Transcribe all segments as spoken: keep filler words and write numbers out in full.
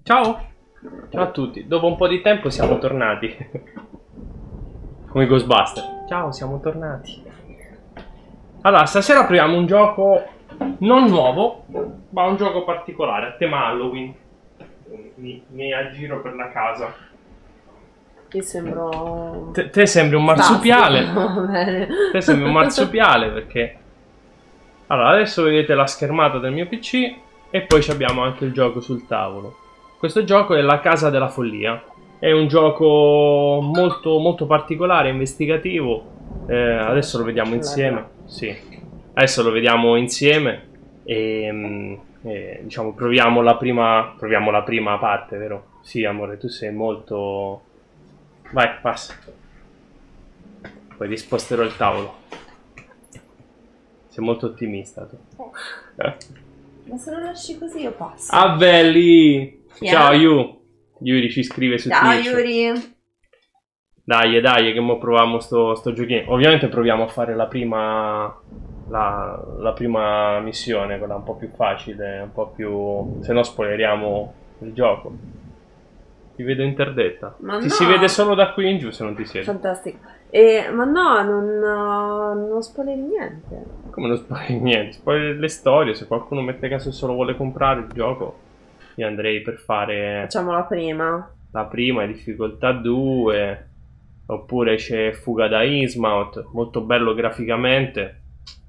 Ciao! Ciao a tutti, dopo un po' di tempo siamo tornati. Come Ghostbuster. Ciao, siamo tornati. Allora, stasera apriamo un gioco non nuovo, ma un gioco particolare, a tema Halloween. Mi, mi aggiro per la casa. Io sembro... Te, te sembri un marsupiale. Va bene. Te sembri un marsupiale perché... Allora, adesso vedete la schermata del mio P C e poi abbiamo anche il gioco sul tavolo. Questo gioco è La Casa della Follia. È un gioco molto, molto particolare, investigativo. Eh, adesso lo vediamo insieme. Sì. Adesso lo vediamo insieme e, e diciamo proviamo la prima, proviamo la prima parte, vero? Sì, amore, tu sei molto... Vai, passa. Poi risposterò il tavolo. Sei molto ottimista tu. Eh. Ma se lo lasci così io passo. Ah, belli! Yeah. Ciao, Yu. Yuri ci scrive su Ciao, Twitch. Yuri. Dai, dai, che mo proviamo sto, sto giochino. Ovviamente proviamo a fare la prima... La, la prima missione, quella un po' più facile, un po' più... Se no spoileriamo il gioco. Ti vedo interdetta. Ma Ti no. si vede solo da qui in giù se non ti siedi. Fantastico. E, ma no, non, non spoileri niente. Come non spoileri niente? Spoileri le storie. Se qualcuno mette caso e solo vuole comprare il gioco, io andrei per fare... Facciamo la prima. La prima è difficoltà due. Oppure c'è Fuga da Innsmouth, molto bello graficamente.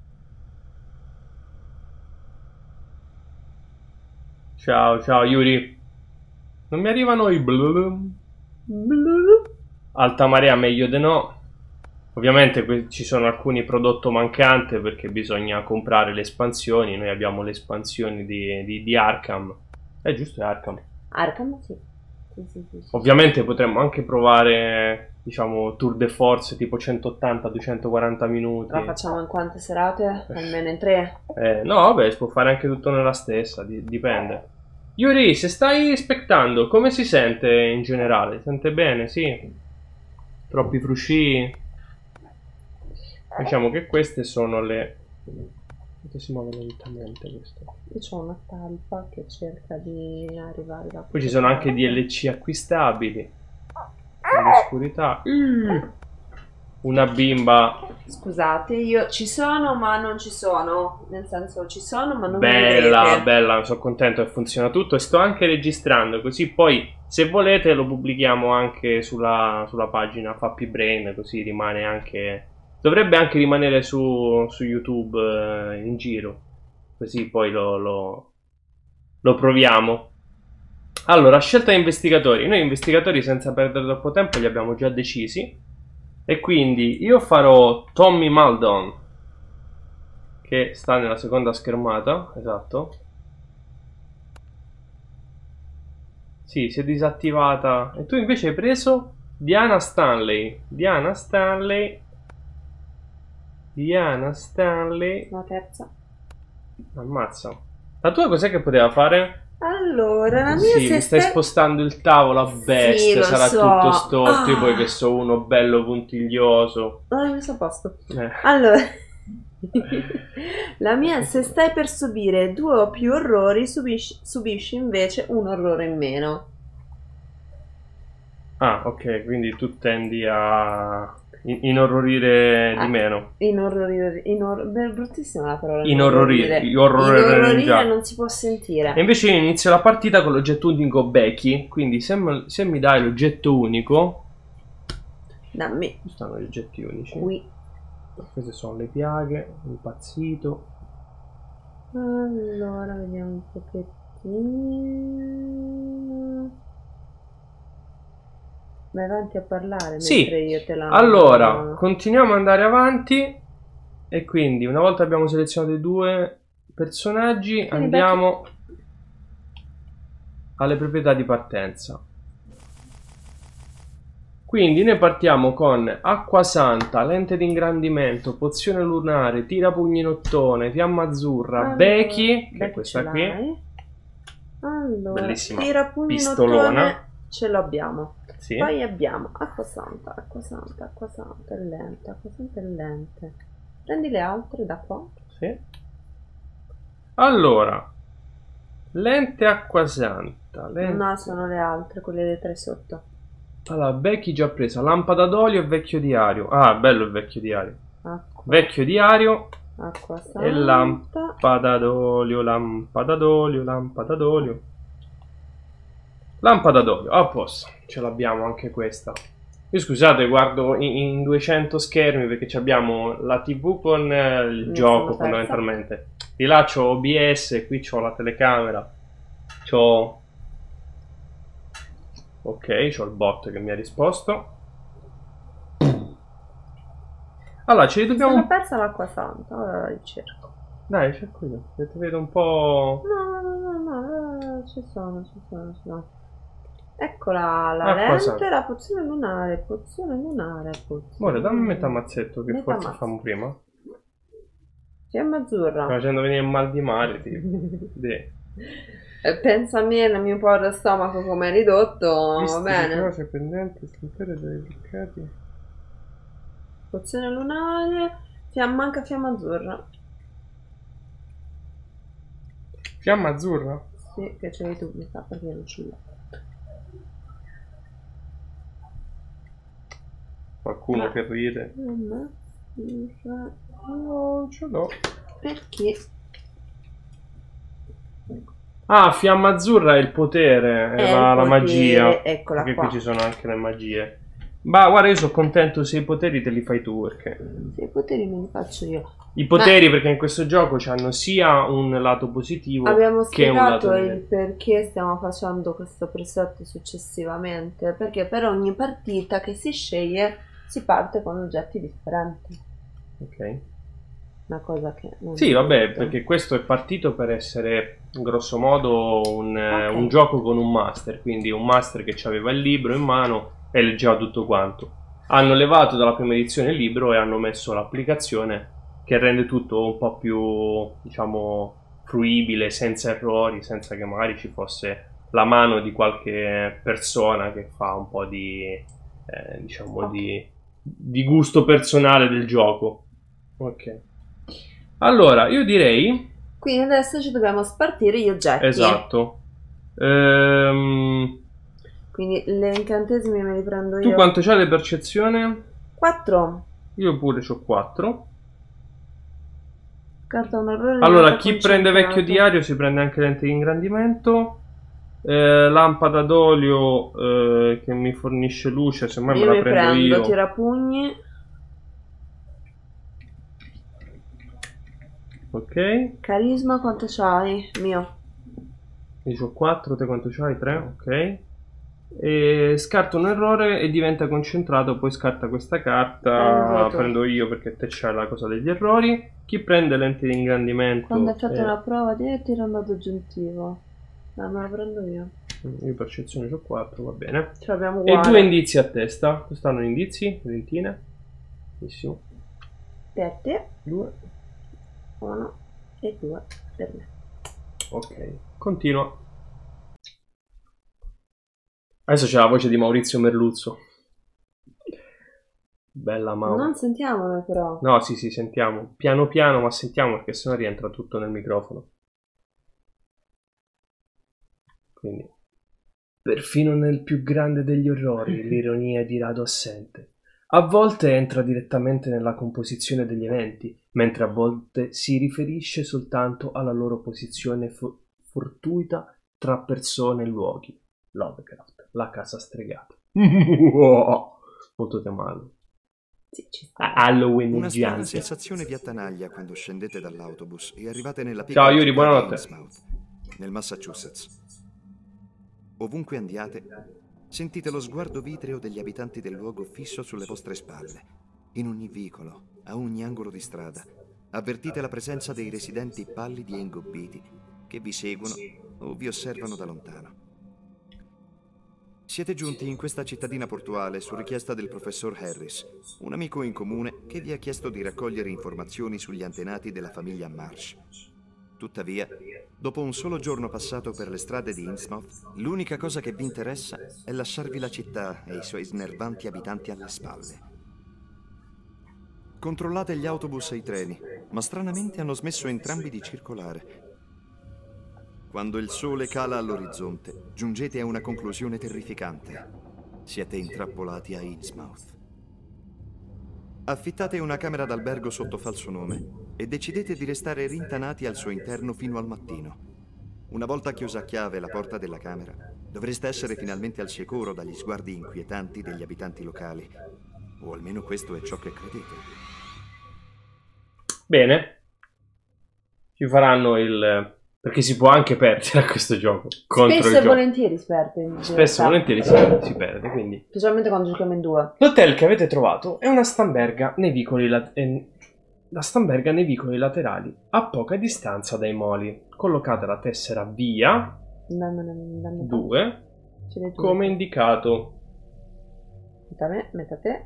Ciao, ciao Yuri. Non mi arrivano i blulum. Blulum. Alta marea meglio di no. Ovviamente ci sono alcuni prodotti mancanti perché bisogna comprare le espansioni. Noi abbiamo le espansioni di, di, di Arkham. È giusto, è Arkham. Arkham, sì. Sì, sì, sì, sì. Ovviamente potremmo anche provare, diciamo, tour de force tipo centottanta duecentoquaranta minuti. La facciamo in quante serate? Almeno in tre? Eh, no, vabbè, si può fare anche tutto nella stessa, di dipende. Yuri, se stai aspettando, come si sente in generale? Si sente bene, sì? Troppi frusci? Diciamo che queste sono le... Quanto si muove lentamente questo? Io ho una talpa che cerca di arrivare da... Poi ci sono anche D L C acquistabili. Nell'oscurità. Uh, una bimba... Scusate, io ci sono ma non ci sono. Nel senso ci sono ma non mi Bella, vedete. bella, sono contento che funziona tutto e sto anche registrando, così poi se volete lo pubblichiamo anche sulla, sulla pagina Fappy Brain, così rimane anche... Dovrebbe anche rimanere su, su YouTube eh, in giro, così poi lo, lo, lo proviamo. Allora, scelta di investigatori. Noi investigatori senza perdere troppo tempo li abbiamo già decisi. E quindi io farò Tommy Maldon, che sta nella seconda schermata, esatto. Sì, si è disattivata. E tu invece hai preso Diana Stanley. Diana Stanley. Diana Stanley. La terza. Ammazza. La tua cos'è che poteva fare? Allora, la mia Sì, se mi stai stai... spostando il tavolo a bestia, Sì, lo sarà so. tutto storto, io Ah. poi che so uno bello puntiglioso. Ah, mi sono a posto. Eh. Allora, la mia, se stai per subire due o più orrori, subisci, subisci invece un orrore in meno. Ah, ok, quindi tu tendi a in inorrorire Ah, di meno. Inorrorire, inor... Beh, bruttissima la parola. Inorrorire, Inorrorire inorrorire già. non si può sentire. E invece io inizio la partita con l'oggetto unico Becky, quindi se, se mi dai l'oggetto unico... Dammi. Dove stanno gli oggetti unici? Qui. Queste sono le piaghe, impazzito. Allora, vediamo un pochettino. Vai avanti a parlare Sì, mentre io te la... allora, continuiamo ad andare avanti. E quindi, una volta abbiamo selezionato i due personaggi, andiamo alle proprietà di partenza. Quindi noi partiamo con Acqua Santa, lente di ingrandimento, pozione lunare, tirapugni nottone, fiamma azzurra, allora, Becky, che è Becky questa ce qui. l'hai. Allora, Bellissima tirapugni pistolona. nottone ce l'abbiamo. Sì. Poi abbiamo Acqua Santa, Acqua Santa, Acqua Santa e lente, Acqua Santa e lente. Prendi le altre da qua. Sì. Allora, Lente acquasanta. Lente... No, sono le altre, quelle dei tre sotto. Allora, Becky già presa. Lampada d'olio e vecchio diario. Ah, bello il vecchio diario. Acqua. Vecchio diario. Acqua santa. E lampada d'olio, lampada d'olio, lampada d'olio. Lampada d'olio, a posto. Ce l'abbiamo anche questa. Io scusate, guardo in, in duecento schermi perché abbiamo la tivù con eh, il Mi gioco sono persa. fondamentalmente. Di là c'ho O B S, qui c'ho la telecamera. C'ho... Ok, c'ho il bot che mi ha risposto. Allora, ce li dobbiamo... Mi sono persa l'acqua santa, ora la ricerco. Dai, cerco io. Ti vedo un po'... No, no, no, no, no, ci sono, ci sono, ci sono. Eccola, la Acqua lente, santa. la pozione lunare, pozione lunare, pozione... Amore, dammi metà mazzetto che Metà forse mazzetto. facciamo prima. Fiamma azzurra. Sto facendo venire il mal di mare, tipo. Sì. Eh, Pensa a me, il mio povero stomaco come è ridotto, va Visti bene. di cose pendenti, spuntare dai piccati. Pozione lunare, fiamma, manca fiamma azzurra. Fiamma azzurra? Sì, che ce l'hai tu, mi sa, perché non ce l'ho. Qualcuno Ma- che ride. Fiamma azzurra. No, ce l'ho. Perché? Ah, fiamma azzurra è il potere, è È la, il la potere, magia. eccola Perché qua. qui ci sono anche le magie. Ma guarda, io sono contento se i poteri te li fai tu, perché... Se i poteri me li faccio io. I poteri, perché in questo gioco hanno sia un lato positivo Abbiamo che un lato spiegato il negativo. perché stiamo facendo questo preset successivamente, perché per ogni partita che si sceglie si parte con oggetti differenti. Ok. Una cosa che non Sì, è vabbè, giusta. perché questo è partito per essere grosso modo un, eh, Ok. un gioco con un master, quindi un master che aveva il libro in mano e leggeva tutto quanto. Hanno levato dalla prima edizione il libro e hanno messo l'applicazione che rende tutto un po' più, diciamo, fruibile, senza errori, senza che magari ci fosse la mano di qualche persona che fa un po' di, eh, diciamo, Ok. di, di gusto personale del gioco. Ok. Allora, io direi... Quindi adesso ci dobbiamo spartire gli oggetti. Esatto. Ehm, Quindi le incantesimi me li prendo tu io. quanto c'hai di percezione? quattro. Io pure c'ho quattro. Carta un errore. Allora, nota chi prende concentrato. vecchio diario si prende anche lente di ingrandimento. Eh, lampada d'olio eh, che mi fornisce luce, semmai me Io la mi prendo prendo io. tirapugni. Ok. Carisma, quanto c'hai? Mio. Io c'ho quattro, te quanto c'hai? tre, ok. E scarta un errore e diventa concentrato, poi scarta questa carta, Prendo tu. prendo io perché te c'hai la cosa degli errori. Chi prende lente di ingrandimento? Quando hai fatto eh, una prova di tiro un dato aggiuntivo. No, me la prendo io. Io percezione c'ho quattro, va bene. Ce l'abbiamo E uguale. due indizi a testa. Quest'hanno indizi, ventine. Benissimo. Per te, Due. uno e due per me. Ok, continua. Adesso c'è la voce di Maurizio Merluzzo. Bella Mau. Non sentiamolo però. No, sì, sì, sentiamo. Piano piano, ma sentiamo perché sennò rientra tutto nel microfono. Quindi, perfino nel più grande degli orrori, l'ironia è di rado assente. A volte entra direttamente nella composizione degli eventi, mentre a volte si riferisce soltanto alla loro posizione fo- fortuita tra persone e luoghi. Lovecraft, la casa stregata. Molto temano. Sì, ci sta. Halloween Una strana giante. sensazione vi attanaglia quando scendete dall'autobus e arrivate nella piccola Ciao Yuri, città di buonanotte. Innsmouth, nel Massachusetts. Ovunque andiate, sentite lo sguardo vitreo degli abitanti del luogo fisso sulle vostre spalle. In ogni vicolo, a ogni angolo di strada, avvertite la presenza dei residenti pallidi e ingobbiti che vi seguono o vi osservano da lontano. Siete giunti in questa cittadina portuale su richiesta del professor Harris, un amico in comune che vi ha chiesto di raccogliere informazioni sugli antenati della famiglia Marsh. Tuttavia, dopo un solo giorno passato per le strade di Innsmouth, l'unica cosa che vi interessa è lasciarvi la città e i suoi snervanti abitanti alle spalle. Controllate gli autobus e i treni, ma stranamente hanno smesso entrambi di circolare. Quando il sole cala all'orizzonte, giungete a una conclusione terrificante. Siete intrappolati a Innsmouth. Affittate una camera d'albergo sotto falso nome e decidete di restare rintanati al suo interno fino al mattino. Una volta chiusa a chiave la porta della camera, dovreste essere finalmente al sicuro dagli sguardi inquietanti degli abitanti locali. O almeno questo è ciò che credete. Bene. Ci faranno il... perché si può anche perdere a questo gioco. Contro Spesso il e gioco. volentieri si perde. Spesso e volentieri si, si perde, quindi... Specialmente quando giochiamo in due. L'hotel che avete trovato è una stamberga nei vicoli, la... eh, la stamberga nei vicoli laterali, a poca distanza dai moli. Collocate la tessera via due, come indicato. Metà me, metà te.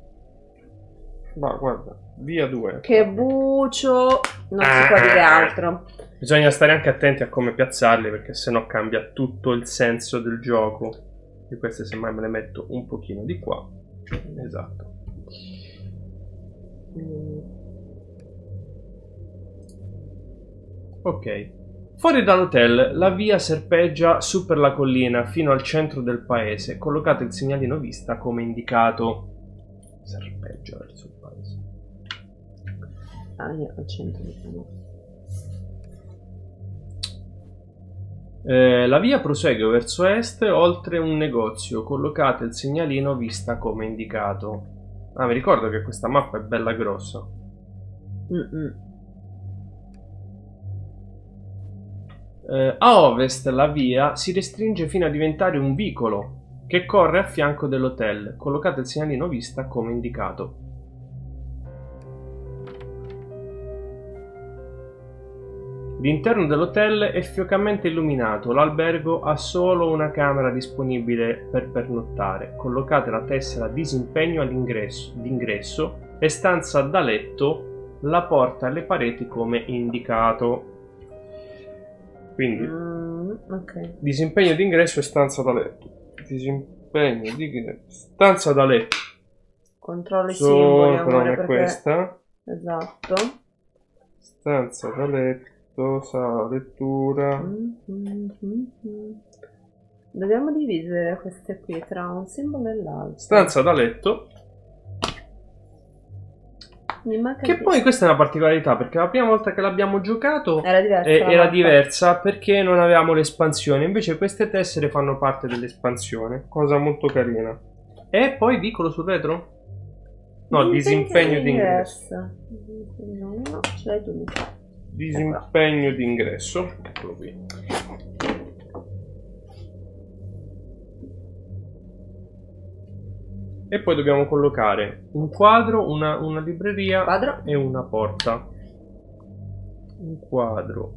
Ma guarda, via due. Che bucio! Non si può dire altro. Bisogna stare anche attenti a come piazzarli, perché sennò cambia tutto il senso del gioco. E queste semmai me le metto un pochino di qua. Esatto. Mm. Ok. Fuori dall'hotel la via serpeggia su per la collina fino al centro del paese. Collocate il segnalino vista come indicato. Serpeggia verso il paese. Ah, io al centro diciamo. Eh, la via prosegue verso est oltre un negozio. Collocate il segnalino vista come indicato. Ah, mi ricordo che questa mappa è bella grossa. Mm-mm. Eh, a ovest la via si restringe fino a diventare un vicolo che corre a fianco dell'hotel. Collocate il segnalino vista come indicato. L'interno dell'hotel è fiocamente illuminato. L'albergo ha solo una camera disponibile per pernottare. Collocate la tessera disimpegno all'ingresso d'ingresso e stanza da letto, la porta e le pareti come indicato. Quindi Mm, ok. disimpegno d'ingresso e stanza da letto. Disimpegno di stanza da letto. Controllo i simboli, So, però non amore, è perché... questa. Esatto. Stanza da letto, sala lettura. Mm, mm, mm, mm. Dobbiamo dividere queste qui tra un simbolo e l'altro. Stanza da letto. Mi manca Che di- poi questa è una particolarità, perché la prima volta che l'abbiamo giocato Era diversa. eh, la era mappa. diversa perché non avevamo l'espansione. Invece queste tessere fanno parte dell'espansione, cosa molto carina. E poi vicolo sul retro? No, disimpegno d'ingresso. No, ce l'hai tu, mi sa. Disimpegno d'ingresso. Eccolo qui. E poi dobbiamo collocare un quadro, una, una libreria Quadro. e una porta. Un quadro,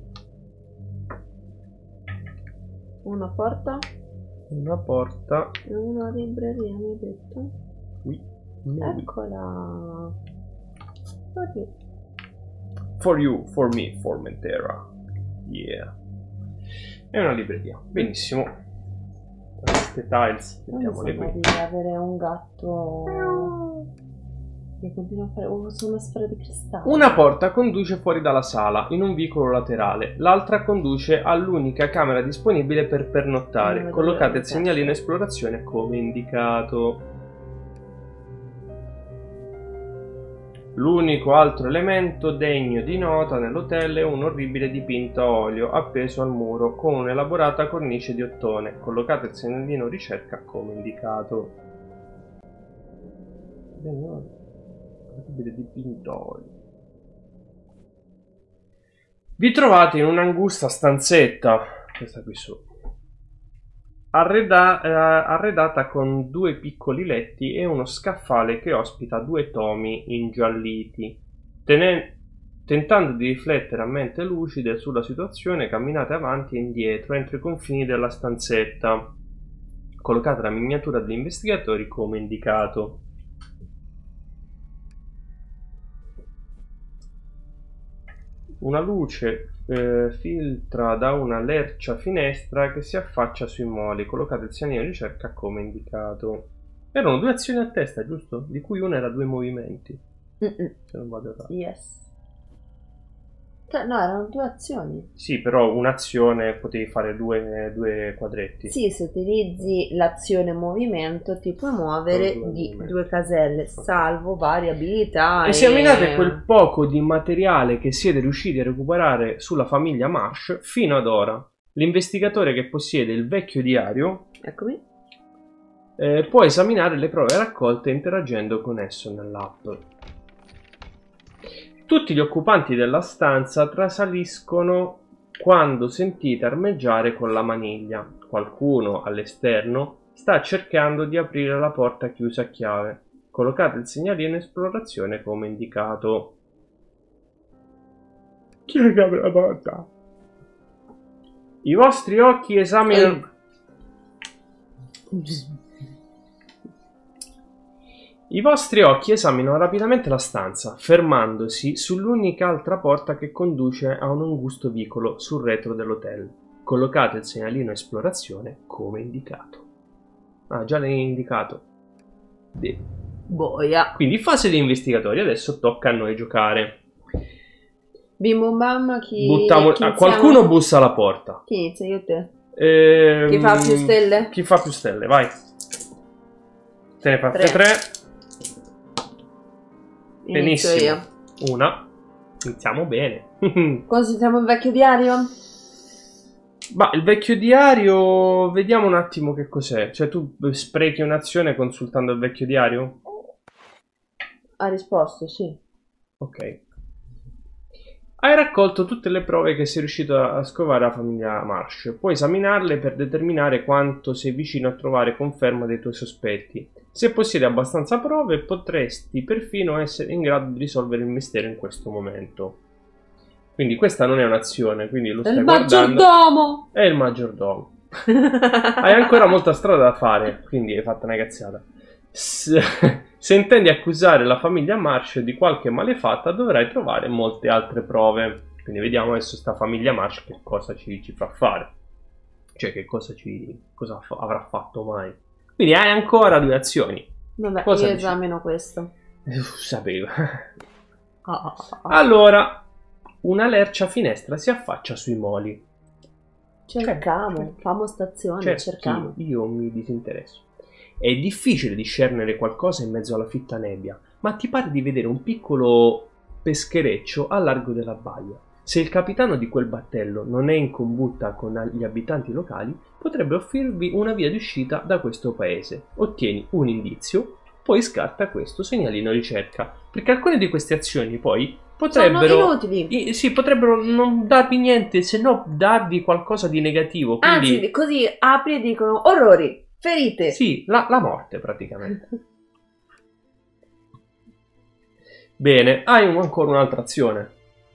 Una porta una porta. e una libreria, mi hai detto? Qui. Eccola. Così. For you, for me, Formentera. Yeah. È una libreria. Benissimo. Queste tiles, Non mi mettiamole sembra qui. di avere un gatto che continua a fare oh, su una sfera di cristallo. Una porta conduce fuori dalla sala, in un vicolo laterale. L'altra conduce all'unica camera disponibile per pernottare. Non Collocate il vedo segnalino esplorazione come indicato. L'unico altro elemento degno di nota nell'hotel è un orribile dipinto a olio appeso al muro con un'elaborata cornice di ottone. Collocate il segnalino ricerca come indicato. Orribile dipinto a olio. Vi trovate in un'angusta stanzetta, questa qui su, Arreda- eh, arredata con due piccoli letti e uno scaffale che ospita due tomi ingialliti. Tene- tentando di riflettere a mente lucide sulla situazione, camminate avanti e indietro entro i confini della stanzetta. Collocate la miniatura degli investigatori come indicato. Una luce eh, filtra da una lercia finestra che si affaccia sui moli. Collocate il segnalino di ricerca come indicato. Erano due azioni a testa, giusto? Di cui una era due movimenti. Mm-mm. Se non vado errato. Yes. No, erano due azioni. Sì, però un'azione potevi fare due, due quadretti. Sì, se utilizzi l'azione movimento ti puoi muovere Due di movimenti. due caselle, salvo varie abilità. Esaminate quel poco di materiale che siete riusciti a recuperare sulla famiglia Marsh fino ad ora. L'investigatore che possiede il vecchio diario Eccomi. eh, può esaminare le prove raccolte interagendo con esso nell'app. Tutti gli occupanti della stanza trasaliscono quando sentite armeggiare con la maniglia. Qualcuno all'esterno sta cercando di aprire la porta chiusa a chiave. Collocate il segnalino esplorazione come indicato. Chi è che apre la porta? I vostri occhi esaminano... I vostri occhi esaminano rapidamente la stanza, fermandosi sull'unica altra porta che conduce a un angusto vicolo sul retro dell'hotel. Collocate il segnalino esplorazione come indicato. Ah, già l'hai indicato. De- Boia. Quindi fase di investigatori, adesso tocca a noi giocare. Bim bum bam, chi... Buttiamo... chi ah, iniziamo? qualcuno bussa alla porta. Chi inizia, io o te? Ehm, Chi fa più stelle? Chi fa più stelle, vai. Te ne fate Tre. tre. Inizio Benissimo. io. Una. Iniziamo bene. Consultiamo il vecchio diario? Ma il vecchio diario, vediamo un attimo che cos'è. Cioè tu sprechi un'azione consultando il vecchio diario? Ha risposto, sì. Ok. Hai raccolto tutte le prove che sei riuscito a scovare alla famiglia Marsh. Puoi esaminarle per determinare quanto sei vicino a trovare conferma dei tuoi sospetti. Se possiedi abbastanza prove, potresti perfino essere in grado di risolvere il mistero in questo momento. Quindi questa non è un'azione, quindi lo stai Il guardando. maggiordomo! È il maggiordomo. Hai ancora molta strada da fare, quindi hai fatto una cazzata. Se, se intendi accusare la famiglia Marsh di qualche malefatta, dovrai trovare molte altre prove. Quindi vediamo adesso sta famiglia Marsh che cosa ci, ci fa fare. Cioè che cosa, ci, cosa fa, avrà fatto mai. Quindi hai ancora due azioni. Vabbè, Cosa io dici? esamino questo. Uff, sapevo. Ah, ah, ah. Allora, una lercia finestra si affaccia sui moli. Cercamo, famo stazione, Cerchi, cercamo. io mi disinteresso. È difficile discernere qualcosa in mezzo alla fitta nebbia, ma ti pare di vedere un piccolo peschereccio a largo della baia. Se il capitano di quel battello non è in combutta con gli abitanti locali, potrebbe offrirvi una via di uscita da questo paese. Ottieni un indizio, poi scarta questo segnalino ricerca, perché alcune di queste azioni poi potrebbero... Sono inutili. I- sì, potrebbero non darvi niente, se no darvi qualcosa di negativo. Quindi, Anzi, così apri e dicono orrori, ferite. sì, la, la morte praticamente. Bene, hai un- ancora un'altra azione.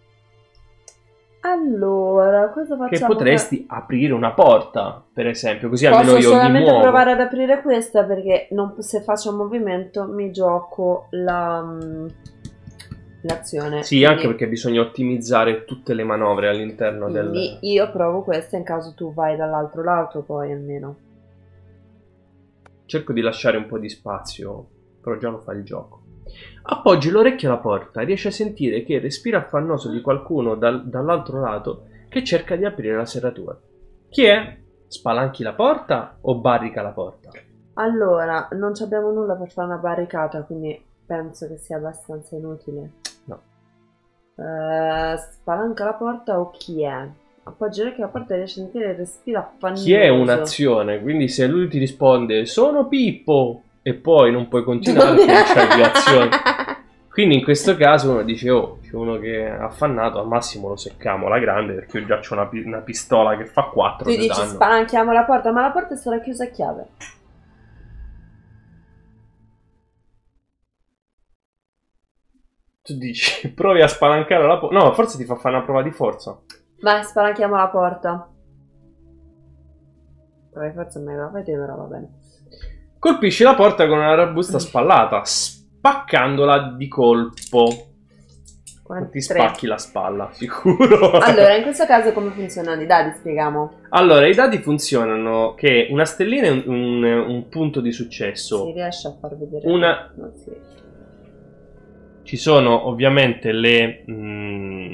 Allora, cosa facciamo? Che potresti aprire una porta, per esempio, così Posso almeno io mi solamente muovo. provare ad aprire questa perché non- se faccio un movimento mi gioco la, mm, l'azione. Sì, anche perché bisogna ottimizzare tutte le manovre all'interno del... Quindi io provo questa in caso tu vai dall'altro lato poi almeno. Cerco di lasciare un po' di spazio, però già lo fa il gioco. Appoggi l'orecchio alla porta e riesci a sentire che il respiro affannoso di qualcuno dal- dall'altro lato che cerca di aprire la serratura. Chi è? Spalanchi la porta o barrica la porta? Allora, non ci abbiamo nulla per fare una barricata, quindi penso che sia abbastanza inutile. No. Eh, spalanca la porta o chi è? Appoggi l'orecchio alla porta e riesci a sentire il respiro affannoso. Chi è un'azione? Quindi se lui ti risponde sono Pippo e poi non puoi continuare perché non c'è più azione. Quindi in questo caso uno dice oh, c'è uno che è affannato, al massimo lo secchiamo alla grande perché io già ho una, pi- una pistola che fa quattro Tu di dici danno. spalanchiamo la porta, ma la porta sarà chiusa a chiave. Tu dici provi a spalancare la porta. No, forse ti fa fare una prova di forza. Vai, spalanchiamo la porta. Vai, forza me la fai te, però va bene. Colpisci la porta con una rabusta spallata, spaccandola di colpo. Quanti? Ti Tre. spacchi la spalla, sicuro. Allora, in questo caso come funzionano i dadi? Spieghiamo. Allora, i dadi funzionano che una stellina è un, un- un punto di successo. Si riesce a far vedere? Una- Non si riesce. Ci sono ovviamente le, mm,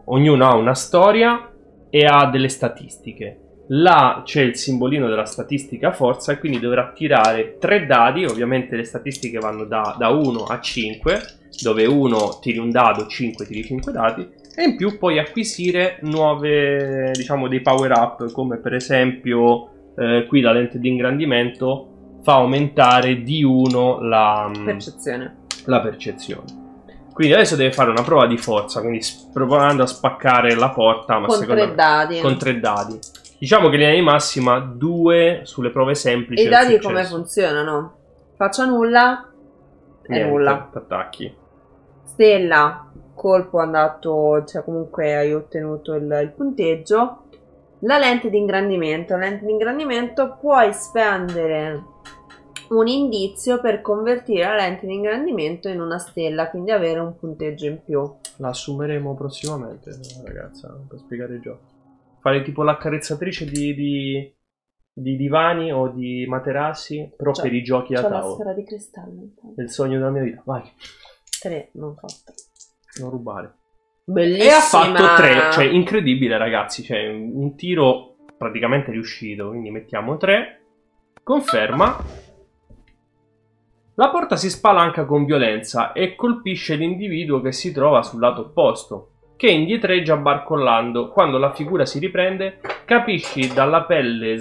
ognuno ha una storia e ha delle statistiche. Là c'è il simbolino della statistica forza e quindi dovrà tirare tre dadi. Ovviamente le statistiche vanno da, da uno a cinque, dove uno tiri un dado, cinque tiri cinque dadi, e in più puoi acquisire nuove, diciamo, dei power up, come per esempio eh, qui la lente di ingrandimento fa aumentare di uno la percezione. la percezione. Quindi adesso deve fare una prova di forza, quindi provando a spaccare la porta, ma con secondo tre me, dadi. con tre dadi. Diciamo che in linea di massima due sulle prove semplici. E i dadi come funzionano? Faccia nulla e Niente, nulla. Attacchi. Stella, colpo andato, cioè comunque hai ottenuto il, il punteggio. La lente di ingrandimento. La lente di ingrandimento puoi spendere un indizio per convertire la lente di ingrandimento in una stella, quindi avere un punteggio in più. La assumeremo prossimamente, ragazza, per spiegare il gioco. Fare tipo l'accarezzatrice di, di, di divani o di materassi, però C'ho- per i giochi a C'ho la tavolo. sfera di cristallo. È il sogno della mia vita. Vai, tre, non quattro. non rubare. Bellissima. E ha fatto tre, cioè incredibile, ragazzi, cioè un tiro praticamente riuscito, quindi mettiamo tre. Conferma. La porta si spalanca con violenza e colpisce l'individuo che si trova sul lato opposto, che indietreggia barcollando. Quando la figura si riprende, capisci dalla pelle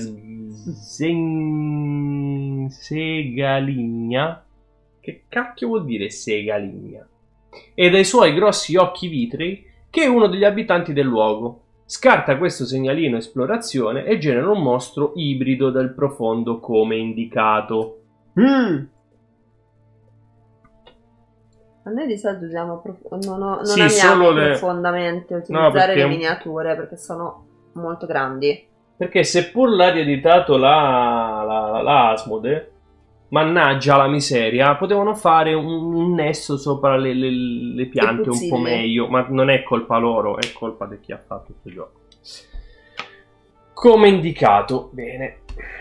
sen... segaligna. Che cacchio vuol dire segaligna? E dai suoi grossi occhi vitrei che è uno degli abitanti del luogo. Scarta questo segnalino esplorazione e genera un mostro ibrido del profondo come indicato. Mm. A noi di solito usiamo prof- non, ho, non Sì, amiamo solo le- profondamente No, utilizzare perché- le miniature perché sono molto grandi. Perché seppur l'ha rieditato la, la, la Asmode, mannaggia la miseria, potevano fare un, un nesso sopra le, le, le piante un po' puzzilli. meglio, ma non è colpa loro, è colpa di chi ha fatto questo gioco. Come indicato, bene.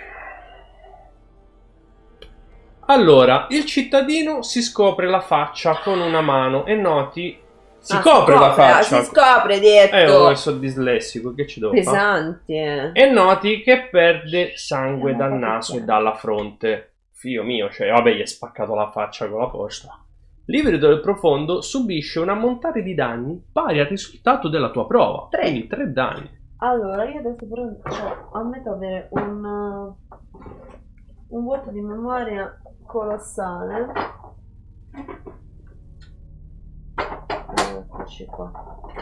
Allora, il cittadino si scopre la faccia con una mano e noti... Si Ah, copre la ah, faccia. Si scopre, detto. Eh, oh, sono dislessico, che ci devo fare? Pesante. E noti che perde sangue Eh, dal ma naso e perché? dalla fronte. Figlio mio, cioè, vabbè, gli è spaccato la faccia con la posta. L'ibrido del profondo subisce un ammontare di danni pari al risultato della tua prova. Tre. Quindi tre danni. Allora, io adesso però cioè, ammetto avere un, uh, un vuoto di memoria colossale. Eccoci qua.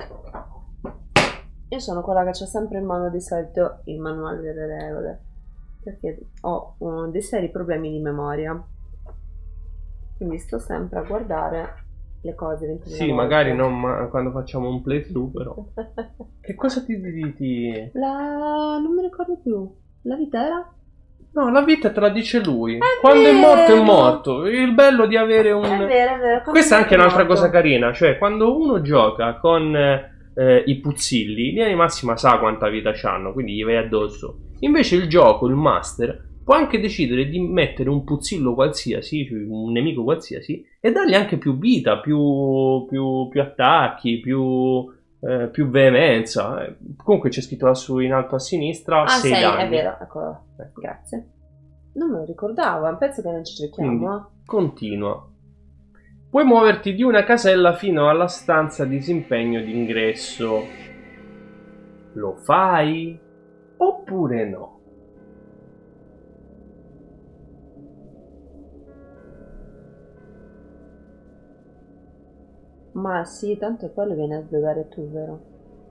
Io sono quella che c'ha sempre in mano di solito il manuale delle regole, perché ho uh, dei seri problemi di memoria. Quindi sto sempre a guardare le cose ventimila Sì, volte. magari non ma- quando facciamo un playthrough, però. Che cosa ti ti... La... non mi ricordo più. La vita era? No, la vita te la dice lui. È Quando è morto è vero. morto. Il bello di avere un... È vero, è vero. Questa è anche Come un'altra è morto? cosa carina, cioè quando uno gioca con eh, i puzzilli, in linea di massima sa quanta vita c'hanno, quindi gli vai addosso. Invece il gioco, il master, può anche decidere di mettere un puzzillo qualsiasi, cioè un nemico qualsiasi, e dargli anche più vita, più, più, più attacchi, più, eh, più veemenza. Eh, Comunque c'è scritto lassù in alto a sinistra Ah, sei sei, danni. è vero, eccolo. Ecco. Grazie. Non me lo ricordavo, penso che non ci cerchiamo. Quindi continua. Puoi muoverti di una casella fino alla stanza disimpegno d'ingresso. Lo fai? Oppure no? Ma sì, tanto poi lo vieni a svelare tu, vero?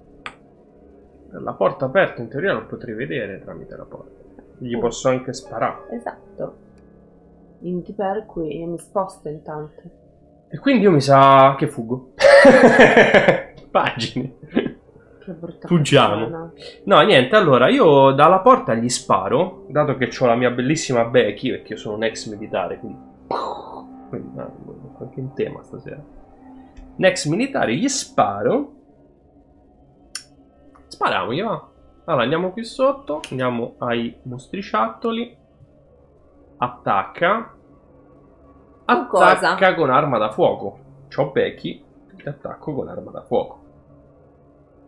La porta aperta in teoria lo potrei vedere tramite la porta. Gli Oh. posso anche sparare. Esatto. Quindi per cui io mi sposto intanto. E quindi io mi sa che fuggo. Pagine. Che brutta Fuggiamo. persona. No, niente, allora io dalla porta gli sparo, dato che ho la mia bellissima Becky, perché io sono un ex militare, quindi... quindi ah, anche in tema stasera. Un ex militare, gli sparo. Spariamogli, va. Allora, andiamo qui sotto, andiamo ai mostriciattoli. Attacca. Attacca con arma da fuoco. C'ho Becky, ti attacco con arma da fuoco.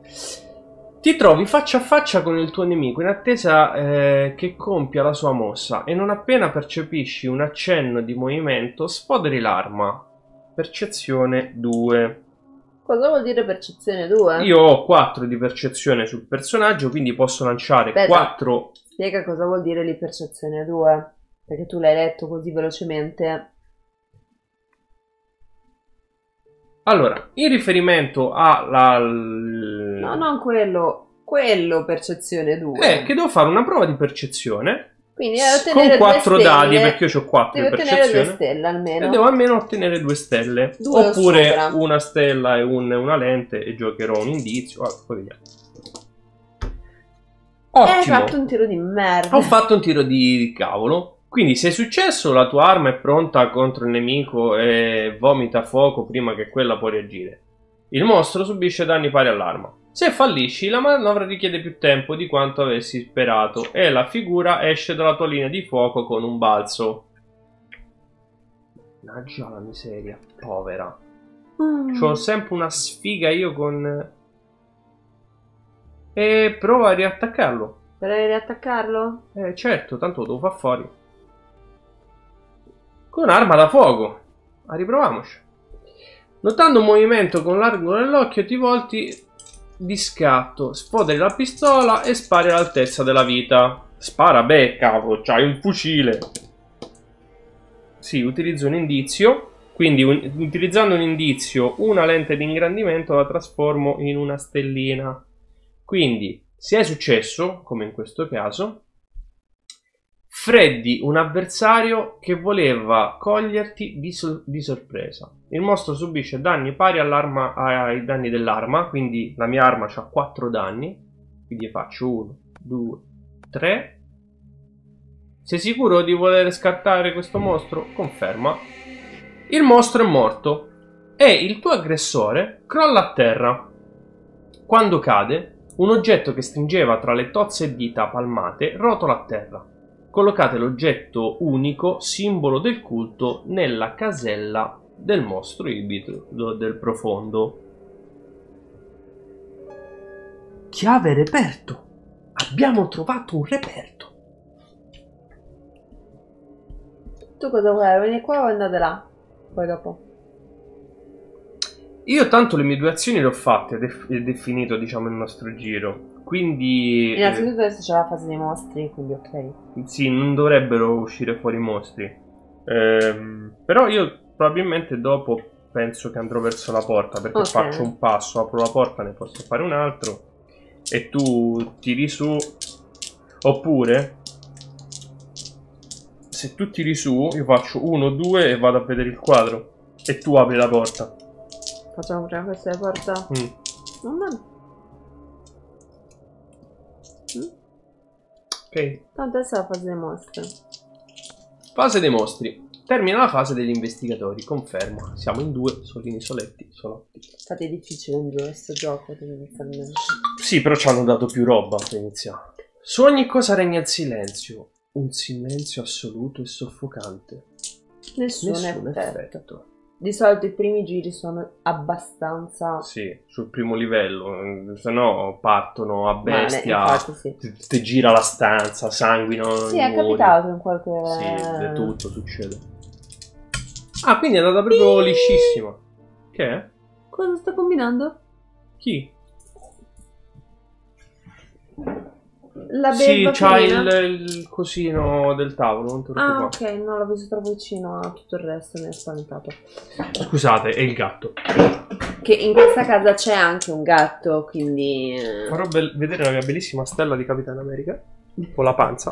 Ti trovi faccia a faccia con il tuo nemico in attesa eh, che compia la sua mossa e non appena percepisci un accenno di movimento sfoderi l'arma. Percezione due. Cosa vuol dire percezione due? Io ho quattro di percezione sul personaggio, quindi posso lanciare Aspetta. quattro... Spiega cosa vuol dire lì percezione due, perché tu l'hai letto così velocemente. Allora, in riferimento alla... No, non quello, quello percezione due. Eh, che devo fare una prova di percezione. Quindi devo ottenere con quattro due dadi, stelle. perché io ho quattro di Devi ottenere due percezione. stelle almeno. E devo almeno ottenere due stelle. Due Oppure sopra. una stella e un- una lente e giocherò un indizio. Ah, poi vediamo. Ottimo. Hai fatto un tiro di merda. Ho fatto un tiro di cavolo. Quindi se è successo, la tua arma è pronta contro il nemico e vomita fuoco prima che quella può reagire. Il mostro subisce danni pari all'arma. Se fallisci, la manovra richiede più tempo di quanto avessi sperato e la figura esce dalla tua linea di fuoco con un balzo. Mannaggia la miseria, povera. Mm. C'ho sempre una sfiga io con... E prova a riattaccarlo. Vorrei riattaccarlo? Eh certo, tanto lo devo far fuori. Con arma da fuoco. Ma riproviamoci. Notando un movimento con l'arco dell'occhio ti volti di scatto, sfoderi la pistola e spari all'altezza della vita. Spara, beh, cavolo, c'hai un fucile. Sì, utilizzo un indizio. Quindi un, utilizzando un indizio, una lente di ingrandimento la trasformo in una stellina. Quindi, se è successo, come in questo caso, freddi un avversario che voleva coglierti di, so di sorpresa. Il mostro subisce danni pari all'arma, ai danni dell'arma, quindi la mia arma ha quattro danni, quindi faccio uno, due, tre. Sei sicuro di voler scartare questo mostro? Conferma. Il mostro è morto e il tuo aggressore crolla a terra. Quando cade, un oggetto che stringeva tra le tozze dita palmate rotola a terra. Collocate l'oggetto unico, simbolo del culto, nella casella del mostro ibrido del profondo. Chiave reperto. Abbiamo trovato un reperto. Tu cosa vuoi? Vieni qua o andate là? Poi dopo. Io tanto le mie due azioni le ho fatte ed è finito, diciamo, il nostro giro. Quindi... Innanzitutto adesso c'è la fase dei mostri, quindi ok. Sì, non dovrebbero uscire fuori i mostri. Ehm, però io probabilmente dopo penso che andrò verso la porta, perché Ok. faccio un passo, apro la porta, ne posso fare un altro e tu tiri su. Oppure se tu tiri su io faccio uno, due e vado a vedere il quadro e tu apri la porta. Facciamo prima questa la porta. Mm. Non male. Mm? Ok. Tanto adesso è la fase dei mostri. Fase dei mostri. Termina la fase degli investigatori, confermo. Siamo in due, solini soletti, solotti. Infatti è difficile in questo gioco inizialmente. Sì, però ci hanno dato più roba per iniziare. Su ogni cosa regna il silenzio. Un silenzio assoluto e soffocante. Nessun, Nessun effetto. effetto. Di solito i primi giri sono abbastanza... Sì, sul primo livello, se no partono a male, bestia, infatti sì. ti, ti gira la stanza, sanguino. Sì, è muori. capitato in qualche... Sì, di tutto succede. Ah, quindi è andata proprio liscissima. Che è? Cosa sta combinando? Chi? La Sì, belva c'ha felina? il, il cosino del tavolo, non ti Ah, preoccupare. ok, no, l'ho visto troppo vicino a tutto il resto, mi ha spaventato. Scusate, è il gatto. Che in questa casa c'è anche un gatto, quindi... eh, Farò be- vedere la mia bellissima stella di Capitan America con la panza.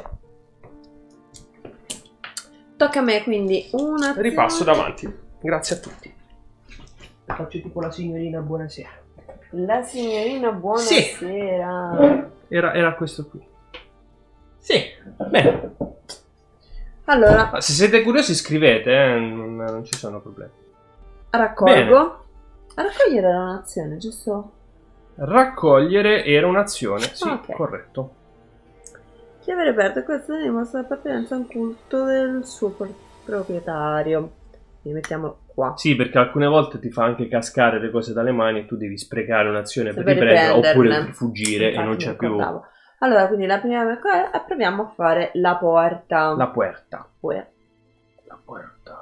Tocca a me, quindi una... Ripasso davanti. Grazie a tutti. Faccio tipo la signorina buonasera. La signorina Sì. buonasera. Era, era questo qui. Sì, bene. Allora, Ma se siete curiosi scrivete, eh, non, non ci sono problemi. raccolgo. Raccogliere era un'azione, giusto? Raccogliere era un'azione, sì, Ok. corretto. Chiave reperto, questa dimostra l'appartenenza a un culto del suo pro- proprietario. Quindi mettiamo qua. Sì, perché alcune volte ti fa anche cascare le cose dalle mani e tu devi sprecare un'azione per Per riprenderla oppure riprenderne. fuggire Infatti e non mi c'è più ricordavo. Allora, quindi la prima cosa è proviamo a fare la porta. la puerta. Puer- La puerta.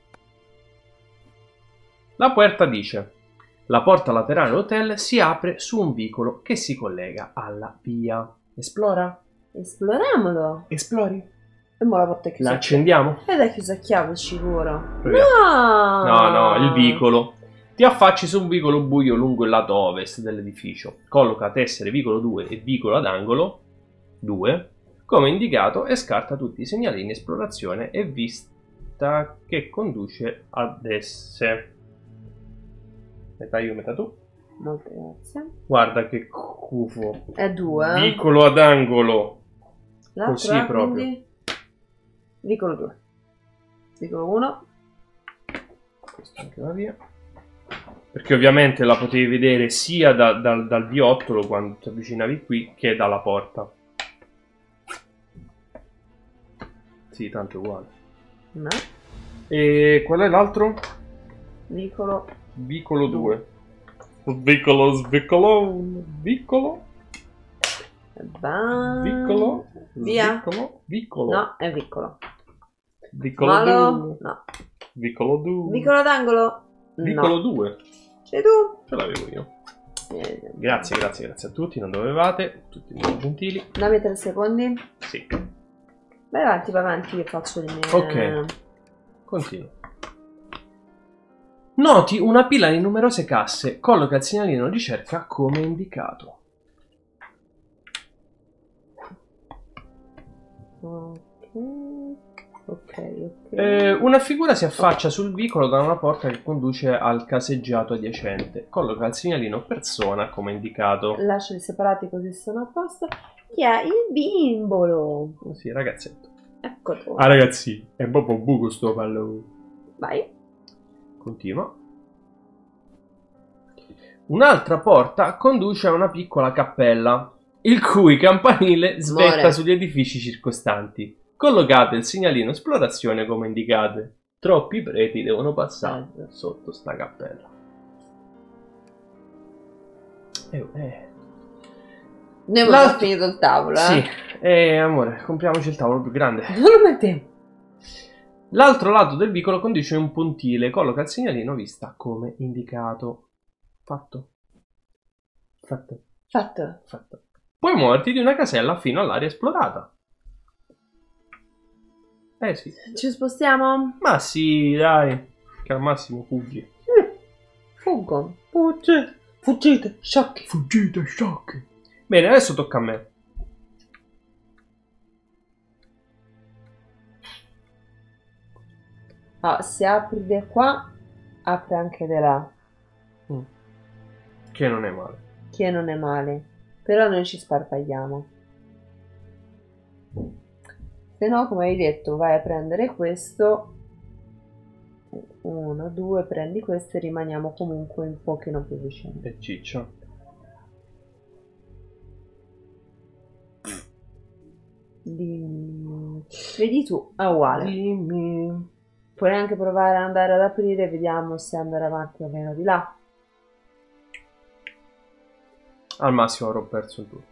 La puerta dice: la porta laterale dell'hotel si apre su un vicolo che si collega alla via. Esplora? Esploriamolo. Esplori? E mo la porta è chiusa. La accendiamo? Ed è chiusa a chiave, sicuro. Proviamo. No! No, no, il vicolo. Ti affacci su un vicolo buio lungo il lato ovest dell'edificio. Colloca tessere vicolo due e vicolo ad angolo due come indicato e scarta tutti i segnalini esplorazione e vista che conduce ad esse. Metà io, metà tu. Molte grazie. Guarda che cufo. È due. Vicolo ad angolo. L'altro Così è, proprio. quindi, vicolo due. Vicolo uno. Questo anche va via. Perché ovviamente la potevi vedere sia da, da, dal viottolo quando ti avvicinavi qui che dalla porta. Sì, tanto è uguale. No. E qual è l'altro? Vicolo. Vicolo due. Vicolo, svicolo, vicolo, Va. vicolo, Via. vicolo, vicolo. No, è vicolo. Vicolo Malo. due. No. Vicolo due. Vicolo d'angolo. Vicolo No. due. Sei tu. Ce l'avevo io. Eh, Grazie, grazie, grazie a tutti, non dovevate, tutti molto gentili. Dammi tre secondi. Sì, Vai avanti, vai avanti, io faccio le mie. Ok. continuo. Noti una pila di numerose casse, colloca il segnalino di ricerca come indicato. Ok. Ok, ok. Eh, una figura si affaccia sul vicolo da una porta che conduce al caseggiato adiacente. Colloca il segnalino persona come indicato. Lasciali separati così sono a posto. Chi è il bimbolo? Oh, sì, ragazzetto. Ecco tu. Ah, ragazzi, è proprio buco sto pallone. Vai. Continua. Un'altra porta conduce a una piccola cappella, il cui campanile svetta Amore. sugli edifici circostanti. Collocate il segnalino esplorazione come indicate. Troppi preti devono passare Eh. sotto sta cappella. Eh, eh. Noi abbiamo L'altro- già finito il tavolo, eh? Sì, eh, amore, compriamoci il tavolo più grande. Non lo mettiamo. L'altro lato del vicolo conduce un pontile, colloca il segnalino vista come indicato. Fatto. Fatto. Fatto. Fatto. Puoi muoverti di una casella fino all'area esplorata. Eh sì. Ci spostiamo? Ma sì, dai. Che al massimo fuggi. Fuggo. Fuggite. Fuggite, sciocchi. Fuggite, sciocchi. Bene, adesso tocca a me. Ah, se apri da qua, apri anche da là. Mm. Che non è male. Che non è male. Però noi ci sparpagliamo. Se no, come hai detto, vai a prendere questo. Uno, due, prendi questo e rimaniamo comunque un pochino più vicini. E ciccio. Dimmi. Vedi tu, è uguale. Dimmi. Puoi anche provare ad andare ad aprire e vediamo se andare avanti o meno di là. Al massimo avrò perso il tuo.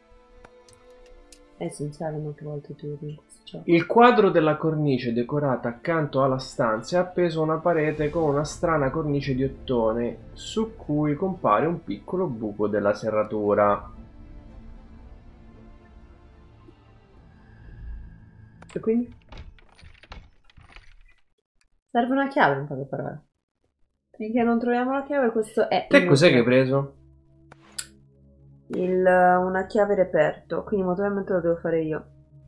È essenziale molte volte tu in questo gioco. Il quadro della cornice decorata accanto alla stanza è appeso a una parete con una strana cornice di ottone su cui compare un piccolo buco della serratura. E quindi? Serve una chiave in poche parole. Finché non troviamo la chiave, questo è... Te cos'è che hai inutile. preso? Il, una chiave reperto, quindi naturalmente lo devo fare io.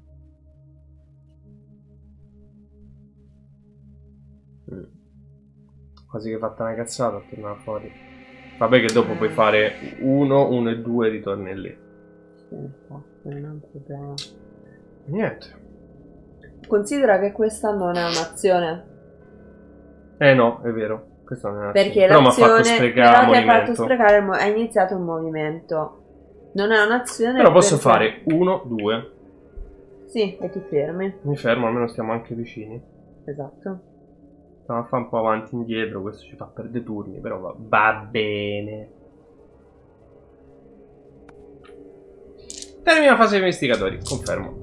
Mm. Quasi che hai fatto una cazzata a tornare fuori. Vabbè che dopo puoi fare uno, uno e due ritornelli. Sì, infatti, non è un problema. Niente. Considera che questa non è un'azione. Eh no, è vero. Questo non è un'azione. Perché Però mi ha fatto l'azione sprecare però ti ha movimento. fatto sprecare il mo- hai iniziato un movimento. Non è un'azione. Però posso perché- fare uno, due. Sì, e ti fermi. Mi fermo, almeno stiamo anche vicini. Esatto. Stiamo a fare un po' avanti e indietro, questo ci fa perdere turni, però va, va bene. Termina la fase investigatori, confermo.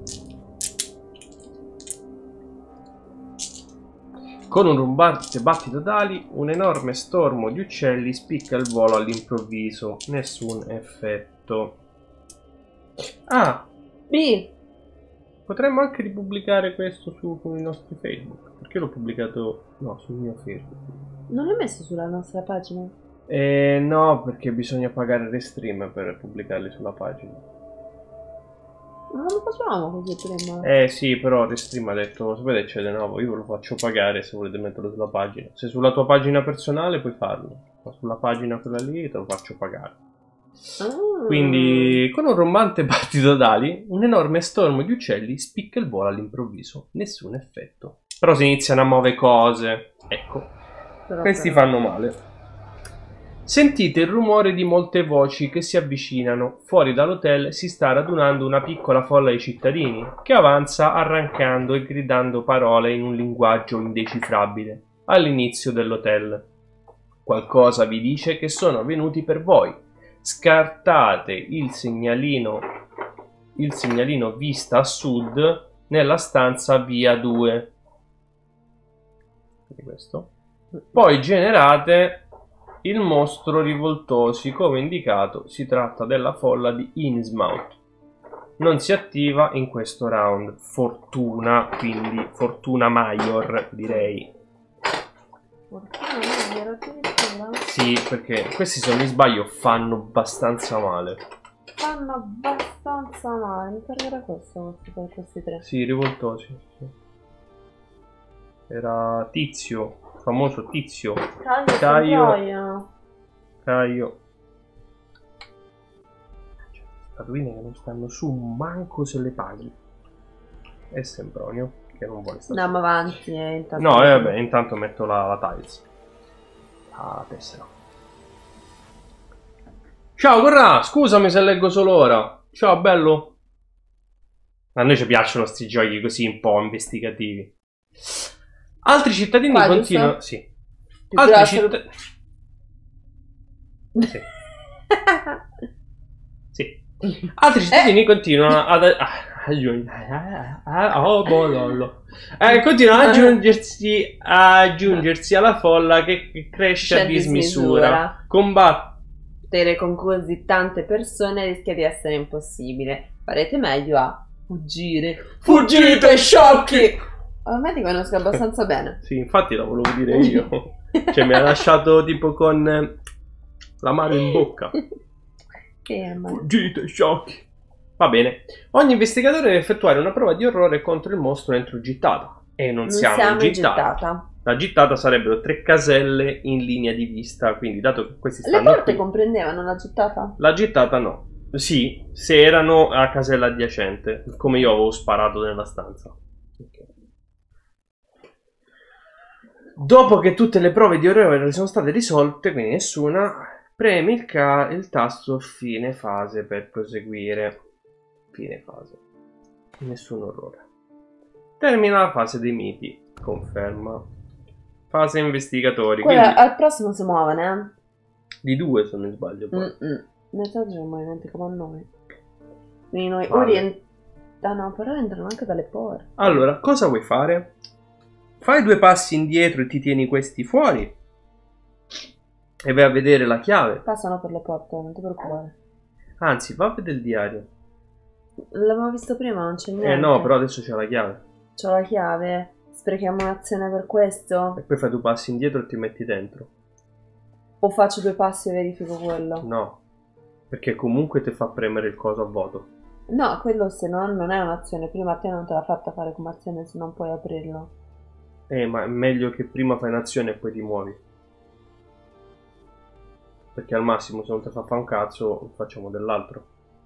Con un rumbante battito d'ali, un enorme stormo di uccelli spicca il volo all'improvviso. Nessun effetto. Ah! B. Potremmo anche ripubblicare questo su, sui nostri Facebook. Perché l'ho pubblicato... No, sul mio Facebook. Non l'ho messo sulla nostra pagina? Eh, no, perché bisogna pagare Restream per pubblicarli sulla pagina. Non lo facevamo così prima. Eh sì, però Restream ha detto, sapete c'è di nuovo, io ve lo faccio pagare se volete metterlo sulla pagina. Se sulla tua pagina personale puoi farlo, ma sulla pagina quella lì te lo faccio pagare. Ah. Quindi, con un rombante battito d'ali, un enorme stormo di uccelli spicca il volo all'improvviso. Nessun effetto. Però si iniziano a muovere cose. Ecco, Però questi però. fanno male. Sentite il rumore di molte voci che si avvicinano. Fuori dall'hotel si sta radunando una piccola folla di cittadini che avanza arrancando e gridando parole in un linguaggio indecifrabile all'inizio dell'hotel. Qualcosa vi dice che sono venuti per voi. Scartate il segnalino il segnalino vista a sud nella stanza via due. Questo. Poi generate il mostro rivoltosi, come indicato. Si tratta della folla di Innsmouth. Non si attiva in questo round. Fortuna, quindi fortuna Major, direi. Fortuna Major, addirittura? Sì, perché questi, se non mi sbaglio, fanno abbastanza male. Fanno abbastanza male. Mi pare era questo per questi tre. Sì, rivoltosi. Sì. Era Tizio, famoso Tizio. Caio, Caio. Caio. Statuine che non stanno su manco se le paghi. E Sempronio che non vuole stare. Andiamo avanti e intanto... No, eh, vabbè, intanto metto la, la tiles. La tessera. Ciao Corrà, scusami se leggo solo ora. Ciao bello. A noi ci piacciono sti giochi così un po' investigativi. Altri cittadini Qua, continuano... giusto? Sì. Più Altri grosso- cittadini... Sì. Sì. Altri cittadini continuano ad aggiungere oh, boh, lollo. Eh, continuano ad aggiungersi, a aggiungersi alla folla che che cresce C'è a dismisura. dismisura. Combattere con così tante persone rischia di essere impossibile. Farete meglio a fuggire. Fuggite sciocchi! Ormai ti conosco abbastanza bene. Sì, infatti la volevo dire io. Cioè mi ha lasciato tipo con eh, l'amaro in bocca. Che ma... Fuggite sciocchi! Va bene. Ogni investigatore deve effettuare una prova di orrore contro il mostro entro gittata. E non, Non siamo, siamo in in gittata. gittata. La gittata sarebbero tre caselle in linea di vista, quindi dato che questi Le stanno porte qui, comprendevano la gittata? la gittata no. Sì, se erano a casella adiacente, come io avevo sparato nella stanza. Ok. Dopo che tutte le prove di orrore sono state risolte, quindi nessuna, premi il, ca- il tasto fine fase per proseguire. Fine fase. Nessun orrore. Termina la fase dei miti. Conferma. Fase investigatori. Quella, Quindi al prossimo si muovono, eh? di due se non mi sbaglio. Poi. Mm-mm. Mezzo c'è un movimento come a noi. Quindi noi Vale. orientano, però entrano anche dalle porte. Allora, cosa vuoi fare? Fai due passi indietro e ti tieni questi fuori. E vai a vedere la chiave. Passano per le porte, non ti preoccupare. Anzi, va a vedere il diario. L'abbiamo visto prima, non c'è niente. Eh no, però adesso c'è la chiave. C'ho la chiave. Sprechiamo un'azione per questo? E poi fai due passi indietro e ti metti dentro. O faccio due passi e verifico quello? No. Perché comunque ti fa premere il coso a voto. No, quello se no non è un'azione. Prima a te non te l'ha fatta fare come azione, se non puoi aprirlo. Eh, ma è meglio che prima fai un'azione e poi ti muovi. Perché al massimo se non ti fa fare un cazzo facciamo dell'altro.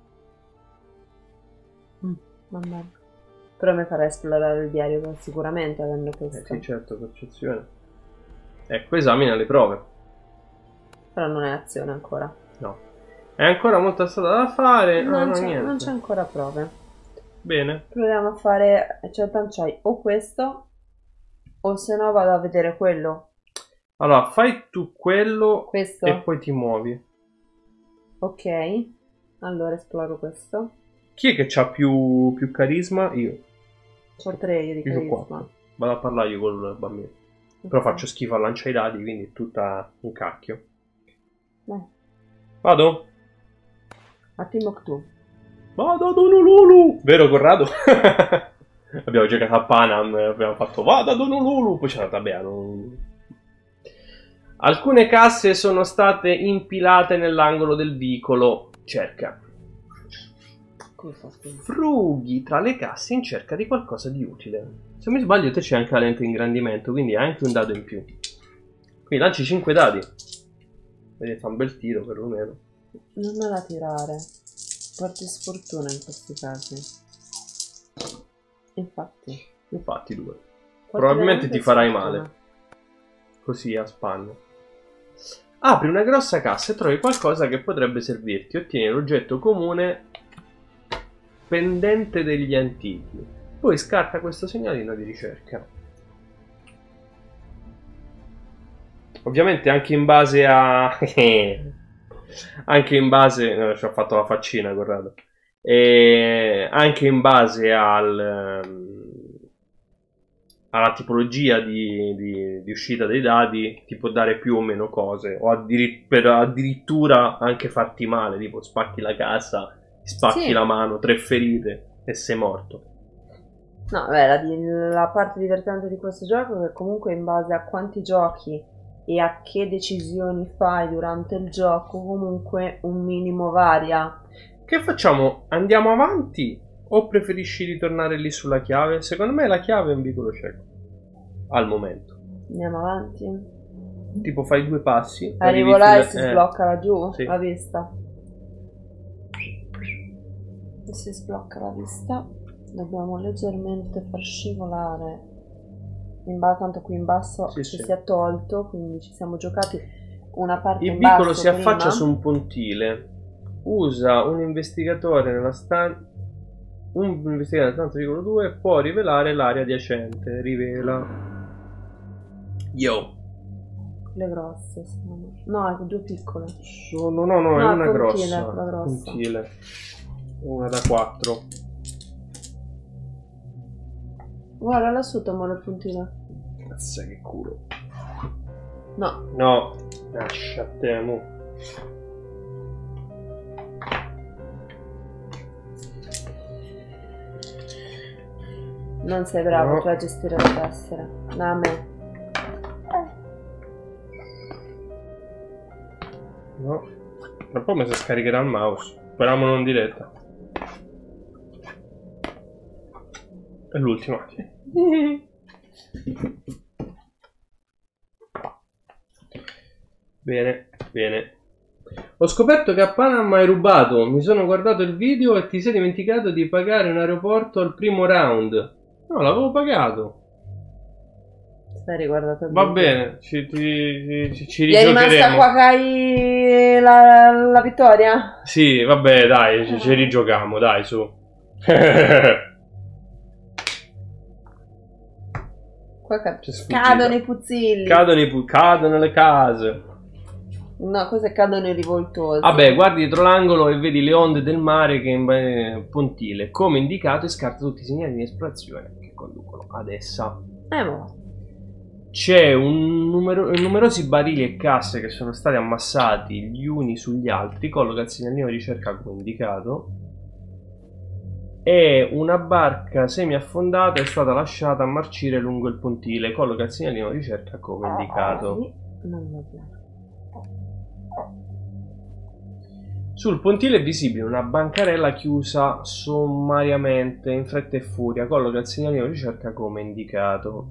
Mm, vabbè. Però mi farà esplorare il diario sicuramente avendo Eh questo. sì, certo, percezione. Ecco, esamina le prove. Però non è azione ancora. No. È ancora molta strada da fare. No, Non no, c'è, niente. non c'è ancora prove. Bene. Proviamo a fare. Cioè, tanto c'hai o questo O se no vado a vedere quello. Allora, fai tu quello Questo? e poi ti muovi. Ok. Allora esploro questo. Chi è che c'ha più, più carisma? Io. C'ho tre io di Io c'ho carisma. quattro. Vado a parlare io con il bambino. Ok. Però faccio schifo a lanciare i dadi, quindi è tutta un cacchio. Dai. Vado? A Timbuktu. Vado ad Honolulu! Vero Corrado? Abbiamo giocato a Panam, abbiamo fatto vado ad Honolulu, poi c'è andata bene. Non... Alcune casse sono state impilate nell'angolo del vicolo. Cerca. Frughi tra le casse in cerca di qualcosa di utile. Se non mi sbaglio te c'è anche la lente di ingrandimento, quindi hai anche un dado in più. Quindi lanci cinque dadi. Vedi, fa un bel tiro perlomeno. Non me la tirare. Porti sfortuna in questi casi. Infatti. Infatti due. Porti Probabilmente ti veramente farai sfortuna. male. Così a spanne. Apri una grossa cassa e trovi qualcosa che potrebbe servirti. Ottieni l'oggetto comune pendente degli antichi. Poi scarta questo segnalino di ricerca. Ovviamente anche in base a... anche in base... No, ci ho fatto la faccina, Corrado. E anche in base al... alla tipologia di, di, di uscita dei dadi ti può dare più o meno cose, o addir- per addirittura anche farti male, tipo spacchi la casa, spacchi Sì. la mano, tre ferite e sei morto. No, beh, la, di- la parte divertente di questo gioco è che comunque in base a quanti giochi e a che decisioni fai durante il gioco, comunque un minimo varia. Che facciamo? Andiamo avanti o preferisci ritornare lì sulla chiave? Secondo me la chiave è un vicolo cieco al momento. Andiamo avanti. Tipo fai due passi, Arrivo arrivi là e sulla- si eh, sblocca laggiù sì. la vista. E si sblocca la vista. Dobbiamo leggermente far scivolare. In basso, tanto qui in basso Sì, ci sì. si è tolto, quindi ci siamo giocati una parte Il in vicolo basso si affaccia prima. su un pontile. Usa un investigatore nella stanza. Un investigatore nella stanza vicolo due può rivelare l'area adiacente. Rivela. Yo. Le grosse sono. No, ecco, due piccole. Sono. No, no, è No, una pontile, grossa. quella grossa. Pontile. Una da quattro. Guarda là sotto, amore, il puntino. Cazzo, che culo. No, No, lascia te, mo. non sei bravo No. tu a gestire le tessere. Da me. No. Tra poco mi si scaricherà il mouse. Speriamo non diretta. È l'ultima. Bene, bene. Ho scoperto che a Panama hai rubato. Mi sono guardato il video e ti sei dimenticato di pagare un aeroporto al primo round. No, l'avevo pagato. Stai riguardato il Va video. bene, ci, ci, ci, ci Gli è rimasta rigiocheremo. qua che hai la, la vittoria? Sì, vabbè, dai, ci, ci rigiochiamo, dai, su. Qua ca- C'è sfuggita. cadono i puzzilli. Cadono, i pu- cadono le case. No, cos'è cadono i rivoltosi? Vabbè, guardi dietro l'angolo e vedi le onde del mare che in eh, pontile. Come indicato, e scarta tutti i segnali di esplorazione che conducono ad essa. Eh, mo. C'è un numero- numerosi barili e casse che sono stati ammassati gli uni sugli altri. Colloca il segnalino di ricerca come indicato. E una barca semi-affondata è stata lasciata a marcire lungo il pontile. Colloca il segnalino di ricerca come indicato. Sì, non va bene. Sul pontile è visibile una bancarella chiusa sommariamente in fretta e furia. Colloca il segnalino di ricerca come indicato.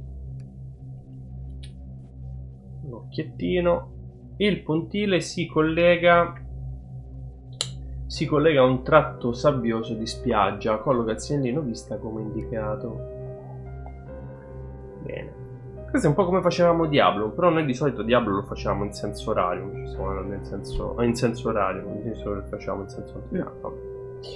Un occhiettino. Il pontile si collega si collega a un tratto sabbioso di spiaggia. Colloca il segnalino vista come indicato. Bene. Questo è un po' come facevamo Diablo, però noi di solito Diablo lo facevamo in senso orario, ci stiamo andando in senso, in senso orario, non di solito lo facciamo in senso antico.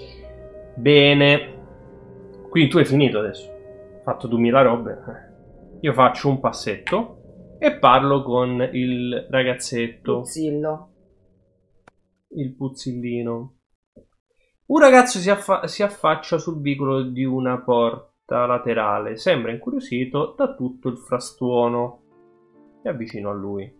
Bene. Quindi tu hai finito adesso. Hai fatto duemila robe. Io faccio un passetto e parlo con il ragazzetto. Puzzillo. Il puzzillino. Un ragazzo si, affa si affaccia sul vicolo di una porta laterale. Sembra incuriosito da tutto il frastuono. Mi avvicino a lui.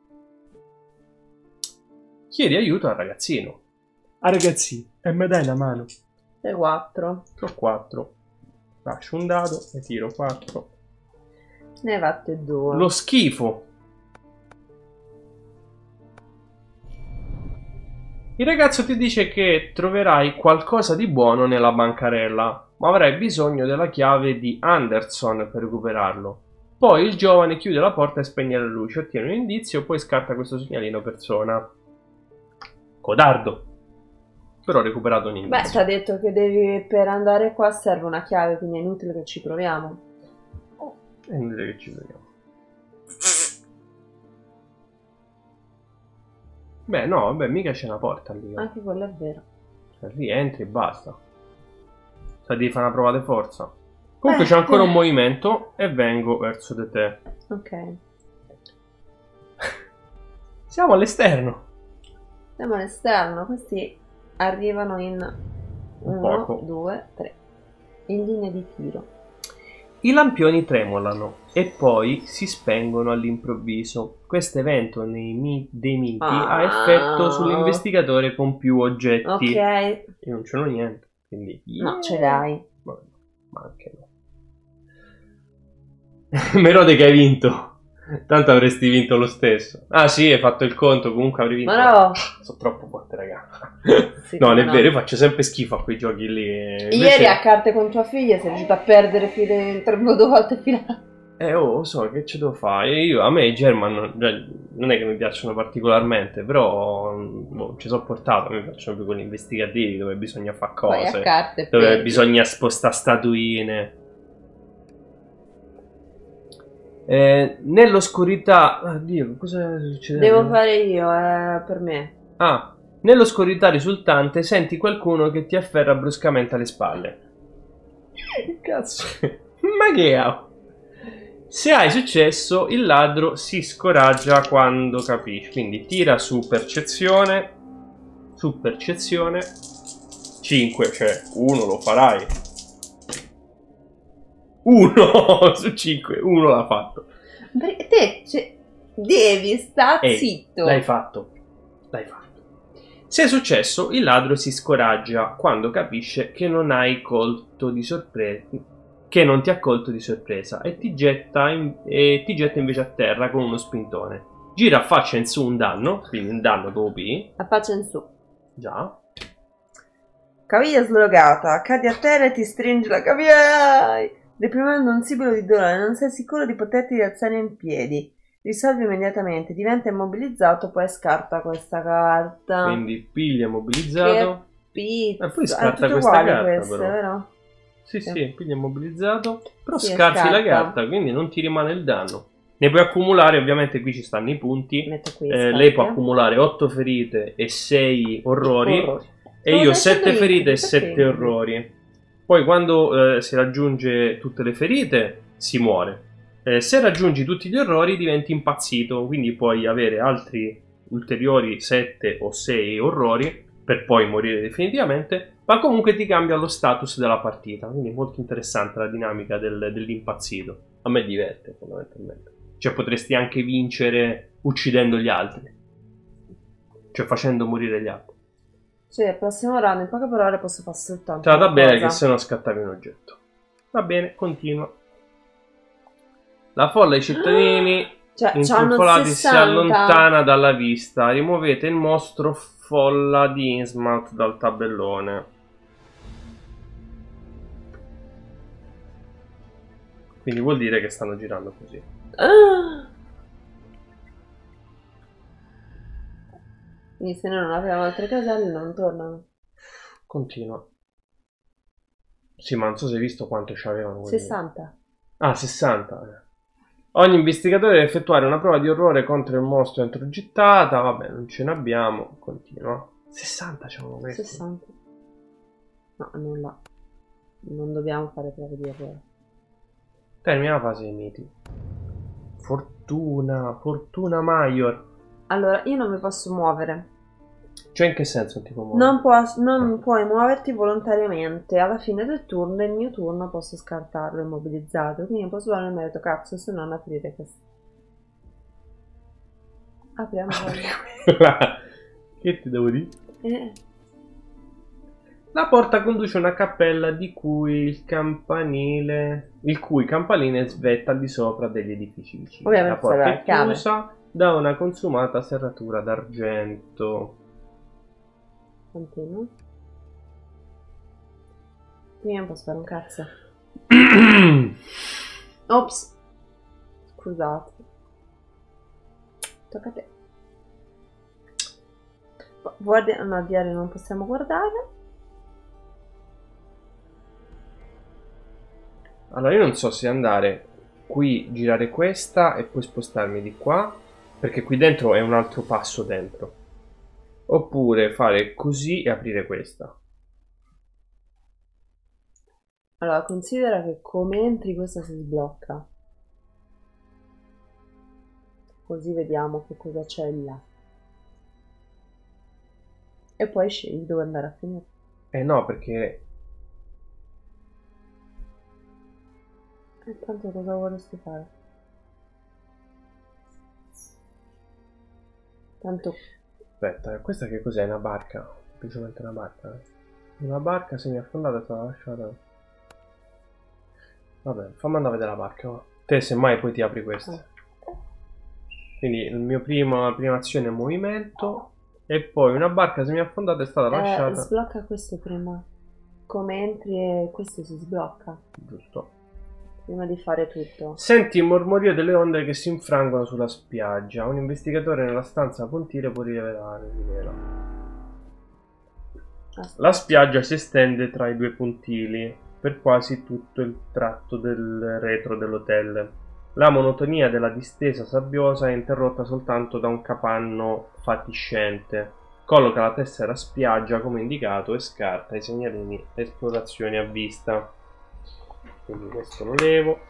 Chiedi aiuto al ragazzino. Ah ragazzi, e mi dai una mano? E quattro. Ho quattro. Lascio un dado e tiro quattro. Ne hai fatte due. Lo schifo. Il ragazzo ti dice che troverai qualcosa di buono nella bancarella, ma avrai bisogno della chiave di Anderson per recuperarlo. Poi il giovane chiude la porta e spegne le luci, ottiene un indizio, poi scarta questo segnalino persona. Codardo. Però ho recuperato un indizio. Beh, ti ha detto che devi, per andare qua serve una chiave, quindi è inutile che ci proviamo. È inutile che ci proviamo. Beh, no, beh, mica c'è una porta lì. Anche quello è vero. Cioè, lì entri e basta. Cioè, devi fare una prova di forza. Comunque Eh, c'è ancora eh. un movimento e vengo verso di te. Ok. Siamo all'esterno. Siamo all'esterno, questi arrivano in Poco. uno, due, tre. In linea di tiro. I lampioni tremolano e poi si spengono all'improvviso. Questo evento nei mi- dei miti Ah. ha effetto sull'investigatore con più oggetti. Ok. Io non ce l'ho niente, quindi... No, ce l'hai. Ma, ma anche no. Merode che hai vinto. Tanto avresti vinto lo stesso. Ah sì, hai fatto il conto, comunque avrei vinto. Ma no. Sono troppo forte, raga. Sì, No, non è no. vero, io faccio sempre schifo a quei giochi lì. Invece... Ieri a carte con tua figlia sei riuscito a perdere file tre due volte filate. Eh, oh, so, che ce devo fare? Io, a me i German non, cioè, non è che mi piacciono particolarmente, però boh, ci sono portato. A me piacciono più quelli investigativi dove bisogna fare Vai a cose, carte e dove prendi. bisogna spostare statuine. Eh, nell'oscurità... Oddio, cosa succede? Devo fare io, è per me. Ah, nell'oscurità risultante senti qualcuno che ti afferra bruscamente alle spalle. Che cazzo? Ma che ha? Se hai successo, il ladro si scoraggia quando capisci. Quindi tira su percezione. Su percezione. cinque, cioè uno lo farai. uno su cinque, uno l'ha fatto. Perché te cioè, devi sta Ehi, zitto. l'hai fatto. L'hai fatto. Se è successo, il ladro si scoraggia quando capisce che non hai colto di sorpresa, che non ti ha colto di sorpresa e ti getta, in, e ti getta invece a terra con uno spintone. Gira a faccia in su un danno, quindi un danno dopo P. A faccia in su. Già. Caviglia slogata, cadi a terra e ti stringi la caviglia. Reprimendo un sibilo di dolore, non sei sicuro di poterti rialzare in piedi. Risolvi immediatamente, diventa immobilizzato, poi scarta questa carta. Quindi piglia immobilizzato. Pizza. E poi Ah, scarta tutte questa uguali carta, queste, però. vero? Sì, Sì. sì, piglia immobilizzato. Però Sì, scarti la scarta. carta, quindi non ti rimane il danno. Ne puoi accumulare, ovviamente qui ci stanno i punti. Metto qui. Eh, lei può accumulare otto ferite e sei orrori. Orrori. E Stavo io leggendo sette io, ferite e perché? sette orrori. Poi quando eh, si raggiunge tutte le ferite si muore. Eh, se raggiungi tutti gli orrori diventi impazzito, quindi puoi avere altri ulteriori sette o sei orrori per poi morire definitivamente, ma comunque ti cambia lo status della partita, quindi molto interessante la dinamica del, dell'impazzito. A me diverte fondamentalmente. Cioè potresti anche vincere uccidendo gli altri, cioè facendo morire gli altri. Sì, al prossimo round in poche parole posso fare soltanto C'è andata una bene cosa. che se no scattavi un oggetto. Va bene, continua. La folla dei cittadini Cioè, c'hanno intrufolati si sessanta. allontana dalla vista. Rimuovete il mostro folla di Innsmouth dal tabellone. Quindi vuol dire che stanno girando così. Ah! Quindi se noi non abbiamo altre caselle non tornano. Continua. Sì, ma non so se hai visto quanto ci avevano. quelli. sessanta. Ah, sessanta. eh. Ogni investigatore deve effettuare una prova di orrore contro il mostro entro gittata. Vabbè, non ce ne abbiamo. Continua. sessanta c'erano questi. sessanta. No, nulla. Non dobbiamo fare prove di errore. Termina la fase dei miti. Fortuna, fortuna Major. Allora, io non mi posso muovere. Cioè in che senso ti può muovere? Non, può- non puoi muoverti volontariamente. Alla fine del turno, il mio turno, posso scartarlo immobilizzato. Quindi non posso fare il merito cazzo se non aprire questo. Apriamo. Che ti devo dire? Eh. La porta conduce a una cappella di cui il campanile il cui campanile svetta al di sopra degli edifici vicini. Ovviamente La porta sarà è il cane. chiusa da una consumata serratura d'argento. Continuo. Quindi non posso fare un cazzo. Ops. Scusate. Tocca a te. Guardia... No, diario non possiamo guardare. Allora io non so se andare qui, girare questa e poi spostarmi di qua, perché qui dentro è un altro passo dentro, oppure fare così e aprire questa. Allora, considera che come entri questa si sblocca. Così vediamo che cosa c'è là. E poi scegli dove andare a finire. Eh no, perché... E tanto cosa vorresti fare? Tanto... Aspetta, questa che cos'è? Una barca? Semplicemente una barca. Eh? Una barca semi-affondata è stata lasciata... Vabbè, fammi andare a vedere la barca. Va. Te semmai poi ti apri questa. Eh. Quindi il mio primo, la prima azione è movimento. E poi una barca semi-affondata è stata Eh, lasciata... sblocca questo prima. Come entri e questo si sblocca. Giusto. Prima di fare tutto. Senti il mormorio delle onde che si infrangono sulla spiaggia. Un investigatore nella stanza pontile può rilevare. Rivela. Aspetta. La spiaggia si estende tra i due puntili per quasi tutto il tratto del retro dell'hotel. La monotonia della distesa sabbiosa è interrotta soltanto da un capanno fatiscente. Colloca la tessera spiaggia come indicato e scarta i segnalini esplorazioni a vista. Quindi questo lo levo.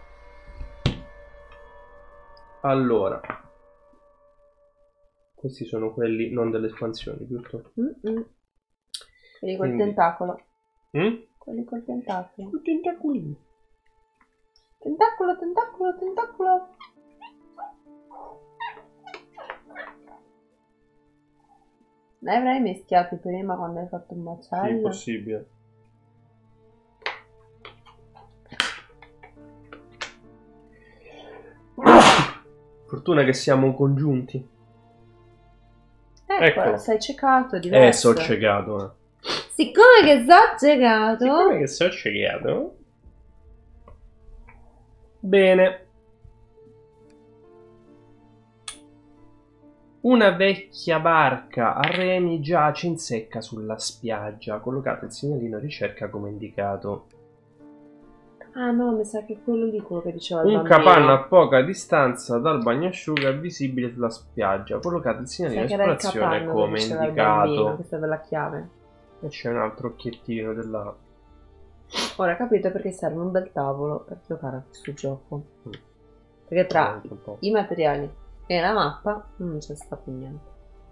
Allora, questi sono quelli non delle espansioni, giusto? Mm-mm. Quelli col Quindi- tentacolo. Mm? Quelli col tentacolo. Un tentacolino. Tentacolo, tentacolo, tentacolo. Ne avrai mischiati prima quando hai fatto un Sì, macello? possibile. Fortuna che siamo congiunti. Ecco, Ecco. sei ciecato, è diverso. Eh, so ciecato. Eh. Siccome che so ciecato... Siccome che so ciecato. Bene. Una vecchia barca a remi giace in secca sulla spiaggia. Collocato il segnalino ricerca come indicato. Ah no, mi sa che è quello di quello che diceva il Un bambino. capanno a poca distanza dal bagnasciuga è visibile sulla spiaggia. Collocato il segnalino Sai di che era il esplorazione capanno che come diceva il bambino, indicato. questa è la chiave. E c'è un altro occhiettino della... Ora capito perché serve un bel tavolo per giocare a questo gioco. Mm. Perché tra Un po'. i materiali e la mappa non c'è sta più niente.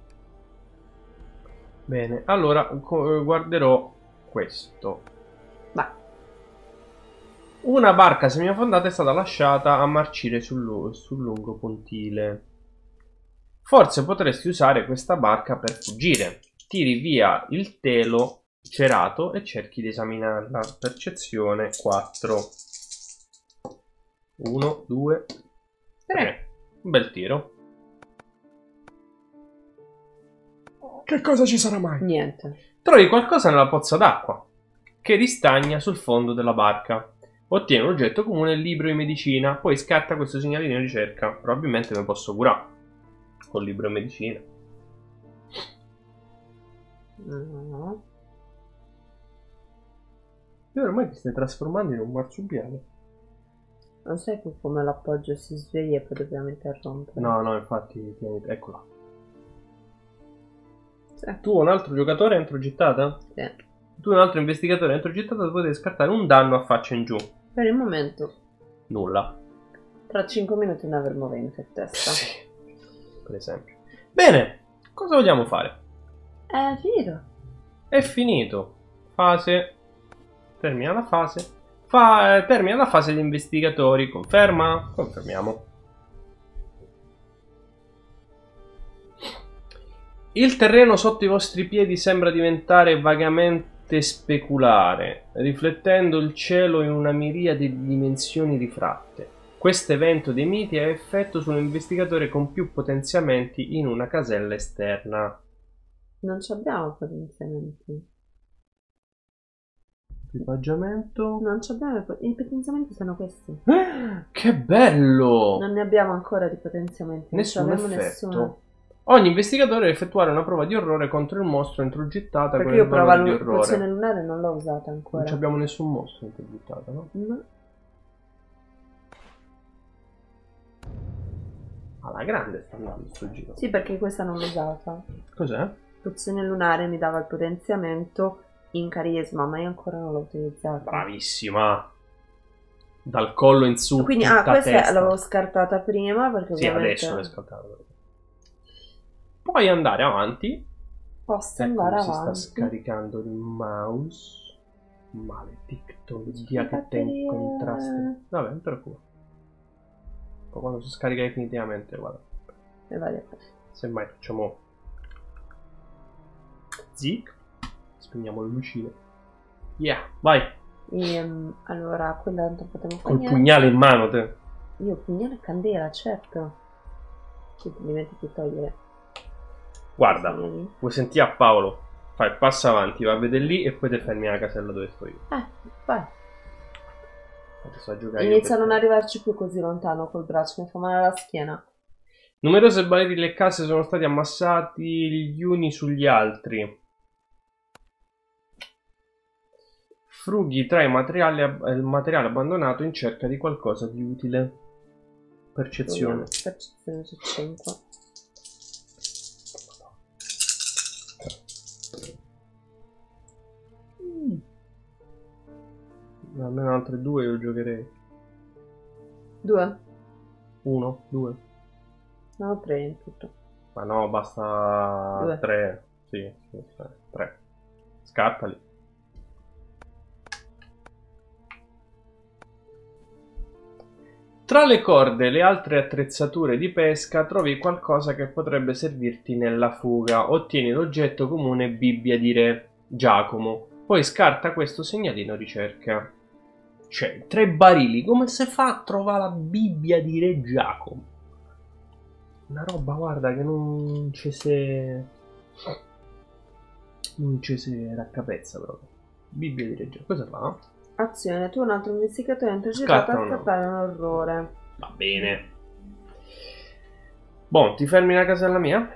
Bene, allora co- guarderò questo. Vai. Una barca semiaffondata è stata lasciata a marcire sul, lu- sul lungo pontile. Forse potresti usare questa barca per fuggire. Tiri via il telo cerato e cerchi di esaminarla. Percezione quattro. uno, due, tre. Un bel tiro. Che cosa ci sarà mai? Niente. Trovi qualcosa nella pozza d'acqua che ristagna sul fondo della barca. Ottieni un oggetto comune e il libro di medicina. Poi scatta questo segnalino di ricerca. Probabilmente mi posso curare col libro di medicina. No. E ormai ti stai trasformando in un marsupiale. Non sai che come l'appoggio si sveglia e poi dobbiamo interrompere. No, no, infatti, tieni- eccola. Sì. Tu un altro giocatore entro gittata? Sì. Tu un altro investigatore entro gittata potete scartare un danno a faccia in giù. Per il momento. Nulla. Tra cinque minuti ne avremo venti a testa. Sì, per esempio. Bene, cosa vogliamo fare? È finito. È finito. Fase. Termina la fase. Fa... Termina la fase degli investigatori. Conferma? Confermiamo. Il terreno sotto i vostri piedi sembra diventare vagamente speculare, riflettendo il cielo in una miriade di dimensioni rifratte. Questo evento dei miti ha effetto sull'investigatore con più potenziamenti in una casella esterna. Non ci abbiamo potenziamenti. Equipaggiamento. Non ci abbiamo i potenziamenti, sono questi. Che bello! Non ne abbiamo ancora di potenziamenti. Nessun non ci abbiamo effetto. nessuno. Ogni investigatore deve effettuare una prova di orrore contro il mostro entro gittata. Perché con io il prova valore di l'evoluzione orrore. lunare non l'ho usata ancora. Non ci abbiamo nessun mostro entro gittata, no? No. Alla grande sta andando sto giro. Sì, perché questa non l'ho usata. Cos'è? L'opzione lunare mi dava il potenziamento in carisma, ma io ancora non l'ho utilizzata. Bravissima. Dal collo in su. Quindi, tutta ah, questa testa. l'avevo scartata prima perché Sì, ovviamente adesso l'hai scartata. Puoi andare avanti. posso Ecco, andare si sta avanti. scaricando il mouse. Maledictologia che te Batterie. incontraste. Vabbè, non te preoccupare. Poi quando si scarica definitivamente, guarda. E vai. Semmai facciamo Zik. Spegniamo le lucine. Yeah, vai. Ehm, allora, quella non potevo fare Col niente. pugnale in mano te. Io pugnale e candela, certo. Sì, ti dimentichi di togliere. Guarda, Segnali. vuoi sentire a Paolo? Fai, passa avanti, va a vedere lì e poi ti fermi alla casella dove sto io. Eh, vai. Adesso a giocare io Inizia a per non te. arrivarci più così lontano col braccio, mi fa male alla schiena. Numerose barili e casse sono stati ammassati gli uni sugli altri. Frughi tra i materiali, ab- il materiale abbandonato in cerca di qualcosa di utile. Percezione. Percezione su cinque. Mm. Almeno altre due io giocherei. Due. Uno, due. Ne ho tre in tutto. Ma no, basta Due. tre. Sì, sì, sì, tre. Scartali. Tra le corde e le altre attrezzature di pesca trovi qualcosa che potrebbe servirti nella fuga. Ottieni l'oggetto comune Bibbia di Re Giacomo. Poi scarta questo segnalino ricerca. Cioè, tre barili. Come si fa a trovare la Bibbia di Re Giacomo? Una roba, guarda, che non ci si... Non ci si raccapezza proprio. Bibbia di Re Giacomo. Cosa fa? Azione, tu un altro investigatore intercettato Scatta a o no? scappare un orrore. Va bene. Boh, ti fermi nella casella mia?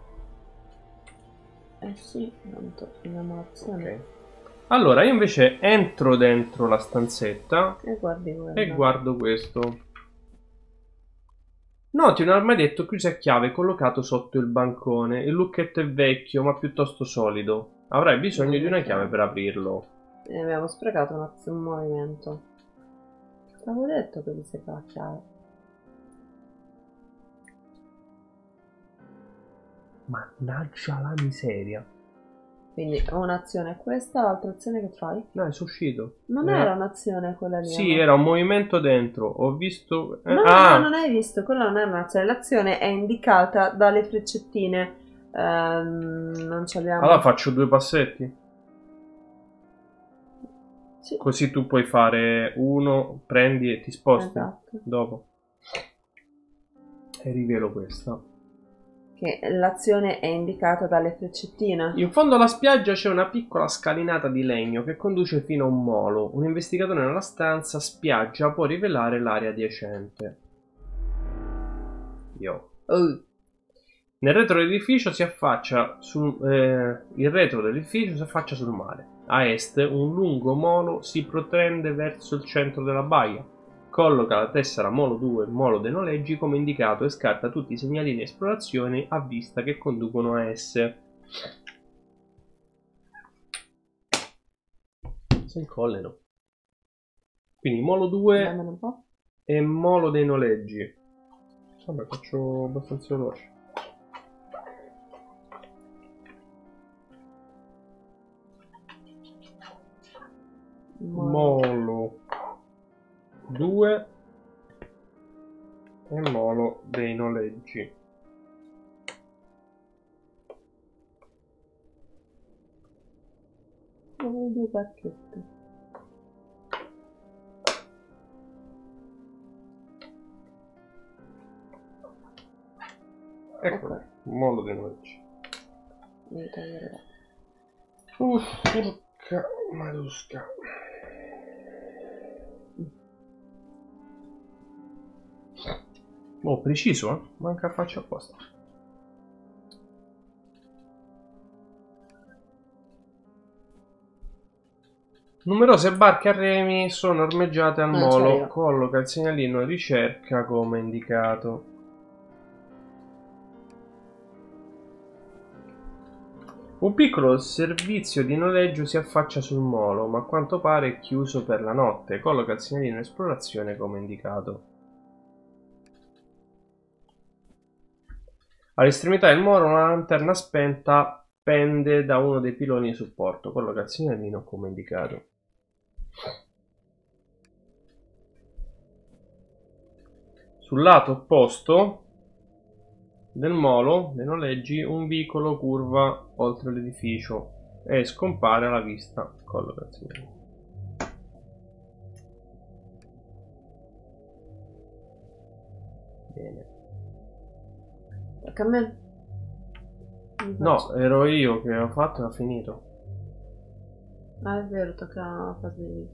Eh sì, tanto finiamo l'azione. Ok. Allora, io invece entro dentro la stanzetta E guardi quello. e guardo questo. Noti un armadietto chiuso a chiave collocato sotto il bancone. Il lucchetto è vecchio ma piuttosto solido. Avrai bisogno di una chiave per aprirlo. E abbiamo sprecato un, az- un movimento. L'avevo detto che vi serve la chiave. Mannaggia la miseria. Quindi un'azione è questa, l'altra azione che fai? No, è uscito. Non Eh, era un'azione quella lì. Sì, no? era un movimento dentro. Ho visto... eh, No, ah! no, non hai visto, quella non è un'azione. L'azione è indicata dalle freccettine. Ehm, non ce l'abbiamo. Allora faccio due passetti. Sì, Così tu puoi fare uno, prendi e ti sposti. esatto. Dopo. E rivelo questa. Che l'azione è indicata dalle freccettine. In fondo alla spiaggia c'è una piccola scalinata di legno che conduce fino a un molo. Un investigatore nella stanza spiaggia può rivelare l'area adiacente. Io. Oh. Nel retro dell'edificio si affaccia sul, eh, il retro dell'edificio si affaccia sul mare. A est un lungo molo si protende verso il centro della baia. Colloca la tessera Molo due, Molo dei noleggi come indicato e scarta tutti i segnalini di esplorazione a vista che conducono a esse. Si incollano. Quindi Molo due... Dammene un po'. e molo dei noleggi. Vabbè, faccio abbastanza veloce. Molo due e molo dei noleggi. Due pacchetti. Ecco, okay. Molo dei noleggi. Devi togliere. Uff, porca malusca. Oh, preciso, eh? Manca faccia apposta. Numerose barche a remi sono ormeggiate al non molo. Colloca il segnalino ricerca come indicato. Un piccolo servizio di noleggio si affaccia sul molo, ma a quanto pare è chiuso per la notte. Colloca il segnalino esplorazione come indicato. All'estremità del molo una lanterna spenta pende da uno dei piloni di supporto. Colloca il segnalino come indicato. Sul lato opposto del molo dei noleggi un vicolo curva oltre l'edificio e scompare alla vista. Colloca il segnalino. Bene. Tocca a me? No, ero io che ho fatto e ho finito. Ah, è vero, tocca a fase di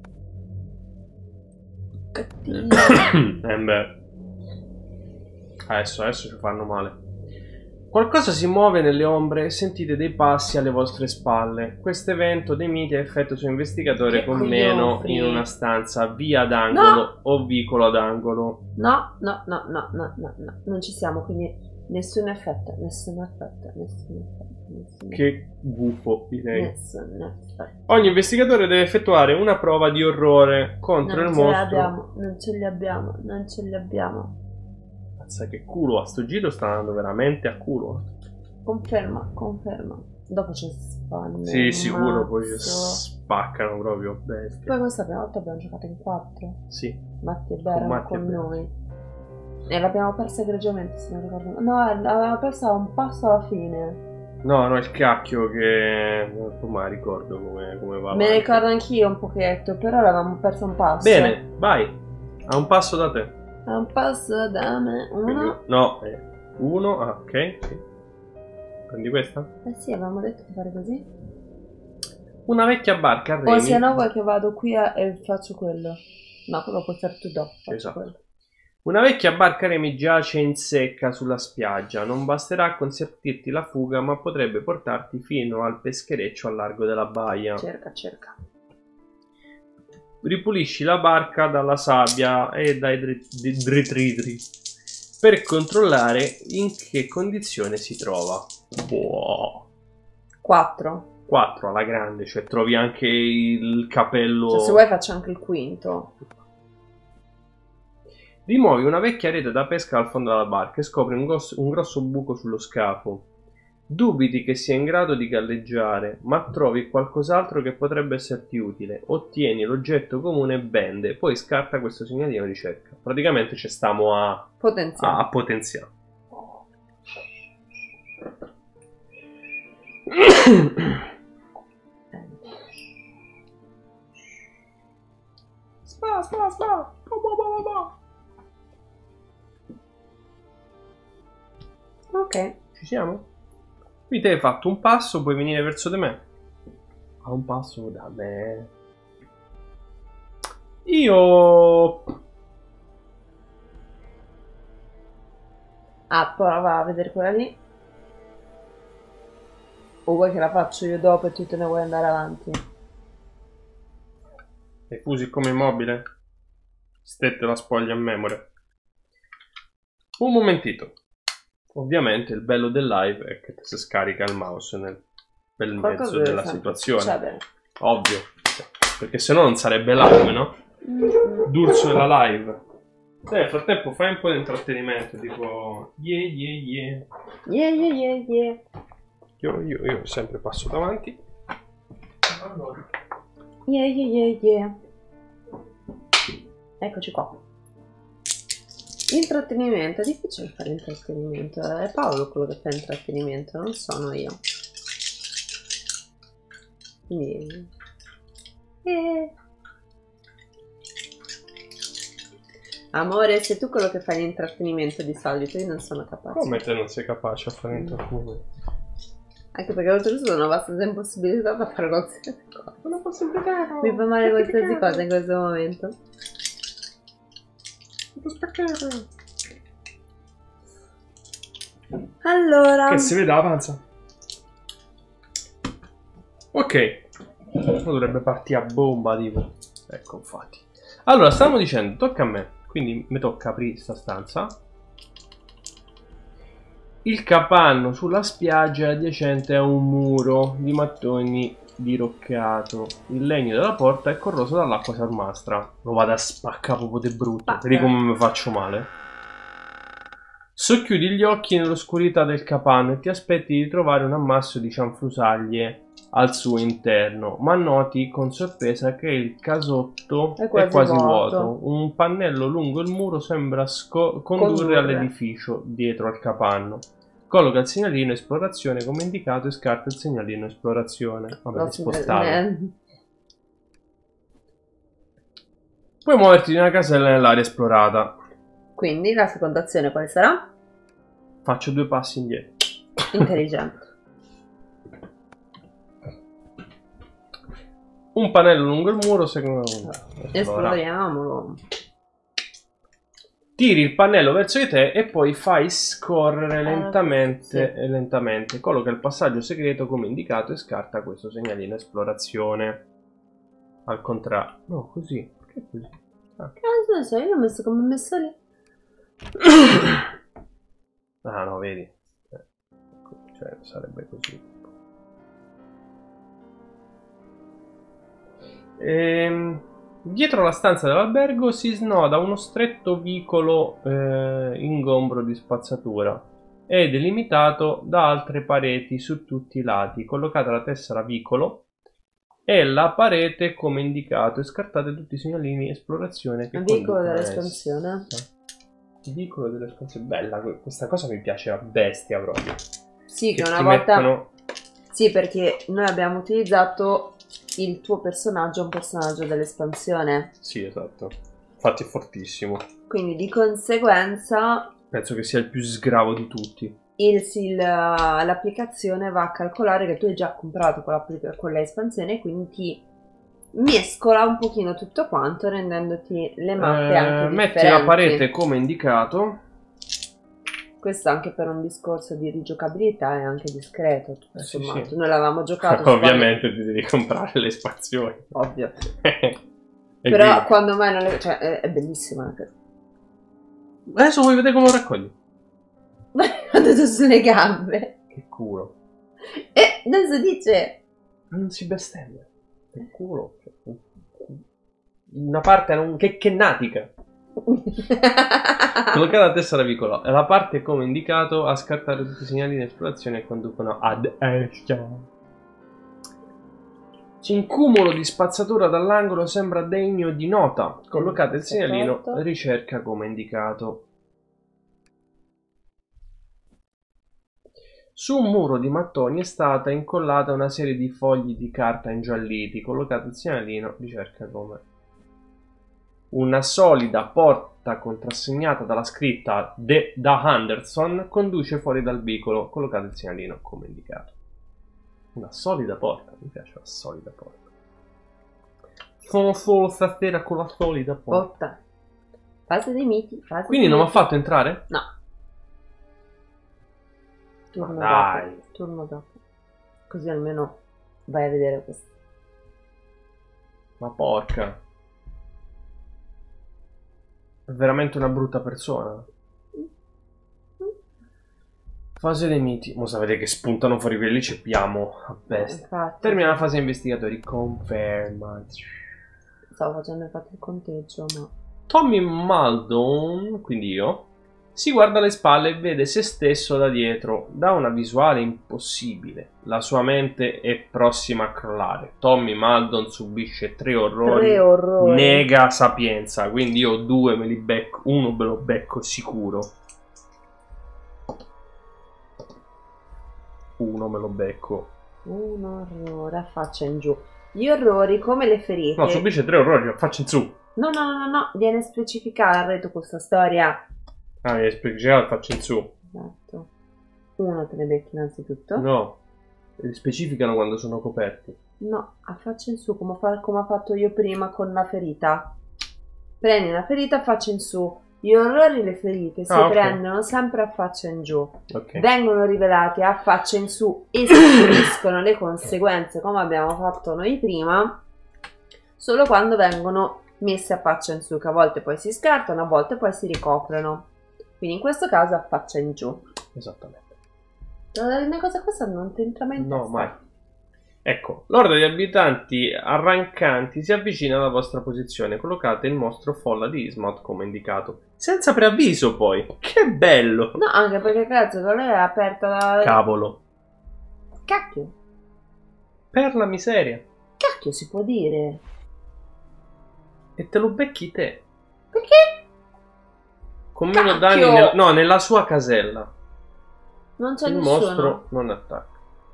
cattivo. Eh beh. Adesso, adesso ci fanno male. Qualcosa si muove nelle ombre e sentite dei passi alle vostre spalle. Questo evento dei miti ha effetto su investigatore Che con meno coglioni. in una stanza via d'angolo No. o vicolo ad angolo. No, no, no, no, no, no, no, non ci siamo, quindi nessun effetto, nessun effetto, nessun effetto, nessun Che gufo, direi. nessun effetto. Ogni investigatore deve effettuare una prova di orrore contro Non il ce li mostro. abbiamo, non ce li abbiamo, non ce li abbiamo. Mazza che culo, a sto giro sta andando veramente a culo. Conferma, conferma. Dopo ci spanne. Sì, sicuro, poi ci mazzo. spaccano proprio bestie. Poi questa prima volta abbiamo giocato in quattro. Sì. Matti e Bera con, Matti e Bera. noi. E l'abbiamo persa egregiamente, se non ricordo. No, l'avevamo persa a un passo alla fine. No, no, il cacchio che... Non mi ricordo come, come va. Me ne avanti. ricordo anch'io un pochetto, però l'avevamo persa un passo. Bene, vai. A un passo da te. A un passo da me. Uno. Quindi- no, eh, uno, ah, ok, sì. Prendi questa. Eh sì, avevamo detto di fare così. Una vecchia barca a remi. O se no vuoi che vado qui a- e faccio quello. No, quello puoi fare tu dopo. Faccio Esatto. quello. Una vecchia barca a remi giace in secca sulla spiaggia. Non basterà consentirti la fuga, ma potrebbe portarti fino al peschereccio al largo della baia. Cerca, cerca. Ripulisci la barca dalla sabbia e dai detriti per controllare in che condizione si trova. Boh. Quattro. quattro alla grande, cioè trovi anche il capello. Cioè, se vuoi faccio anche il quinto. Rimuovi una vecchia rete da pesca dal fondo della barca e scopri un, grosso, un grosso buco sullo scafo. Dubiti che sia in grado di galleggiare, ma trovi qualcos'altro che potrebbe esserti utile. Ottieni l'oggetto comune e bende, poi scarta questo segnalino di ricerca. Praticamente ci stiamo a, Potenziale. a, a potenziare. Spa, spa, spa. Ok. Ci siamo? Qui te hai fatto un passo, puoi venire verso di me. A un passo da me. Io... Ah, prova a vedere quella lì. O vuoi che la faccio io dopo e tu te ne vuoi andare avanti? Hai fusi come immobile? Stette la spoglia a memoria. Un momentito. Ovviamente il bello del live è che si scarica il mouse nel bel Qualcosa mezzo deve della sempre situazione. succedere. Ovvio. Perché se no non sarebbe live, no? Mm. D'Urso della live. Eh, nel frattempo fai un po' di intrattenimento, tipo yeah yeah yeah. Yeah, yeah, yeah, yeah. Io, io, io sempre passo davanti. Allora. Yeah, yeah, yeah, yeah. Eccoci qua. Intrattenimento, è difficile fare intrattenimento. È Paolo quello che fa intrattenimento, non sono io. Quindi... Eh. Amore, sei tu quello che fa l'intrattenimento di solito, io non sono capace. Come te non sei capace a fare intrattenimento? Anche perché oltretutto sono abbastanza impossibilitata a fare qualsiasi cosa. Una possibilità. Mi fa male qualsiasi cosa in questo momento. Allora... Che si vede la panza. Ok. Dovrebbe partire a bomba, tipo. Ecco, infatti. Allora, stavamo dicendo, tocca a me. Quindi mi tocca aprire sta stanza. Il capanno sulla spiaggia adiacente a un muro di mattoni diroccato. Il legno della porta è corroso dall'acqua salmastra. Lo vado a spaccare proprio di brutto. Vedi come mi faccio male? Socchiudi gli occhi nell'oscurità del capanno e ti aspetti di trovare un ammasso di cianfrusaglie al suo interno, ma noti con sorpresa che il casotto è quasi, è quasi vuoto. vuoto. Un pannello lungo il muro sembra condurre, condurre all'edificio dietro al capanno. Colloca il segnalino esplorazione come indicato e scarta il segnalino esplorazione. Vabbè, no, spostato. Puoi muoverti in una casella nell'area esplorata. Quindi la seconda azione quale sarà? Faccio due passi indietro. Intelligente. Un pannello lungo il muro, secondo me. Esploriamolo. Tiri il pannello verso di te e poi fai scorrere lentamente sì. e lentamente. Colloca il passaggio segreto come indicato e scarta questo segnalino esplorazione. Al contrario. No, così. Perché così? Ah. Che ne so, io l'ho messo come messo lì. Ah no, vedi. Eh, cioè, sarebbe così. Ehm, dietro la stanza dell'albergo si snoda uno stretto vicolo eh, ingombro di spazzatura e delimitato da altre pareti su tutti i lati. Collocata la tessera vicolo e la parete come indicato e scartate tutti i segnalini esplorazione che il vicolo dell'espansione. Il vicolo dell'espansione, bella, questa cosa mi piace a bestia proprio. Sì, che, che una volta mettono... Sì, perché noi abbiamo utilizzato il tuo personaggio, un personaggio dell'espansione. Sì, esatto. Infatti è fortissimo. Quindi di conseguenza penso che sia il più sgravo di tutti. L'applicazione va a calcolare che tu hai già comprato con l'espansione e quindi ti mescola un pochino tutto quanto rendendoti le mappe eh, anche metti differenti. La parete come indicato. Questo anche per un discorso di rigiocabilità è anche discreto. Tutto sì, sì. Sì. Noi l'avevamo giocato. Ovviamente ti devi comprare le espansioni. Ovvio. Però qui... quando mai non le... Cioè, è, è bellissima anche. Adesso vuoi vedere come lo raccogli? Quando tu sulle gambe. Che culo. E adesso dice... Non si bestemmia. Che culo. Una parte non... che, che natica. Collocare la tessera vicolo e la parte come indicato a scartare tutti i segnali di esplorazione che conducono ad est. Un cumulo di spazzatura dall'angolo sembra degno di nota. Collocate il segnalino ricerca come indicato. Su un muro di mattoni è stata incollata una serie di fogli di carta ingialliti. Collocate il segnalino ricerca come. Una solida porta contrassegnata dalla scritta de, da Anderson conduce fuori dal vicolo. Collocate il segnalino come indicato. Una solida porta. Mi piace la solida porta. Sono solo stasera con la solida porta. Porta. Fase dei miti. Fase Quindi dei non mi miti. ha fatto entrare? No. Turno Dai. dopo. Turno dopo. Così almeno vai a vedere questo. Ma porca. È veramente una brutta persona. Fase dei miti. Mo sapete che spuntano fuori quelli, ceppiamo a bestia. Termina la fase investigatori. Conferma. Stavo facendo infatti il conteggio, ma Tommy Maldon, quindi io, si guarda alle spalle e vede se stesso da dietro. Da una visuale impossibile. La sua mente è prossima a crollare. Tommy Maldon subisce tre orrori. Tre orrori. Nega sapienza. Quindi io due me li becco. Uno me lo becco sicuro. Uno me lo becco. Un orrore a faccia in giù. Gli orrori come le ferite. No, subisce tre orrori a faccia in su. No, no, no, no, viene specificata tu questa storia. Ah, mi hai specificato a faccia in su. Esatto. Uno te ne becchi innanzitutto. No, li specificano quando sono coperti. No, a faccia in su, come, fa, come ho fatto io prima con la ferita. Prendi una ferita a faccia in su. Gli orrori e le ferite si ah, okay. prendono sempre a faccia in giù. Okay. Vengono rivelati a faccia in su e subiscono le conseguenze, come abbiamo fatto noi prima, solo quando vengono messe a faccia in su, che a volte poi si scartano, a volte poi si ricoprono. Quindi in questo caso a faccia in giù. Esattamente. Una cosa questa non ti entra mai in No, testa? mai. Ecco, l'orda di abitanti arrancanti si avvicina alla vostra posizione. Collocate il mostro folla di Ismouth come indicato. Senza preavviso poi. Che bello! No, anche perché cazzo, lei è aperta da... Cavolo. Cacchio. Per la miseria. Cacchio si può dire. E te lo becchi te. Perché? Con meno Cacchio! danni nel... No, nella sua casella. Non c'è Il nessuno. mostro non attacca.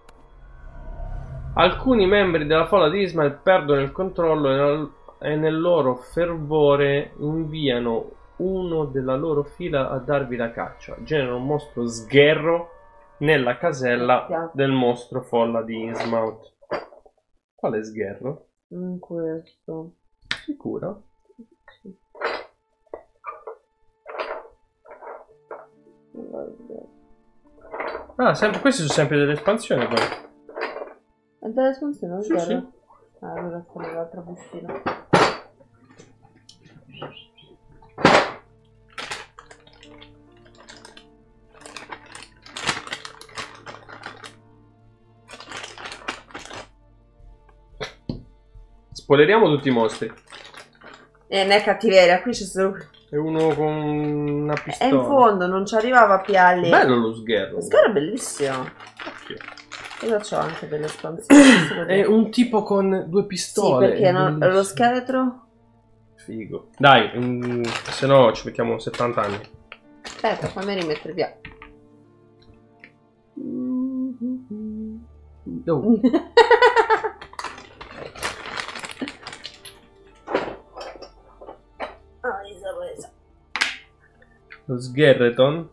Alcuni membri della folla di Ismael perdono il controllo e nel, e nel loro fervore inviano uno della loro fila a darvi la caccia. Generano un mostro sgherro nella casella del mostro folla di Ismouth. Quale sgherro? In questo. Sicuro? Ah, sempre, queste sono sempre delle espansioni poi. È della espansione, Sì, sì. Ah, allora sta nell'altra bustina. Spoileriamo tutti i mostri. E non è cattiveria, qui c'è solo... E uno con una È pistola. in fondo, non ci arrivava più alle... Bello lo sgherro. Lo sgherro è bellissimo. Occhio. Cosa c'ho anche delle espansioni? È un tipo con due Sì, pistole. perché no, Bellissimo. lo scheletro... Figo. Dai, mm, se no ci mettiamo settanta anni. Aspetta, fammi rimettere via. Oh. Ah, isa, isa. Lo sgherreton.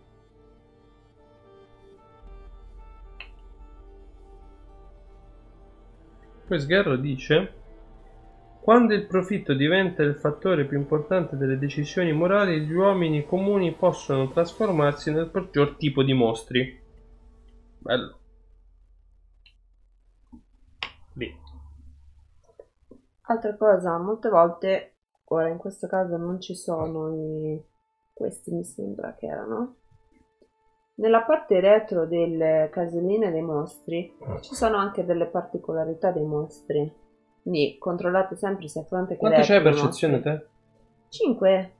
Poi sgherro dice: quando il profitto diventa il fattore più importante delle decisioni morali, gli uomini comuni possono trasformarsi nel peggior tipo di mostri. Bello. Lì. Altra cosa, molte volte, ora in questo caso non ci sono i... questi mi sembra che erano. Nella parte retro delle caselline dei mostri ci sono anche delle particolarità dei mostri. Quindi controllate sempre sia fronte che Quanto retro. c'hai percezione te? cinque.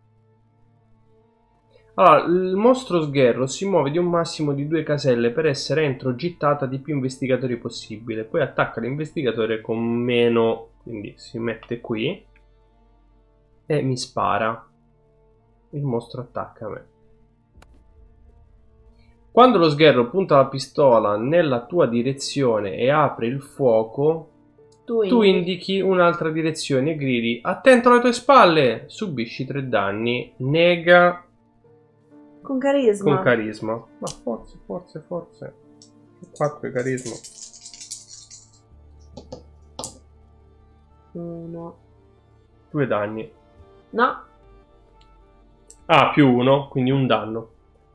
Allora, il mostro sgherro si muove di un massimo di due caselle per essere entro gittata di più investigatori possibile. Poi attacca l'investigatore con meno, quindi si mette qui e mi spara. Il mostro attacca a me. Quando lo sgherro punta la pistola nella tua direzione e apre il fuoco, Tu, tu indichi... indichi un'altra direzione e gridi: attento alle tue spalle! Subisci tre danni. Nega con carisma. con carisma. Ma forse, forse, forse. quattro di carisma. Uno. Due danni. No. Ah, più uno, quindi un danno.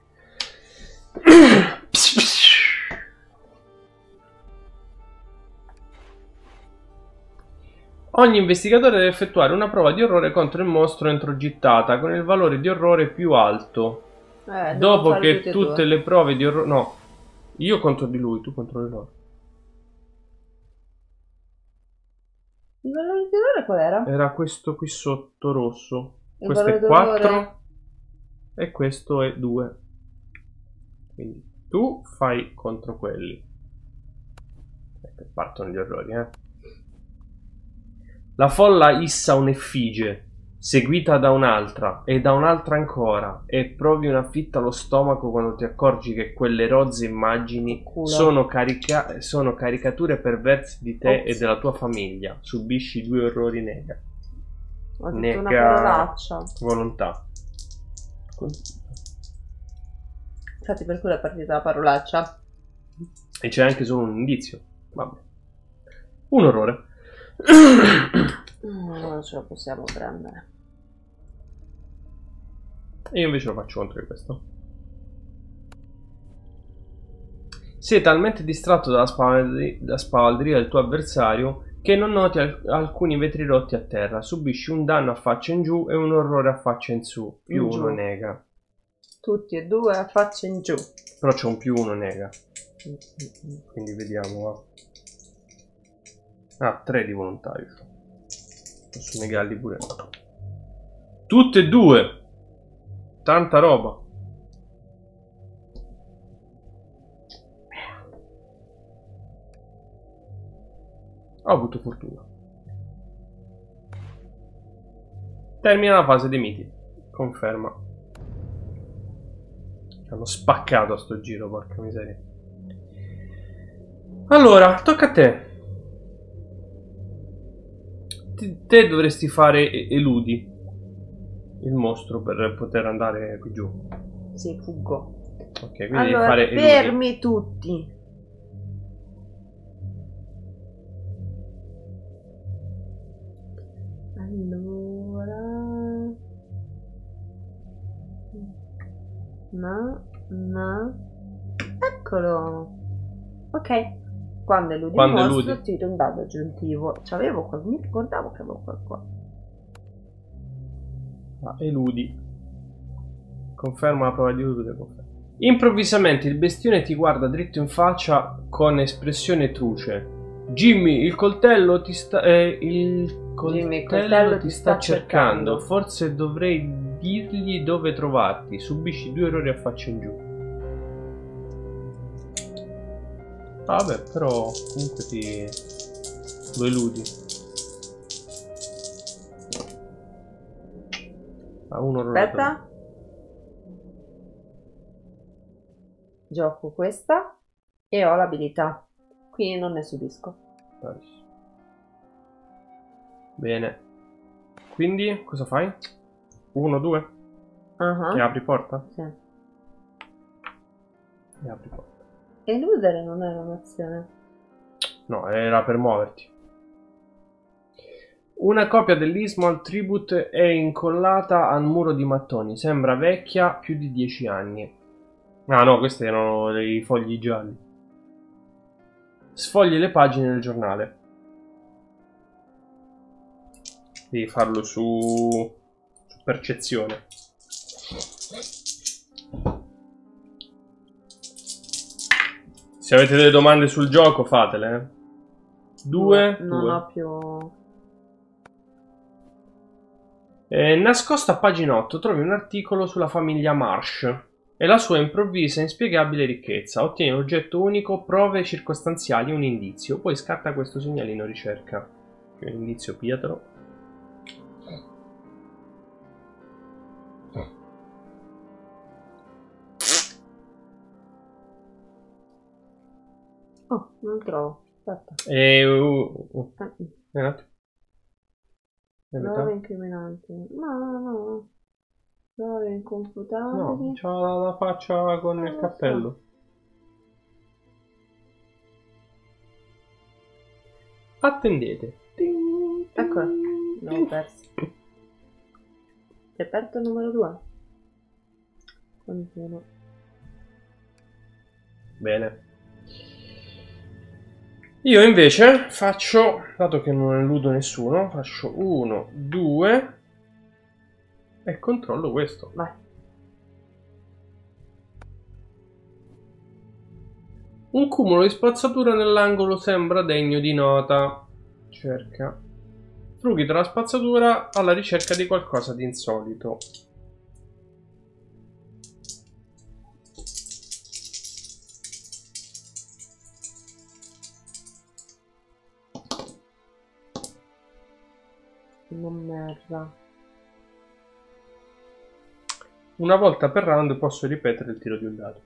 Ogni investigatore deve effettuare una prova di orrore contro il mostro entro gittata con il valore di orrore più alto. Eh, Dopo fare che tutte e tutte due. le prove di orrore... No, io contro di lui, tu contro di loro. Il valore di orrore qual era? Era questo qui sotto rosso. Il questo è valore d'onore. quattro e questo è due. Quindi tu fai contro quelli. Ecco, partono gli errori, eh. La folla issa un'effigie, seguita da un'altra e da un'altra ancora, e provi una fitta allo stomaco quando ti accorgi che quelle rozze immagini sono, carica- sono caricature perverse di te Ops. e della tua famiglia. Subisci due orrori nega. Ho detto Nega una parolaccia. volontà. Infatti per quello è partita la parolaccia. E c'è anche solo un indizio. Vabbè. Un orrore. No, non ce la possiamo prendere. E io invece lo faccio contro di questo. Sei talmente distratto dalla spavalderia, dalla spavalderia del tuo avversario che non noti al- alcuni vetri rotti a terra. Subisci un danno a faccia in giù e un orrore a faccia in su. Più In giù. uno nega. Tutti e due a faccia in giù. Però c'è un più uno nega. Quindi vediamo. Va. Ah, tre di volontà io c'ho. Posso negarli pure. Tutte e due. Tanta roba. Ho avuto fortuna. Termina la fase dei miti. Conferma. Hanno spaccato a sto giro, porca miseria. Allora, tocca a te. Te, te dovresti fare e- eludi il mostro per poter andare qui giù. Sì, fuggo. Ok, quindi devi Allora, fare eludi. fermi tutti. Allora... No, no. Eccolo. Ok. Quando eludi Quando il mostro, eludi. tiro un dado aggiuntivo. C'avevo qua, mi ricordavo che avevo qua qua. Ah, eludi. Conferma la prova di elude. Conferma. Improvvisamente il bestione ti guarda dritto in faccia con espressione truce. Jimmy, il coltello ti sta... Eh, il coltello, Jimmy, il coltello ti sta cercando. Forse dovrei dirgli dove trovarti. Subisci due errori a faccia in giù. Vabbè, però comunque ti... lo eludi. Ah, uno errore. Aspetta. Gioco questa e ho l'abilità. Quindi non ne subisco. Bene. Quindi cosa fai? Uno, due? Ah, E apri porta? sì. E apri porta. Eludere non era un'azione. No, era per muoverti. Una copia dell'Ismal Tribute è incollata al muro di mattoni. Sembra vecchia più di dieci anni. Ah no, questi erano dei fogli gialli. Sfogli le pagine del giornale. Devi farlo su, su percezione. Se avete delle domande sul gioco, fatele. Eh. Due, No, non due. ho più... Eh, nascosto a pagina otto trovi un articolo sulla famiglia Marsh e la sua improvvisa e inspiegabile ricchezza. Ottieni un oggetto unico, prove circostanziali e un indizio. Poi scatta questo segnalino ricerca. Un indizio Pietro. Oh, non trovo. Aspetta. E... Uh, uh, Eh, un attimo. È metà? Prove incriminanti. No, no, no. Prove inconfutabili. No, c'ha la, la faccia con Non il lo cappello. Attendete. Eccola. L'ho perso. Reperto numero due. Continuo. Bene. Io invece faccio, dato che non eludo nessuno, faccio uno, due e controllo questo. Vai. Un cumulo di spazzatura nell'angolo sembra degno di nota. Cerca. Frughi tra la spazzatura alla ricerca di qualcosa di insolito. Non merda. Una volta per round posso ripetere il tiro di un dado.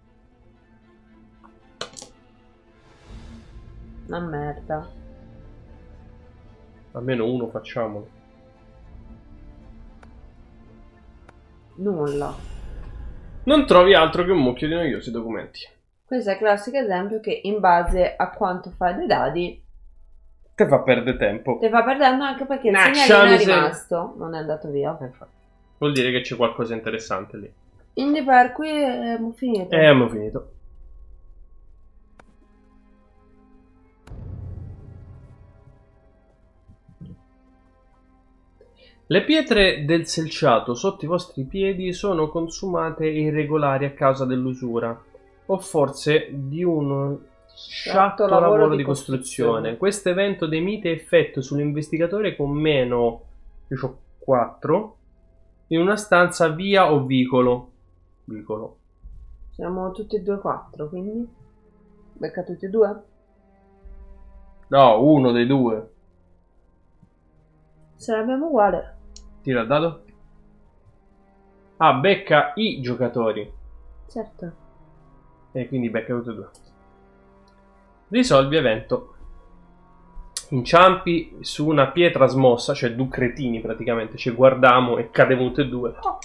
Una merda. Almeno uno facciamolo. Nulla. Non trovi altro che un mucchio di noiosi documenti. Questo è il classico esempio che in base a quanto fai dei dadi Te fa perdere tempo. ti fa perdendo, anche perché il Nah, segnalino è se- rimasto, non è andato via. Eh, infatti. Vuol dire che c'è qualcosa di interessante lì. Quindi per qui abbiamo finito. E abbiamo finito. Le pietre del selciato sotto i vostri piedi sono consumate e irregolari a causa dell'usura, o forse di uno sciatto lavoro, lavoro di, di costruzione. costruzione. Questo evento demite effetto sull'investigatore con meno io c'ho quattro in una stanza via o vicolo. Vicolo. Siamo tutti e due quattro, quindi becca tutti e due? No, uno dei due. Se l'abbiamo uguale. Tira il dado. Ah, becca i giocatori. Certo. E quindi becca tutti e due. Risolvi evento. Inciampi su una pietra smossa, cioè due cretini praticamente. Ci guardiamo e cademo tutti e due. Oh.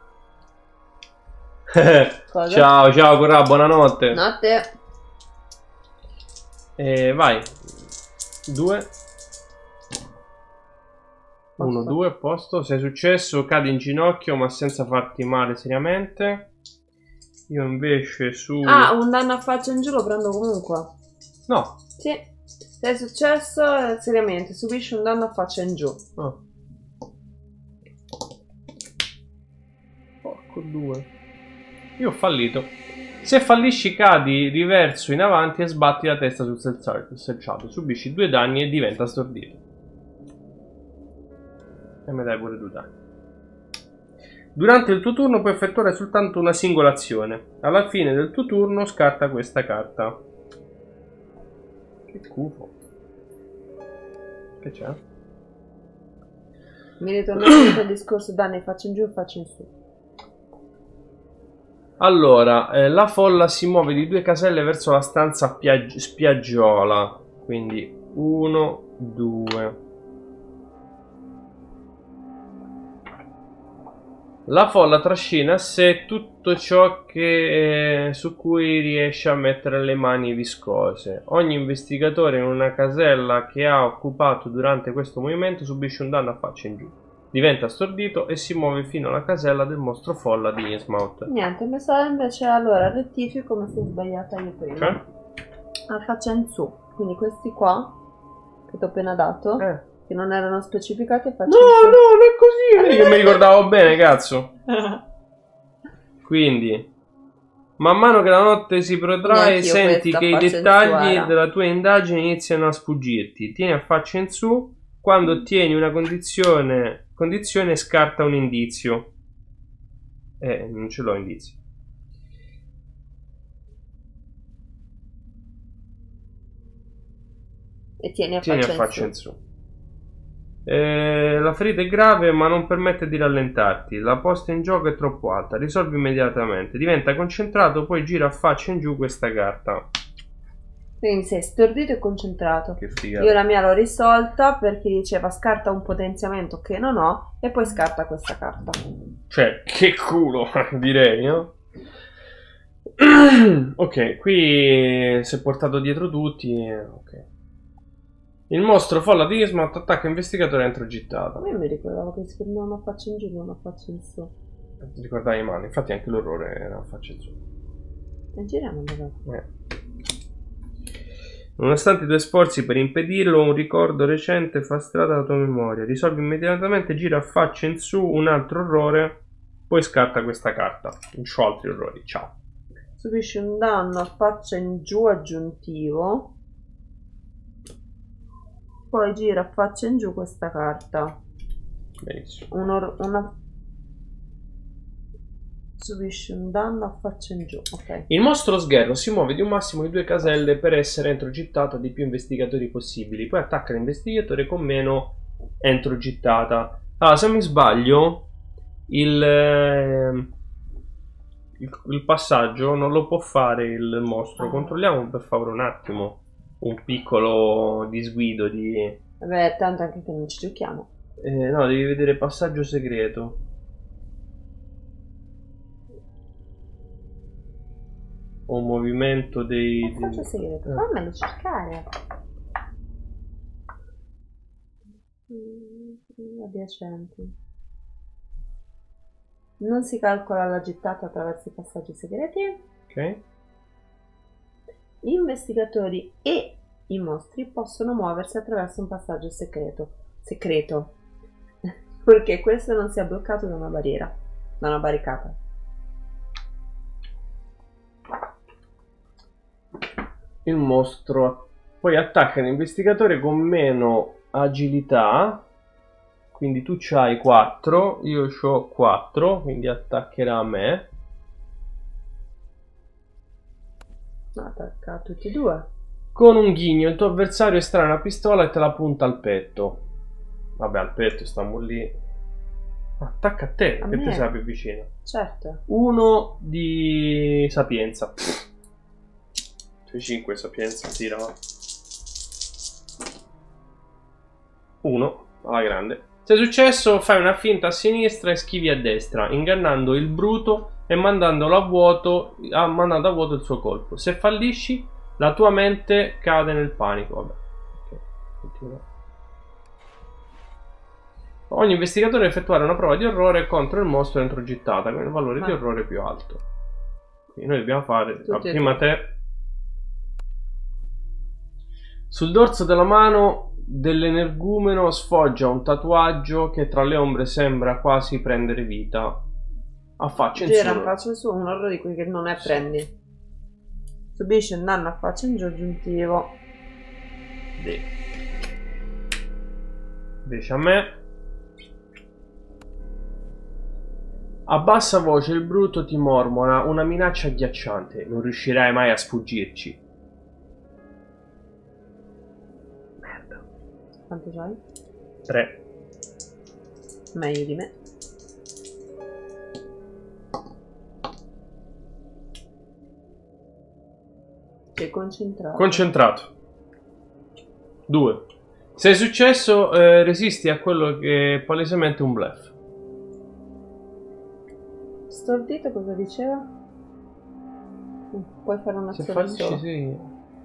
Ciao, ciao, Corà, buonanotte. Notte. E vai. Due. uno, due, posto. Se è successo, cadi in ginocchio, ma senza farti male seriamente. Io invece su... Ah, un danno a faccia in giù lo prendo comunque. No. Sì. Se è successo, seriamente, subisci un danno a faccia in giù. Oh. Porco due. Io ho fallito. Se fallisci, cadi riverso in avanti e sbatti la testa sul selciato. Subisci due danni e diventa stordito. E me dai pure due danni. Durante il tuo turno puoi effettuare soltanto una singola azione. Alla fine del tuo turno scarta questa carta. Che cufo. Che c'è? Mi ritorno al discorso danni faccia in giù e faccia in su. Allora, eh, la folla si muove di due caselle verso la stanza spiaggiola. Quindi uno, due. La folla trascina a sé tutto ciò che, eh, su cui riesce a mettere le mani viscose. Ogni investigatore in una casella che ha occupato durante questo movimento subisce un danno a faccia in giù. Diventa stordito e si muove fino alla casella del mostro folla di Innsmouth. Niente, mi sa invece allora rettifico come si è sbagliata io prima. Cioè? A faccia in su. Quindi questi qua che ti ho appena dato, Eh. che non erano specificati, faccia No, in su. no, non è così. Io mi ricordavo bene, cazzo. Quindi, man mano che la notte si protrae, Neanch'io senti questa che i faccia in dettagli su era. della tua indagine iniziano a sfuggirti. Tieni a faccia in su. Quando ottieni una condizione, condizione scarta un indizio. Eh, non ce l'ho indizio. E tieni a Tieni faccia, a faccia in in su. su. Eh, la ferita è grave ma non permette di rallentarti. La posta in gioco è troppo alta. Risolvi immediatamente. Diventa concentrato, poi gira a faccia in giù questa carta. Quindi sei stordito e concentrato. Che figata. Io la mia l'ho risolta perché diceva scarta un potenziamento che non ho e poi scarta questa carta. Cioè, che culo, direi, no? Ok, qui si è portato dietro tutti. Ok. Il mostro folla di Innsmouth attacca investigatore entro gittata. Io mi ricordavo che si prendeva una faccia in giù e una faccia in su. Ti ricordavi male, infatti anche l'orrore era a faccia in su. E giriamo da Eh. Nonostante i tuoi sforzi per impedirlo, un ricordo recente fa strada alla tua memoria. Risolvi immediatamente, gira a faccia in su un altro orrore, poi scarta questa carta. Non c'ho altri orrori, ciao. Subisci un danno a faccia in giù aggiuntivo. poi gira faccia in giù questa carta. Benissimo. Un or- una subisce un danno a faccia in giù. Ok. Il mostro sgherro si muove di un massimo di due caselle per essere entrogittata di più investigatori possibili. Poi attacca l'investigatore con meno entrogittata. Allora, se non mi sbaglio, il, eh, il, il passaggio non lo può fare il mostro. Controlliamo per favore un attimo un piccolo disguido di... Vabbè, tanto anche che non ci giochiamo. Eh, no, devi vedere passaggio segreto. O movimento dei... Passaggio dei... segreto. Eh. Fammelo cercare. Adiacenti. Non si calcola la gittata attraverso i passaggi segreti. Ok. Gli investigatori e i mostri possono muoversi attraverso un passaggio segreto. Segreto. Perché questo non sia bloccato da una barriera. Da una barricata. Il mostro poi attacca l'investigatore con meno agilità. Quindi tu c'hai quattro, io c'ho quattro, quindi attaccherà a me. Attacca a tutti e due. Con un ghigno il tuo avversario estrae una pistola e te la punta al petto. Vabbè, al petto stiamo lì. Attacca a te, A che me? te sei più vicino. Certo. Uno di sapienza. C'è cinque sapienza, tira. Va. Uno, alla grande. Se è successo, fai una finta a sinistra e schivi a destra, ingannando il bruto e mandandolo a vuoto, ah, mandando a vuoto il suo colpo. Se fallisci, la tua mente cade nel panico. Vabbè. Okay. Continua. Ogni investigatore deve effettuare una prova di orrore contro il mostro entro gittata, con il valore ah. di orrore più alto. Quindi noi dobbiamo fare la prima te. Sul dorso della mano dell'energumeno sfoggia un tatuaggio che tra le ombre sembra quasi prendere vita. A faccia in su. Gira, faccia in su, un orrore di cui che non è prendi. Subisce un danno a faccia in giù aggiuntivo. De. Invece a me. A bassa voce il bruto ti mormora una minaccia agghiacciante. Non riuscirai mai a sfuggirci. Merda. Quanto c'hai? Tre. Meglio di me. Sei concentrato. Concentrato. Due. Se è successo, eh, resisti a quello che è palesemente un bluff. Stordito cosa diceva? Puoi fare Se un'azione fallisci, sola. sì.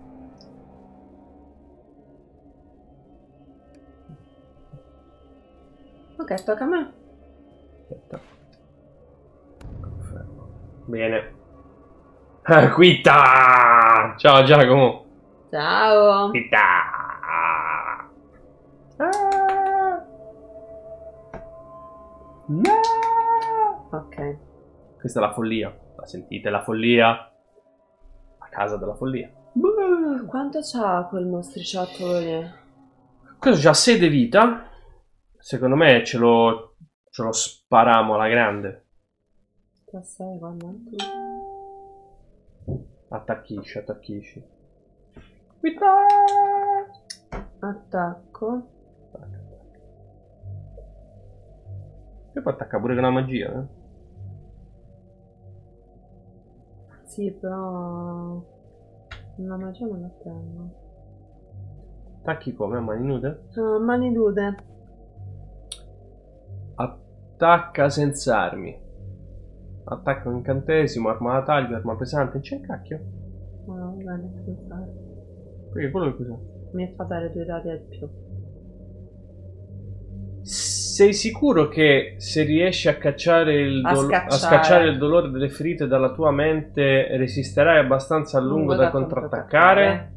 Ok, tocca a me. Aspetta. Confermo. Bene. Ah, quitta! Ciao Giacomo. Ciao. Quitta! Ah. No! Ok. Questa è la follia. La sentite? La follia? La casa della follia. Quanto c'ha quel mostriciattolo lì? Questo c'ha sette vita. Secondo me ce lo, ce lo spariamo alla grande. sei, guarda. Attacchisci, attacchisci. Attacco. E poi attacca pure con la magia, eh? Sì, però... la magia non la tengo. Attacchi come? A mani nude? Uh, mani nude. Attacca senza armi. Attacca un incantesimo, arma da taglio, arma pesante. C'è il cacchio? No, no, bene, pensare. Perché quello che cos'è? Mi fa dare due dadi al più. Sei sicuro che se riesci a cacciare il A dolo- scacciare. a scacciare il dolore delle ferite dalla tua mente resisterai abbastanza a lungo, Lungo da, da contrattaccare?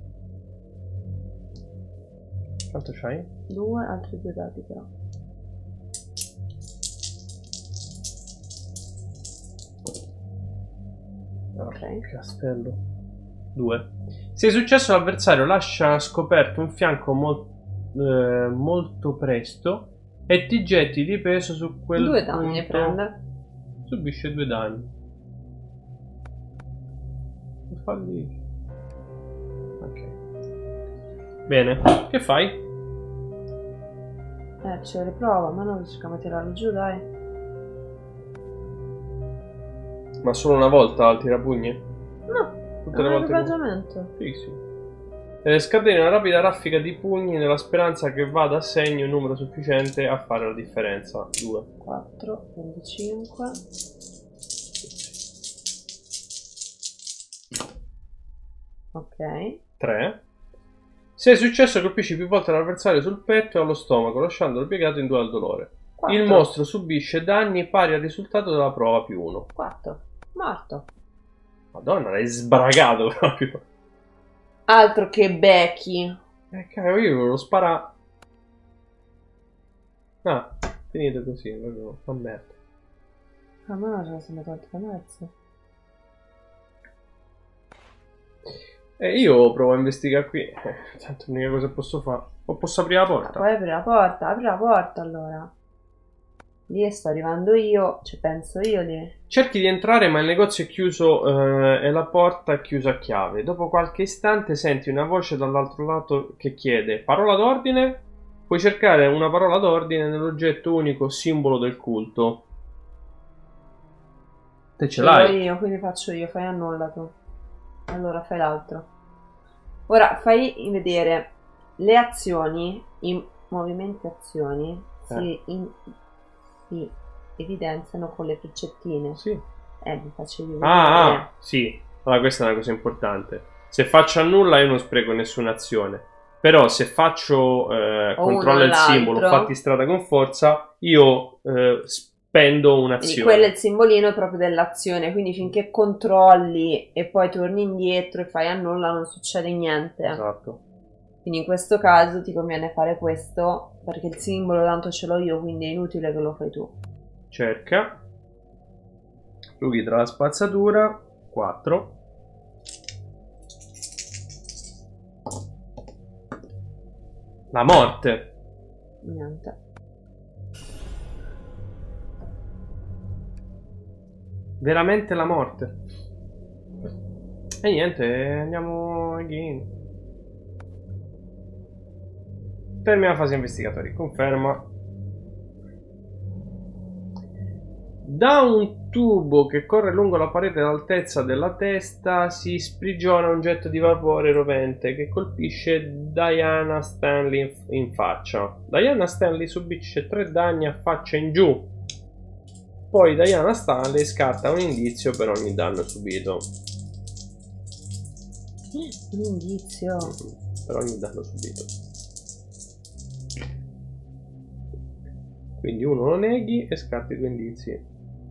Quanto c'hai? Due, altri due dadi però. Ok. Castello. Due. Se è successo, l'avversario lascia scoperto un fianco molto eh, molto presto e ti getti di peso su quel Due danni punto. prende. Subisce due danni. Falli. Ok. Bene, che fai? Eh, ci riprova, ma non riusciamo a tirarlo giù, dai. Ma solo una volta al tirapugni? No, Tutte è le un volte che... equipaggiamento. Sì, sì. Eh, scatena una rapida raffica di pugni nella speranza che vada a segno un numero sufficiente a fare la differenza. due. quattro, venticinque. Ok. tre. Se è successo, colpisci più volte l'avversario sul petto e allo stomaco, lasciandolo piegato in due al dolore. quattro. Il mostro subisce danni pari al risultato della prova più uno. quattro. Morto. Madonna, l'hai sbragato proprio. Altro che Becky. Eh, cavolo, io volevo sparare. Ah, finito così, proprio fa merda. Ah, ma no, ce ne sono tolti da mezzo. E io provo a investigare qui. Eh, tanto l'unica cosa che posso fare. O posso aprire la porta? Poi apri la porta, apri la porta allora. Lì sto arrivando io, ci penso io lì. Cerchi di entrare, ma il negozio è chiuso eh, e la porta è chiusa a chiave. Dopo qualche istante senti una voce dall'altro lato che chiede: parola d'ordine? Puoi cercare una parola d'ordine nell'oggetto unico simbolo del culto. Te ce l'hai? Io, quindi faccio io, fai a nulla tu. Allora fai l'altro. Ora fai vedere le azioni, i movimenti azioni Eh. si, in, si evidenziano con le freccettine. Sì. Eh, mi facevi vedere. Ah, ah, sì. Allora, questa è una cosa importante. Se faccio a nulla io non spreco nessuna azione. Però se faccio eh, O controlla uno il simbolo, all'altro. fatti strada con forza, io eh, spendo Quindi un'azione. quello è il simbolino proprio dell'azione, quindi finché controlli e poi torni indietro e fai a nulla non succede niente. Esatto. Quindi in questo caso ti conviene fare questo perché il simbolo tanto ce l'ho io, quindi è inutile che lo fai tu. Cerca. Fluidi tra la spazzatura. quattro. La morte. Niente. Veramente la morte. E niente, andiamo again. Termina la fase investigatori. Conferma. Da un tubo che corre lungo la parete all'altezza della testa si sprigiona un getto di vapore rovente che colpisce Diana Stanley in, in faccia. Diana Stanley subisce tre danni a faccia in giù. Poi Diana Stanley scatta un indizio per ogni danno subito. Un indizio. Per ogni danno subito. Quindi uno lo neghi e scatti due indizi.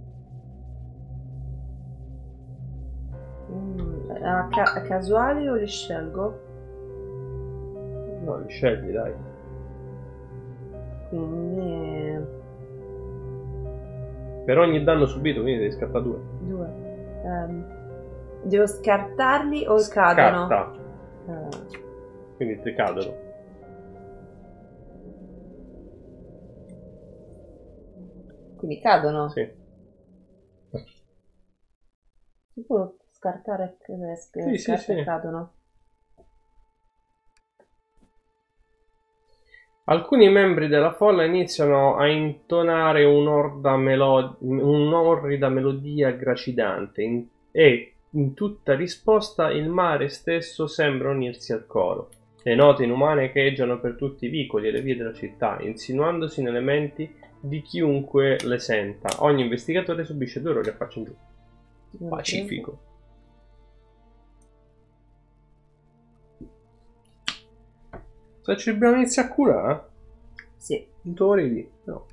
Mm, a, ca- a casuali o li scelgo? No, li scegli, dai. Quindi Per ogni danno subito, quindi devi scattare due. due. Ehm, devo scartarli o cadono? Scarta. Eh, Quindi ti cadono. quindi cadono? Sì. Si può scartare che le sc- Sì, sì, scarte sì. cadono? Alcuni membri della folla iniziano a intonare un'orda melo- un'orrida melodia gracidante in- e in tutta risposta il mare stesso sembra unirsi al coro. Le note inumane echeggiano per tutti i vicoli e le vie della città, insinuandosi nelle menti di chiunque le senta. Ogni investigatore subisce due errori a faccia in giù. Pacifico. Se ci dobbiamo iniziare a curare? Sì. Non te lo ridi? No.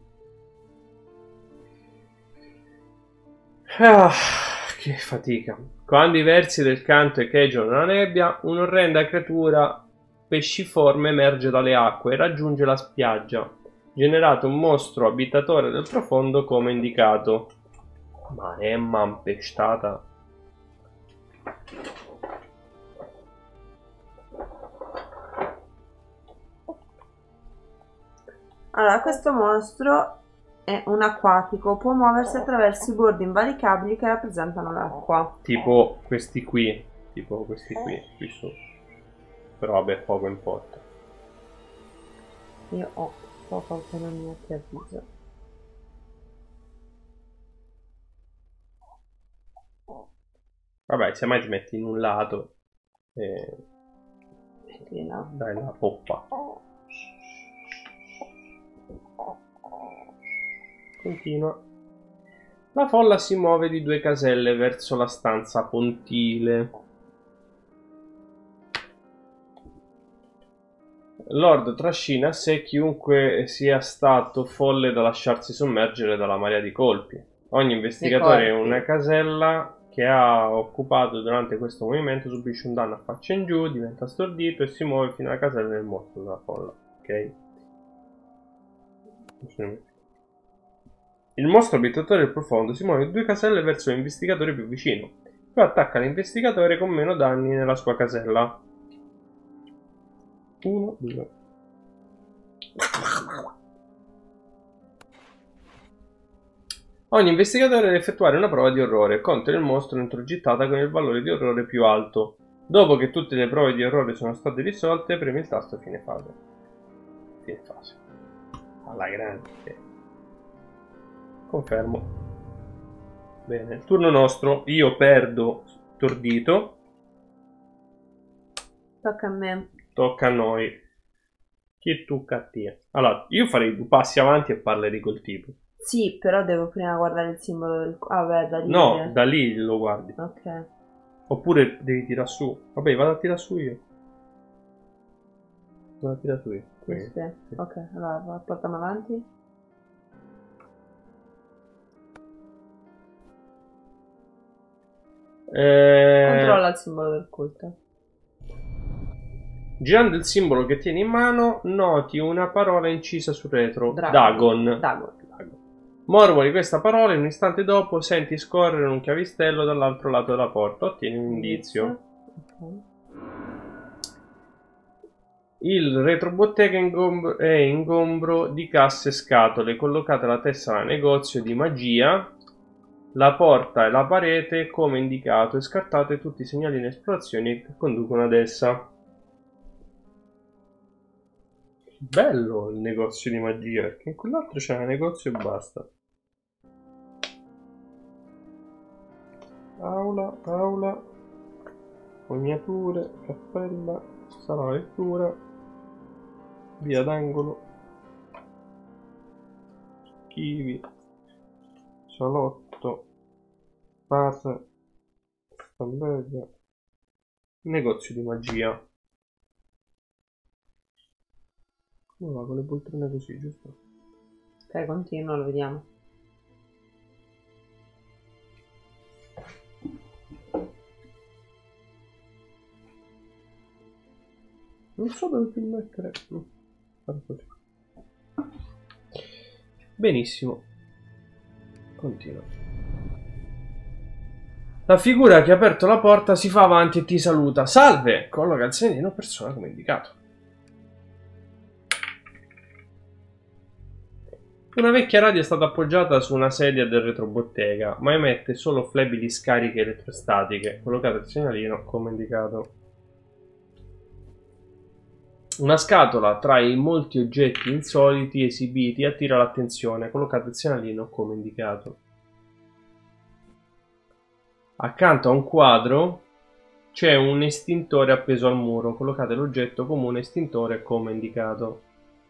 Ah, che fatica. Quando i versi del canto echeggiano nella nebbia, un'orrenda creatura pesciforme emerge dalle acque e raggiunge la spiaggia, generato un mostro abitatore del profondo come indicato. Maremma impestata. Allora, questo mostro è un acquatico, può muoversi attraverso i bordi invalicabili che rappresentano l'acqua. Tipo questi qui, tipo questi qui, qui su. Però vabbè, poco importa. Io ho poca autonomia, ti avviso. Vabbè, se mai ti metti in un lato e Sì, no. dai la poppa. Continua. La folla si muove di due caselle verso la stanza pontile. Lord trascina a sé chiunque sia stato folle da lasciarsi sommergere dalla marea di colpi. Ogni investigatore in una casella che ha occupato durante questo movimento subisce un danno a faccia in giù, diventa stordito e si muove fino alla casella del mostro della folla. Ok? Il mostro abitatore del profondo si muove due caselle verso l'investigatore più vicino. Poi attacca l'investigatore con meno danni nella sua casella. Uno, due. Ogni investigatore deve effettuare una prova di orrore contro il mostro entro gittata con il valore di orrore più alto. Dopo che tutte le prove di orrore sono state risolte, premi il tasto fine fase. Fine fase. Alla grande. Confermo. Bene, il turno nostro. Io perdo stordito. Tocca a me. Tocca a noi. Chi tocca a te? Allora, io farei due passi avanti e parlerei col tipo. Sì, però devo prima guardare il simbolo del... Ah, beh, da lì. No, da lì lo guardi. Ok. Oppure devi tirare su. Vabbè, vado a tirare su io. Vado a tirare su io. Qui. Sì. Ok, allora portami avanti. Eh... Controlla il simbolo del culto. Girando il simbolo che tieni in mano, noti una parola incisa sul retro. Dragon. Dagon. Dagon. Mormori questa parola e un istante dopo senti scorrere un chiavistello dall'altro lato della porta. Ottieni un indizio. Okay. Il retrobottega ingombro, è ingombro di casse e scatole collocate alla testa del negozio di magia. La porta e la parete come indicato e scartate tutti i segnali in esplorazioni che conducono ad essa. Bello il negozio di magia, perché in quell'altro c'è un negozio e basta. Aula, aula, fognature, cappella, sala lettura, via d'angolo, archivi, salotto, bar, stamberga, negozio di magia. Come va con le poltrone così, giusto? Ok, continua, lo vediamo. Non so dove più mettere. Fare così. Benissimo. Continua. La figura che ha aperto la porta si fa avanti e ti saluta. Salve! Colloca il segnalino persona come indicato. Una vecchia radio è stata appoggiata su una sedia del retrobottega, ma emette solo flebili scariche elettrostatiche. Collocate il segnalino come indicato. Una scatola tra i molti oggetti insoliti esibiti attira l'attenzione. Collocate il segnalino come indicato. Accanto a un quadro c'è un estintore appeso al muro. Collocate l'oggetto comune estintore come indicato.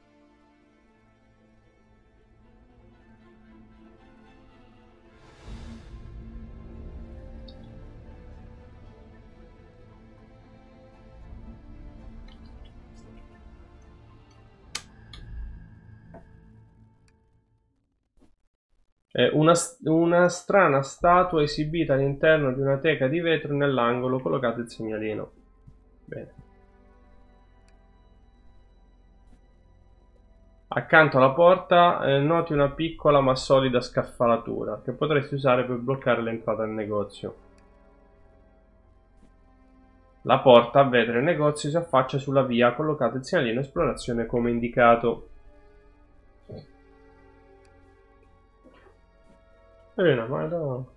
Una, una strana statua esibita all'interno di una teca di vetro nell'angolo. Collocate il segnalino. Bene. Accanto alla porta eh, noti una piccola ma solida scaffalatura che potresti usare per bloccare l'entrata del negozio. La porta a vetro del negozio si affaccia sulla via. Collocate il segnalino esplorazione come indicato. Bene, ma no.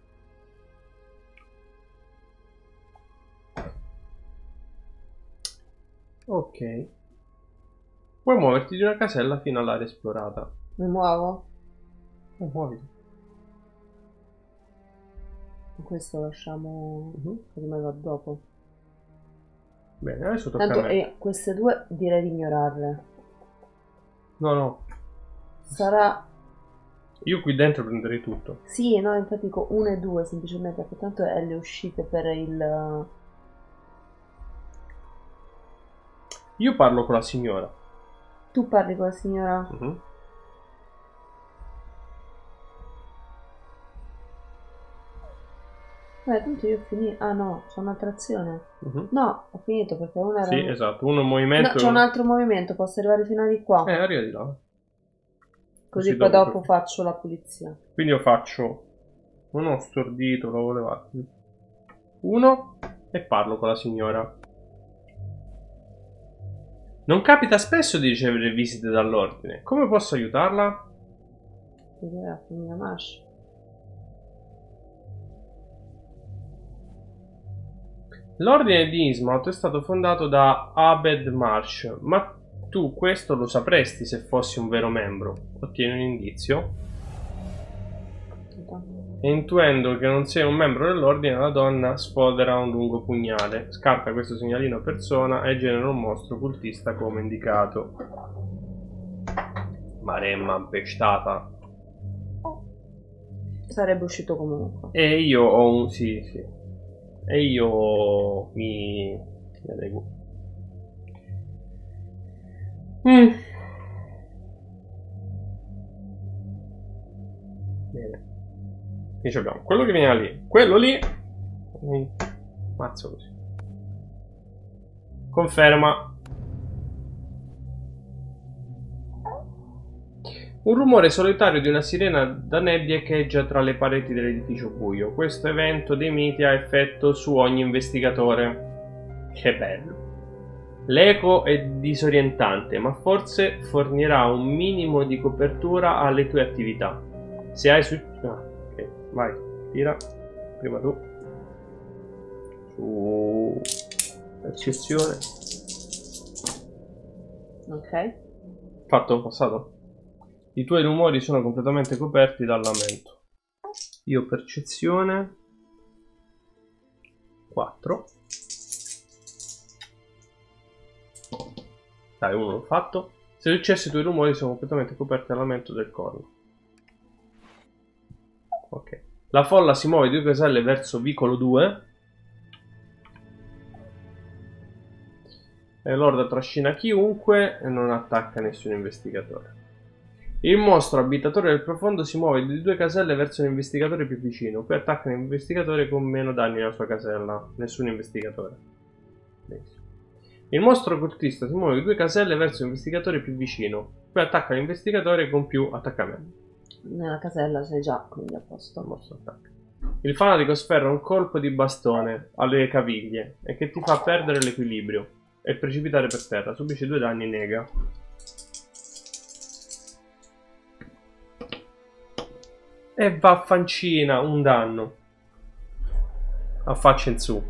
Ok. Puoi muoverti di una casella fino all'area esplorata. Mi muovo? Oh, muoviti. Questo lasciamo... Uh-huh. Prima va dopo. Bene, adesso tocca Tanto a me. eh, queste due direi di ignorarle. No, no. Sarà... Io qui dentro prenderei tutto. Sì, no, infatti dico una e due semplicemente, perché tanto è le uscite per il... Io parlo con la signora. Tu parli con la signora? Uh-huh. Beh, tanto io ho finito... Ah no, c'è un'altra azione. Uh-huh. No, ho finito perché una era... Sì, esatto. Uno movimento... No, c'è un altro movimento, posso arrivare fino a di qua. Eh, arriva di là. Così, Così poi dopo dopo per- faccio la pulizia. Quindi io faccio uno stordito, lo volevate. Uno e parlo con la signora. Non capita spesso di ricevere visite dall'ordine. Come posso aiutarla? Vedere la famiglia Marsh. L'ordine di Innsmouth è stato fondato da Abed Marsh, ma tu questo lo sapresti se fossi un vero membro. Ottieni un indizio. E intuendo che non sei un membro dell'ordine, la donna sfodera un lungo pugnale, scarta questo segnalino a persona e genera un mostro cultista come indicato. Maremma impestata. Sarebbe uscito comunque. E io ho un... sì, sì. E io mi... mi adeguo. Mm. Bene. Quindi abbiamo quello che viene lì, quello lì. Mm. Mazzo così. Conferma. Un rumore solitario di una sirena da nebbia echeggia tra le pareti dell'edificio buio. Questo evento dei miti ha effetto su ogni investigatore. Che bello. L'eco è disorientante, ma forse fornirà un minimo di copertura alle tue attività. Se hai su... Ah, ok, vai, tira. Prima tu. Su... Percezione. Ok. Fatto, passato. I tuoi rumori sono completamente coperti dal lamento. Io percezione quattro. Dai, uno l'ho fatto. Se successo i tuoi rumori sono completamente coperti dal lamento del corno. Ok. La folla si muove di due caselle verso vicolo due. E l'orda trascina chiunque e non attacca nessun investigatore. Il mostro abitatore del profondo si muove di due caselle verso un investigatore più vicino. Poi attacca un investigatore con meno danni nella sua casella. Nessun investigatore. Benissimo. Il mostro cultista si muove di due caselle verso un investigatore più vicino. Poi attacca l'investigatore con più attaccamenti. Nella casella sei già, quindi a Il posto. mostro attacca. Il fanatico sferra un colpo di bastone alle caviglie e che ti fa perdere l'equilibrio e precipitare per terra. Subisce due danni, nega. E vaffancina, un danno. A faccia in su.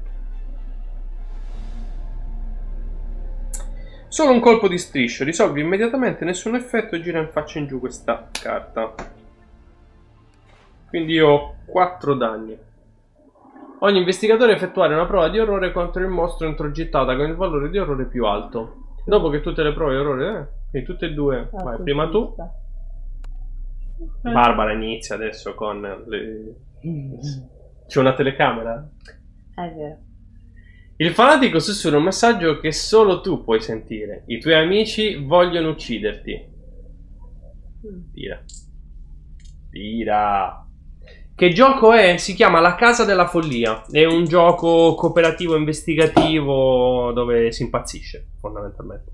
Solo un colpo di striscio, risolvi immediatamente nessun effetto e gira in faccia in giù questa carta. Quindi io ho quattro danni. Ogni investigatore effettuare una prova di orrore contro il mostro introgettata con il valore di orrore più alto. Dopo che tutte le prove di orrore, eh, quindi tutte e due, Ah, vai, prima tu. cultista. Barbara inizia adesso con le... C'è una telecamera? È vero. Il fanatico sussurra un messaggio che solo tu puoi sentire. I tuoi amici vogliono ucciderti. Tira. Tira. Che gioco è? Si chiama La Casa della Follia. È un gioco cooperativo investigativo dove si impazzisce, fondamentalmente.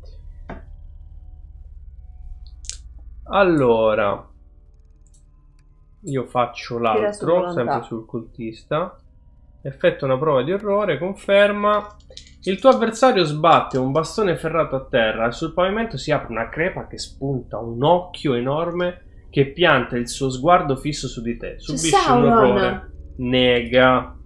Allora, io faccio Tira su l'altro, volontà. sempre sul cultista. Effettua una prova di orrore, conferma. Il tuo avversario sbatte un bastone ferrato a terra e sul pavimento si apre una crepa che spunta un occhio enorme che che pianta il suo sguardo fisso su di te. Subisci un Sauron. orrore. Nega.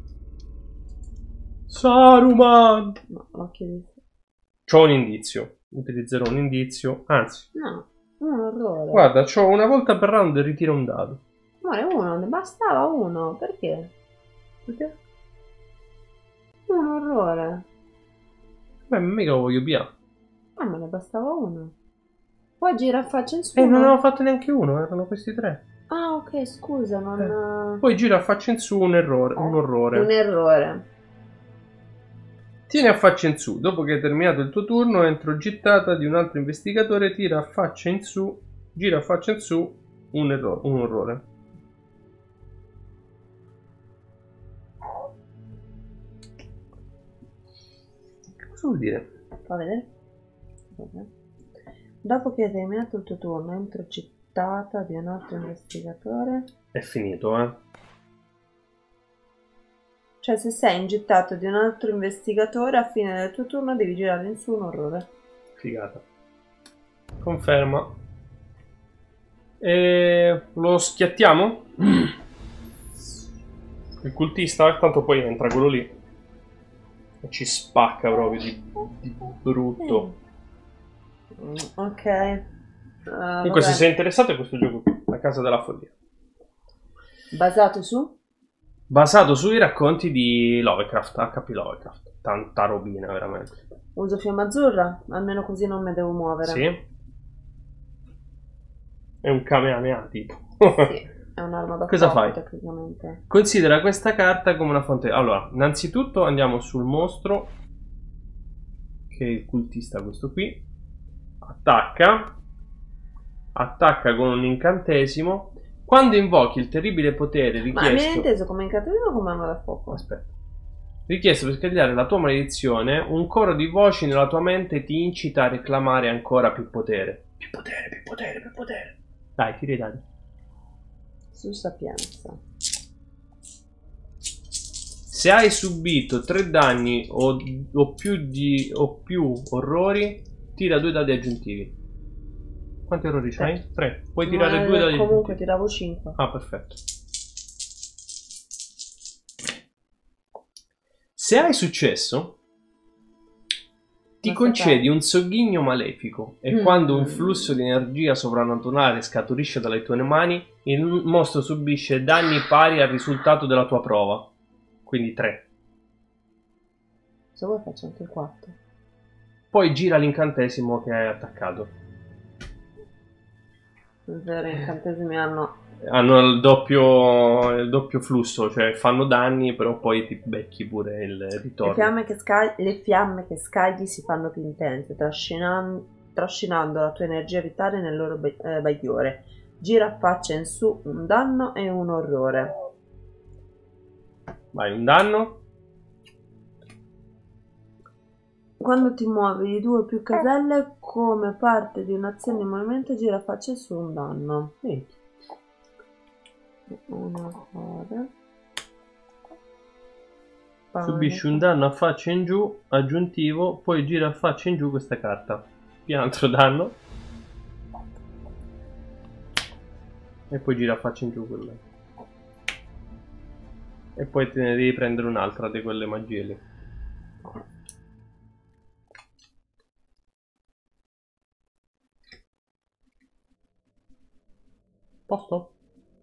Saruman. No, occhio di... C'ho un indizio. Utilizzerò un indizio. Anzi, No, un orrore. guarda, c'ho una volta per round e ritiro un dado. Amore, uno, ne bastava uno. Perché? Perché? Un orrore. Beh, mica lo voglio più. Ah, ma ne bastava uno. Poi gira faccia in su. Eh, non avevo fatto neanche uno, erano questi tre. Ah, ok, scusa, non... Poi gira a faccia in su un errore, un orrore. Un errore. Tieni a faccia in su. Dopo che hai terminato il tuo turno, entro gittata di un altro investigatore, tira a faccia in su, gira a faccia in su un, errore, un orrore. Cosa vuol dire? Fa vedere. Dopo che hai terminato il tuo turno, entro gittata di un altro investigatore. È finito, eh? Cioè, se sei ingettato di un altro investigatore, a fine del tuo turno devi girare in su un orrore. Figata. Conferma. E lo schiattiamo? Il cultista, tanto poi entra quello lì e ci spacca proprio di, di brutto. Mm, ok. Uh, Comunque, se sei interessato a questo gioco qui, La Casa della Follia, basato su? basato sui racconti di Lovecraft, H P Lovecraft. Tanta robina, veramente. Uso fiamma azzurra, almeno così non mi devo muovere. Sì. È un Kamehameha tipo. Sì, è un'arma da Cosa fuoco, fai? tecnicamente. Considera questa carta come una fonte. Allora, innanzitutto andiamo sul mostro, che è il cultista, questo qui. Attacca. Attacca con un incantesimo. Quando invochi il terribile potere richiesto... Ma mi hai inteso come incantesimo o come arma da fuoco? Aspetta. Richiesto per scagliare la tua maledizione, un coro di voci nella tua mente ti incita a reclamare ancora più potere. Più potere, più potere, più potere. Dai, tiri i dadi. Su sapienza. Se hai subito tre danni o, o, più di, o più orrori, tira due dadi aggiuntivi. Quanti errori c'hai? tre. Puoi tirare Ma due dadi comunque aggiuntivi. tiravo cinque. Ah, perfetto. Se hai successo, ti Basta concedi fare. un sogghigno malefico e Mm. quando un flusso di energia sovrannaturale scaturisce dalle tue mani, il mostro subisce danni pari al risultato della tua prova. Quindi tre. Se vuoi faccio anche il quattro. Poi gira l'incantesimo che hai attaccato. È vero, i incantesimi hanno... Hanno il doppio, il doppio flusso, cioè fanno danni, però poi ti becchi pure il Le ritorno. fiamme, che sca- le fiamme che scagli si fanno più intense, trascinan- trascinando la tua energia vitale nel loro ba- eh, bagliore. Gira a faccia in su un danno e un orrore. Vai, un danno. Quando ti muovi di due o più caselle, come parte di un'azione di movimento, gira a faccia in su un danno. Sì. Un orrore. Subisci un danno a faccia in giù aggiuntivo, poi gira a faccia in giù questa carta. Più altro danno. E poi gira a faccia in giù quella. E poi te ne devi prendere un'altra di quelle magie lì. Posto?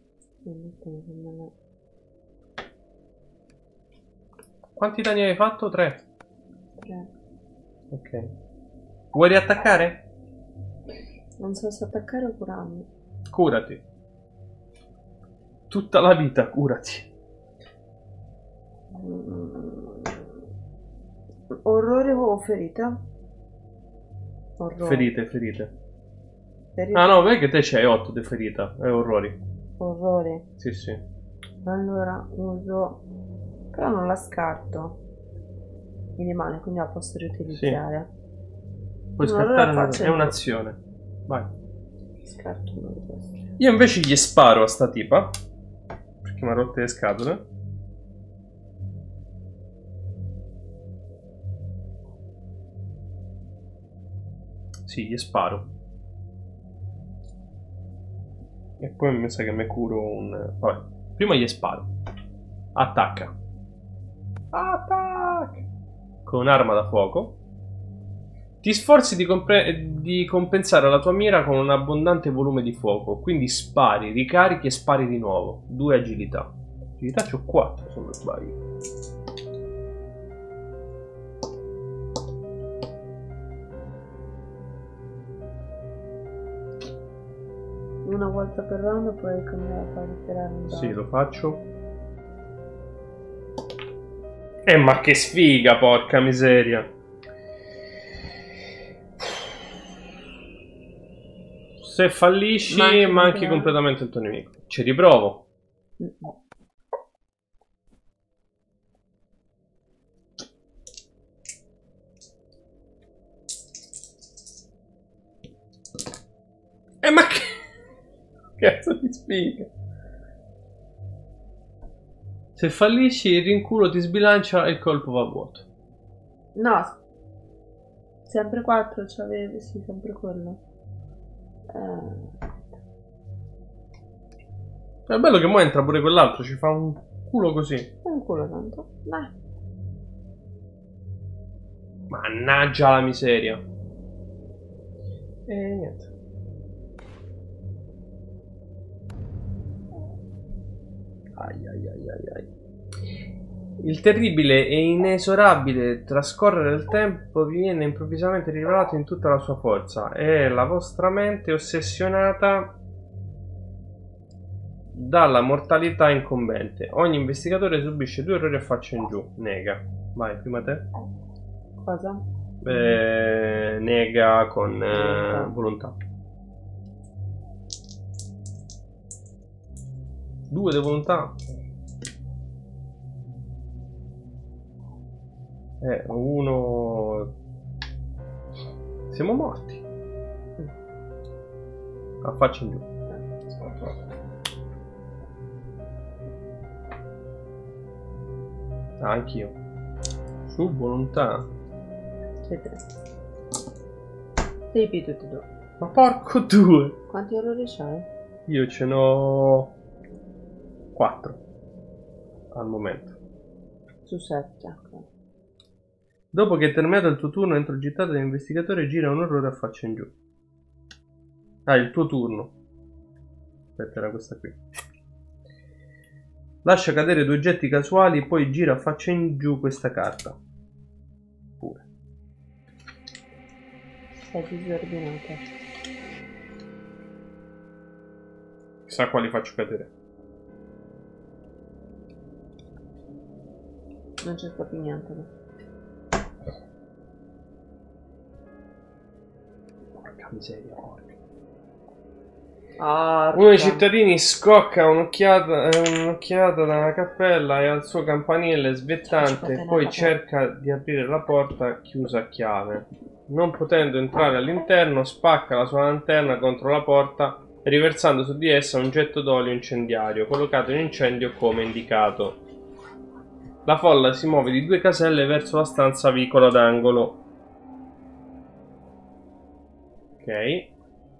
Quanti danni hai fatto? Tre. Ok. Vuoi riattaccare? Non so se attaccare o curarmi. Curati. Tutta la vita curati. Mm. Orrore o ferita? Orrore. Ferite, ferite. Ferita. Ah no, vedi che te c'hai otto di ferita. È orrori. Orrore. Sì, sì. Allora uso... Però non la scarto. Mi rimane, quindi la posso riutilizzare. Puoi Allora scartare, una- faccio è il- un'azione. Vai. Scarto uno di questi. Io invece gli sparo a sta tipa. Perché mi ha rotto le scatole. Sì, gli sparo. E poi mi sa che mi curo un... Vabbè, prima gli sparo. Attacca. Attacca! Con un'arma da fuoco. Ti sforzi di, di compensare la tua mira con un abbondante volume di fuoco. Quindi spari, ricarichi e spari di nuovo. Due agilità. Agilità c'ho quattro se non sbaglio. Una volta per round puoi cambiare a fare tirare un dado. Sì, lo faccio. Eh, ma che sfiga, porca miseria. Se fallisci, manchi, manchi completamente il tuo nemico. Ci riprovo. Mm-hmm. Eh, ma che... Cazzo di sfiga. Se fallisci il rinculo ti sbilancia e il colpo va a vuoto. No. Sempre quattro c'avevi, sì, sempre quello. Eh. È bello che mo entra pure quell'altro, ci fa un culo così. Un culo tanto. Dai. Mannaggia la miseria. E niente. Ai, ai, ai, ai, ai. Il terribile e inesorabile trascorrere del tempo vi viene improvvisamente rivelato in tutta la sua forza e la vostra mente è ossessionata dalla mortalità incombente. Ogni investigatore subisce due errori a faccia in giù. Nega. Vai, prima te. Cosa? Eh, nega con eh, volontà. Due di volontà. Eh, uno... Siamo morti. A faccia in giù. Ah, anch'io. Su volontà. Siete. Tipi tutti e due. Ma porco due! Quanti errori c'hai? Io ce n'ho... quattro. Al momento. Su sette. Dopo che è terminato il tuo turno entro il gittato dell'investigatore gira un orrore a faccia in giù. Ah, il tuo turno. Aspetta, era questa qui. Lascia cadere due oggetti casuali, poi gira a faccia in giù questa carta. Pure. Sei disordinata. Chissà quali faccio cadere. Non c'è proprio niente. No? Porca miseria, porca. Porca. Uno dei cittadini scocca un'occhiata, un'occhiata dalla cappella e al suo campanile svettante, poi cerca di aprire la porta chiusa a chiave. Non potendo entrare all'interno, spacca la sua lanterna contro la porta, riversando su di essa un getto d'olio incendiario, collocato in incendio come indicato. La folla si muove di due caselle verso la stanza vicola d'angolo. Ok.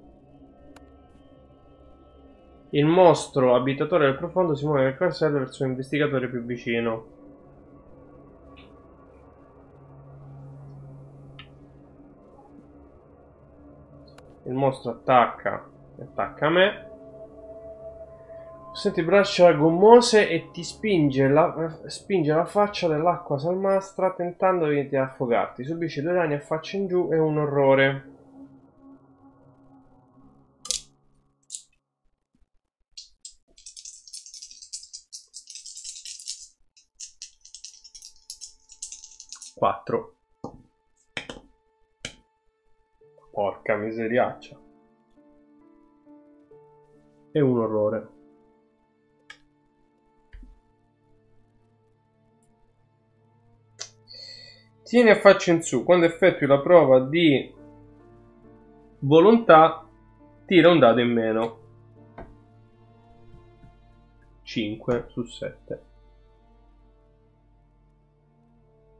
Il mostro abitatore del profondo si muove nel casello verso l'investigatore più vicino. Il mostro attacca. Attacca a me. Senti braccia gommose e ti spinge la, spinge la faccia dell'acqua salmastra tentando di affogarti. Subisci due danni a faccia in giù e un orrore. quattro. Porca miseriaccia. E un orrore. Tieni a faccia in su. Quando effettui la prova di volontà, tira un dado in meno. cinque su sette.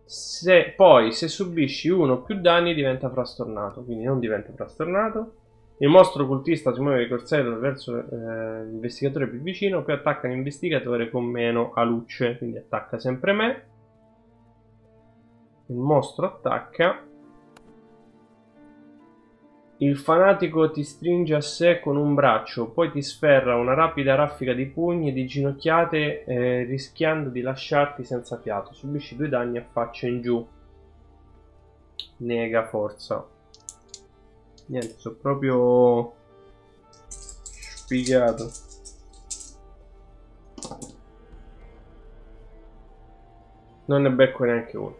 Se, poi, se subisci uno o più danni, diventa frastornato. Quindi non diventa frastornato. Il mostro occultista si muove di corsello verso eh, l'investigatore più vicino, poi attacca l'investigatore con meno a luce, quindi attacca sempre me. Il mostro attacca. Il fanatico ti stringe a sé con un braccio, poi ti sferra una rapida raffica di pugni e di ginocchiate, eh, rischiando di lasciarti senza fiato. Subisci due danni a faccia in giù. Nega forza. Niente, sono proprio spiegato. Non ne becco neanche uno.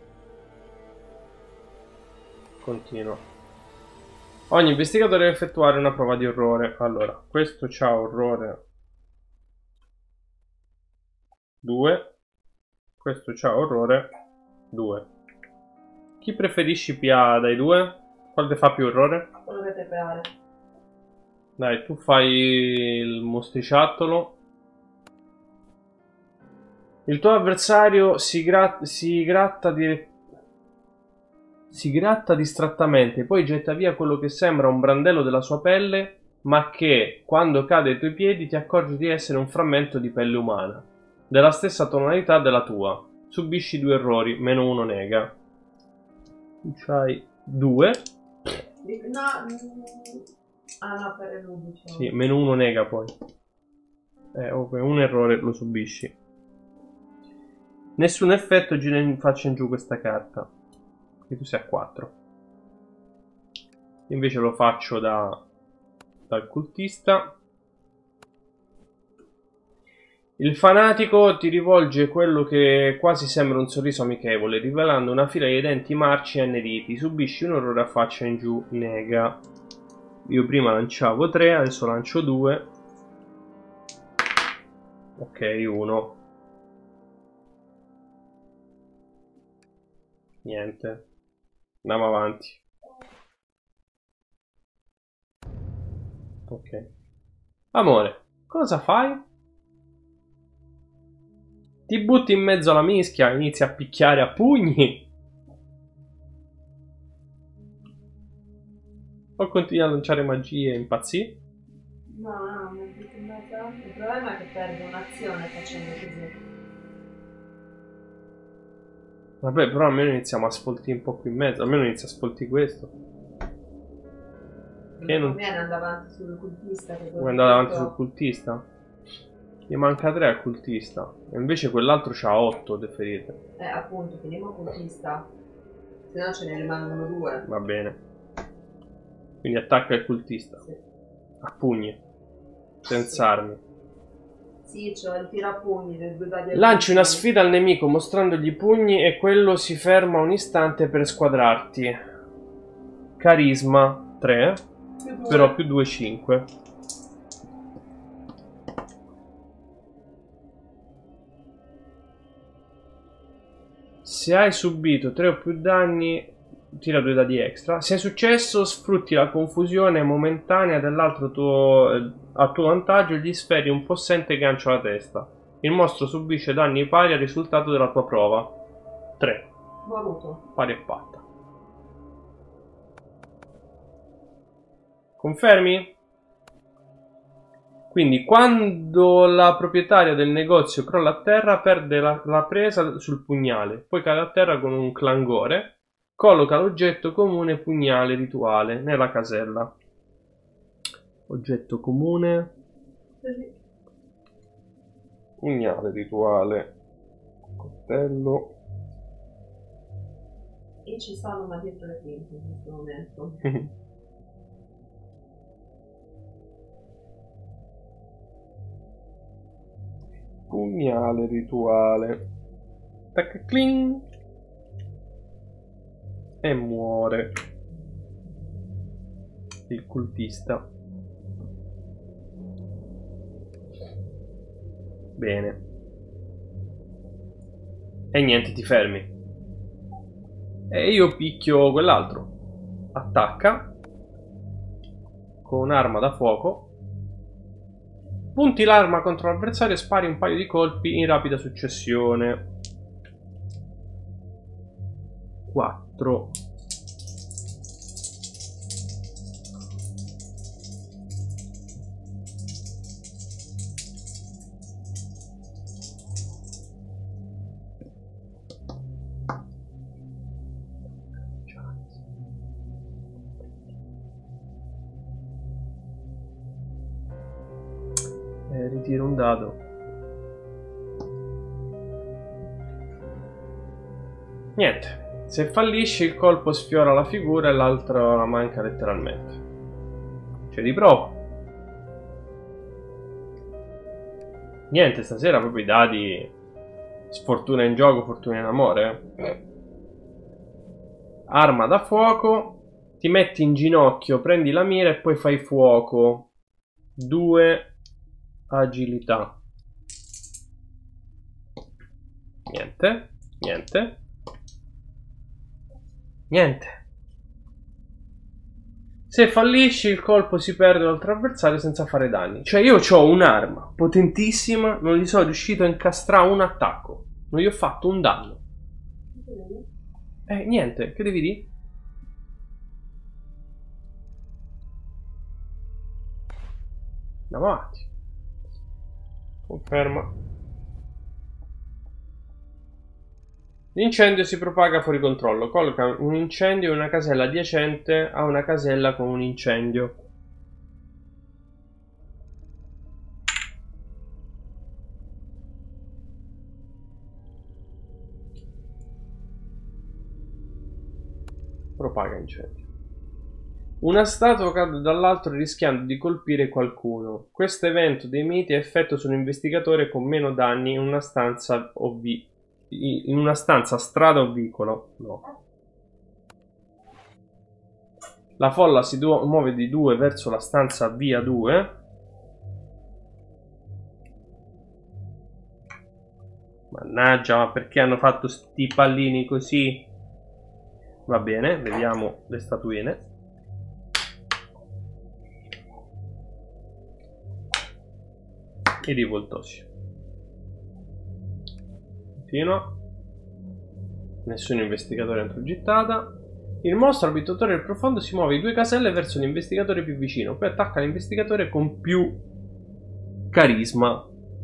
Continua. Ogni investigatore deve effettuare una prova di orrore. Allora, questo c'ha orrore due. Questo c'ha orrore due. Chi preferisci P A dai due? Quale fa più orrore? Quello che te pare. Dai, tu fai il mostriciattolo. Il tuo avversario si, gra si gratta di... Si gratta distrattamente, poi getta via quello che sembra un brandello della sua pelle, ma che, quando cade ai tuoi piedi, ti accorgi di essere un frammento di pelle umana, della stessa tonalità della tua. Subisci due errori, meno uno nega. Tu c'hai due. No, ah no, per l'undici. Sì, meno uno nega poi. Eh, ok, un errore lo subisci. Nessun effetto gira in faccia in giù questa carta. E tu sei a quattro. Invece lo faccio da dal cultista. Il fanatico ti rivolge quello che quasi sembra un sorriso amichevole, rivelando una fila di denti marci e anneriti. Subisci un errore a faccia in giù, nega. Io prima lanciavo tre, adesso lancio due. Ok, uno. Niente. Andiamo avanti. Ok. Amore, cosa fai? Ti butti in mezzo alla mischia, inizi a picchiare a pugni? O continui a lanciare magie e impazzì? No, no, mi butto in mezzo. Il problema è che perdo un'azione facendo così. Vabbè, però almeno iniziamo a sfoltire un po' qui in mezzo. Almeno inizia a sfoltire questo. Non Che non... conviene andare avanti sul cultista. Che Vuoi andare avanti sul cultista? Gli manca tre al cultista. E invece quell'altro c'ha otto de ferite. Eh, appunto, finiamo cultista. Se no ce ne rimangono due. Va bene. Quindi attacca il cultista. Sì. A pugni. Senza armi. Sì, c'ho il tirapugni del due dadi. Lanci una sfida al nemico mostrandogli i pugni e quello si ferma un istante per squadrarti. Carisma tre. Più Però più due, cinque. Se hai subito tre o più danni, tira due dadi extra. Se è successo, sfrutti la confusione momentanea dell'altro tuo, eh, a tuo vantaggio e gli sferi un possente gancio alla testa. Il mostro subisce danni pari al risultato della tua prova. tre. Voluto. Pari e patta. Confermi? Quindi quando la proprietaria del negozio crolla a terra perde la, la presa sul pugnale, poi cade a terra con un clangore, colloca l'oggetto comune pugnale rituale nella casella. Oggetto comune pugnale rituale, coltello. E ci stanno ma dietro le quinte in questo momento. Pugnale rituale. Tac, cling. E muore il cultista. Bene. E niente, ti fermi. E io picchio quell'altro. Attacca con un'arma da fuoco. Punti l'arma contro l'avversario e spari un paio di colpi in rapida successione. quattro. tiro un dado. Niente. Se fallisci il colpo sfiora la figura e l'altro la manca letteralmente. Ci riprovo. Niente, stasera proprio i dadi. Sfortuna in gioco, fortuna in amore. Arma da fuoco. Ti metti in ginocchio, prendi la mira e poi fai fuoco. Due agilità. Niente, niente. Niente. Se fallisci il colpo si perde oltre avversario senza fare danni. Cioè io ho un'arma potentissima, non gli sono riuscito a incastrare un attacco. Non gli ho fatto un danno. Eh, niente, che devi dire? Andiamo avanti. Conferma. L'incendio si propaga fuori controllo. Colloca un incendio in una casella adiacente a una casella con un incendio. Propaga incendio. Una statua cade dall'alto rischiando di colpire qualcuno. Questo evento dei miti ha effetto su un investigatore con meno danni in una stanza o vi in una stanza, strada o vicolo. No. La folla si muove di due verso la stanza via due. Mannaggia, ma perché hanno fatto sti pallini così? Va bene, vediamo le statuine. I rivoltosi. Continua. Nessun investigatore entro gittata. Il mostro abitutore del profondo si muove di due caselle verso l'investigatore più vicino. Poi attacca l'investigatore con più carisma.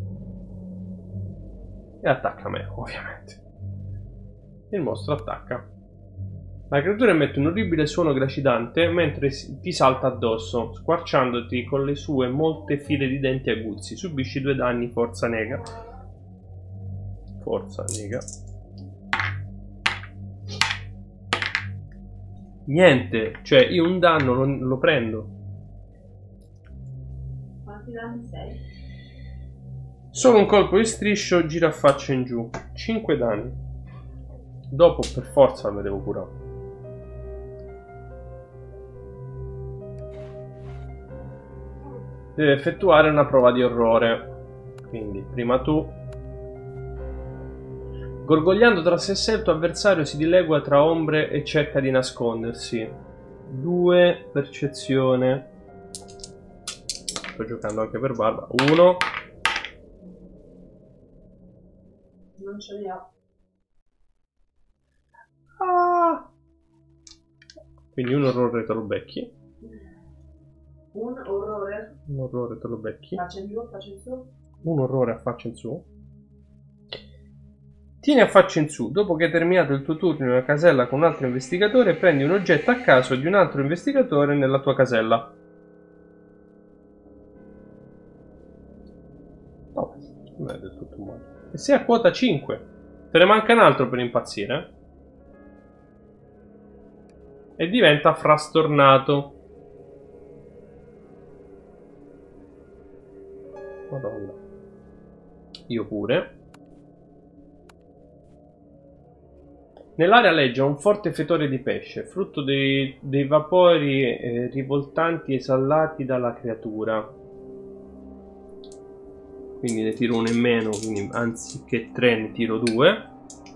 E attacca me, ovviamente. Il mostro attacca. La creatura emette un orribile suono gracidante mentre ti salta addosso, squarciandoti con le sue molte file di denti aguzzi. Subisci due danni, forza nega. Forza nega. Niente, cioè io un danno non lo prendo. Quanti danni sei? Solo un colpo di striscio, gira a faccia in giù. cinque danni. Dopo per forza me devo curare. Deve effettuare una prova di orrore. Quindi prima tu. Gorgogliando tra sé e sé il tuo avversario si dilegua tra ombre e cerca di nascondersi. Due percezione. Sto giocando anche per barba. Uno. Non ce li ho. Ah. Quindi un orrore te lo becchi. Un orrore. Un orrore te lo becchi. Faccia in giù, faccia in su. Un orrore a faccia in su. Tieni a faccia in su. Dopo che hai terminato il tuo turno in una casella con un altro investigatore, prendi un oggetto a caso di un altro investigatore nella tua casella. No, non è del tutto male. E sei a quota cinque. Te ne manca un altro per impazzire. E diventa frastornato. Madonna. Io pure. Nell'aria aleggia un forte fetore di pesce, frutto dei, dei vapori eh, rivoltanti esalati dalla creatura. Quindi ne tiro uno in meno, quindi anziché tre ne tiro due.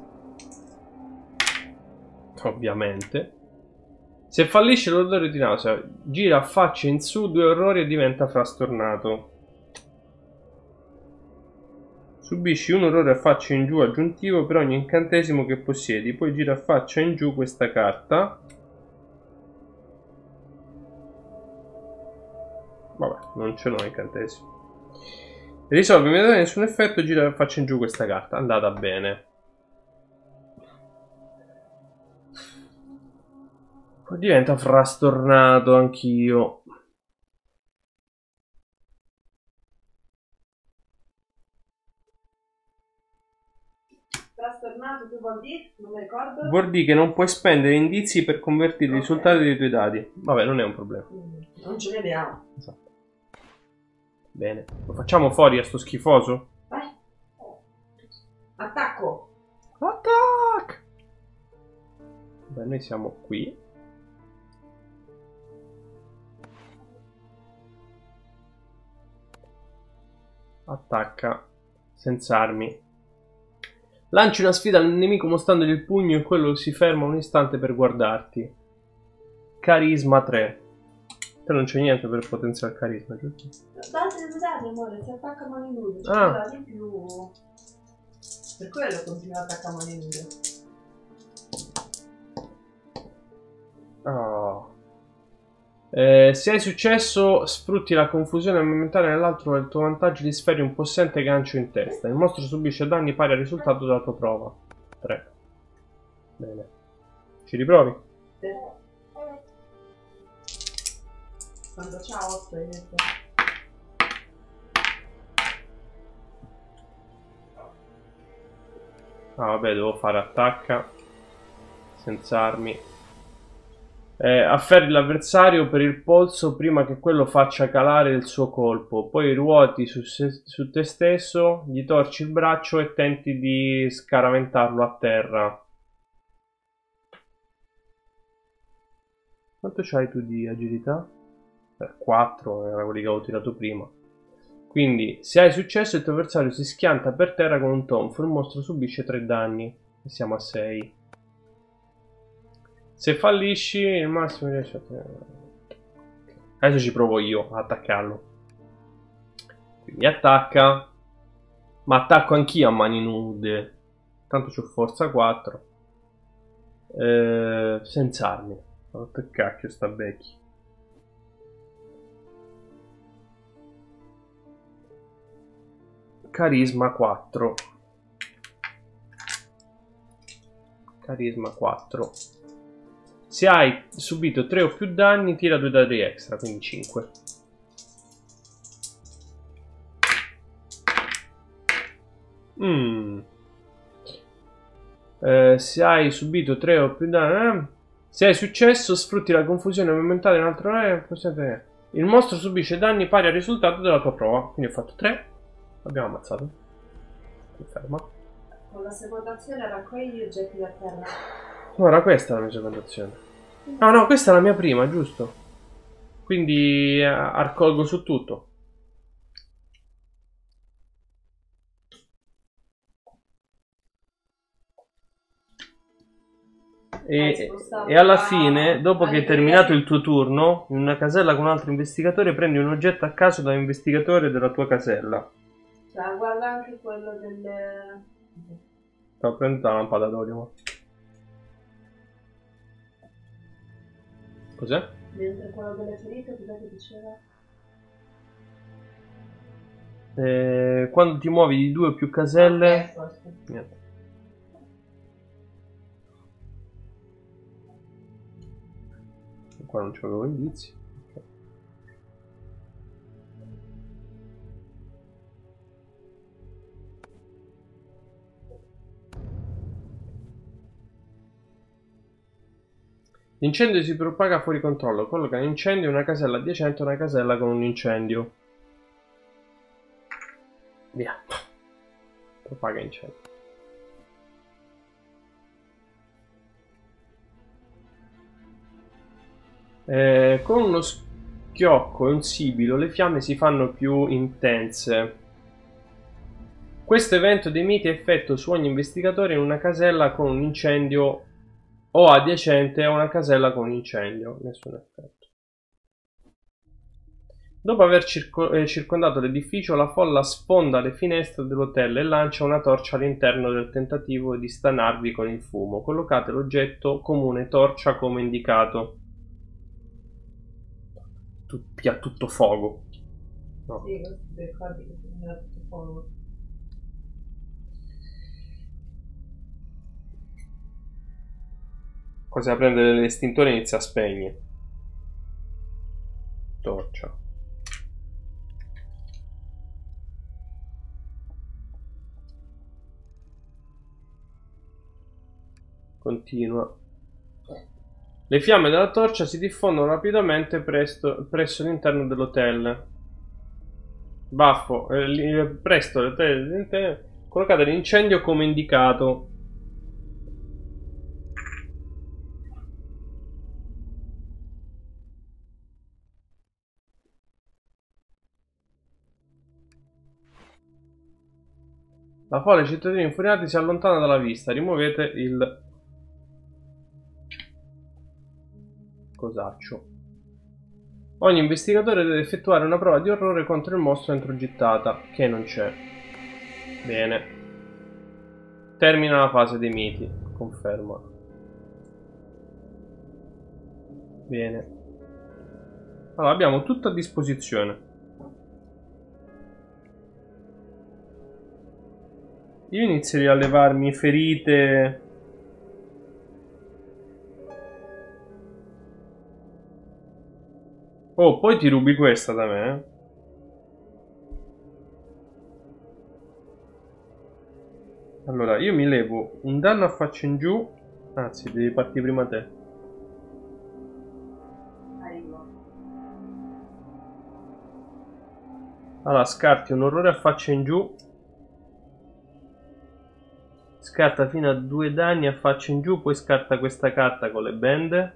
Ovviamente. Se fallisce l'odore di nausea, gira a faccia in su due orrori e diventa frastornato. Subisci un orrore a faccia in giù aggiuntivo per ogni incantesimo che possiedi. Poi gira a faccia in giù questa carta. Vabbè, non ce l'ho incantesimo. Risolve immediatamente nessun effetto, gira a faccia in giù questa carta. Andata bene. Poi diventa frastornato anch'io. Non mi ricordo. Vuol dire che non puoi spendere indizi per convertire i risultati dei tuoi dati. Vabbè, non è un problema. Non ce ne abbiamo. Esatto. Bene. Lo facciamo fuori a sto schifoso? Vai. Attacco. Attack! Beh, noi siamo qui. Attacca. Senza armi. Lanci una sfida al nemico mostrandogli il pugno e quello si ferma un istante per guardarti. Carisma tre. Te non c'è niente per potenziare il carisma, giusto? Date le date, amore, si attacca a mani nude. C'è Ah. dati in più. Per quello continua a attaccare a mani nude. Oh. Eh, se hai successo, sfrutti la confusione momentanea nell'altro e il tuo vantaggio di sferi un possente gancio in testa. Il mostro subisce danni pari al risultato della tua prova. tre. Bene. Ci riprovi? Sì. Quando c'ha otto hai detto. Ah, vabbè, devo fare attacca. Senza armi. Eh, afferri l'avversario per il polso prima che quello faccia calare il suo colpo, poi ruoti su, se, su te stesso, gli torci il braccio e tenti di scaraventarlo a terra. Quanto c'hai tu di agilità? Per quattro, era quelli che avevo tirato prima. Quindi, se hai successo, il tuo avversario si schianta per terra con un tonfo, il mostro subisce tre danni, e siamo a sei. Se fallisci, il massimo riesce a... Adesso ci provo io a attaccarlo. Quindi attacca. Ma attacco anch'io a mani nude. Tanto c'ho forza quattro. Eh, senza armi. Oh, che cacchio sta becchi. Carisma quattro. Carisma quattro. Se hai subito tre o più danni, tira due dadi extra, quindi cinque. Mm. Eh, se hai subito tre o più danni... Eh. Se hai successo, sfrutti la confusione momentanea in un altro... Eh, il mostro subisce danni pari al risultato della tua prova. Quindi ho fatto tre. Abbiamo ammazzato. Mi ferma. Con la seconda azione raccogli gli oggetti da terra. Ora questa è la mia seconda azione. Ah no, questa è la mia prima, giusto? Quindi eh, raccolgo su tutto. E, e alla fine, dopo che hai terminato il tuo turno, in una casella con un altro investigatore, prendi un oggetto a caso da investigatore della tua casella. Cioè, guarda anche quello delle... Stavo prendendo la lampada d'olio. Cos'è? Mentre quello delle ferite, cos'è che diceva? Eh, quando ti muovi di due o più caselle... Ah, ecco, Niente. Qua non c'avevo indizi. Okay. L'incendio si propaga fuori controllo. Colloca un incendio in una casella adiacente a una casella con un incendio. Via. Propaga incendio. Eh, con uno schiocco e un sibilo le fiamme si fanno più intense. Questo evento emette effetto su ogni investigatore in una casella con un incendio o adiacente a una casella con un incendio. Nessun effetto. Dopo aver circo eh, circondato l'edificio, la folla sfonda le finestre dell'hotel e lancia una torcia all'interno del tentativo di stanarvi con il fumo. Collocate l'oggetto comune torcia come indicato. Tutti a tutto fuoco. No. Sì, ti ricordi che era tutto fuoco. Cosa prende l'estintore e inizia a spegnere. Torcia. Continua. Le fiamme della torcia si diffondono rapidamente presto, presso l'interno dell'hotel. Baffo, eh, presto l'hotel, collocate l'incendio come indicato. La folla dei cittadini infuriati si allontana dalla vista. Rimuovete il cosaccio. Ogni investigatore deve effettuare una prova di orrore contro il mostro entro gittata, che non c'è. Bene. Termina la fase dei miti. Conferma. Bene. Allora, abbiamo tutto a disposizione. Io inizierei a levarmi ferite. Oh, poi ti rubi questa da me, eh? Allora, io mi levo un danno a faccia in giù. Anzi, devi partire prima te. Allora, scarti un orrore a faccia in giù. Scarta fino a due danni a faccia in giù. Poi scarta questa carta con le bende.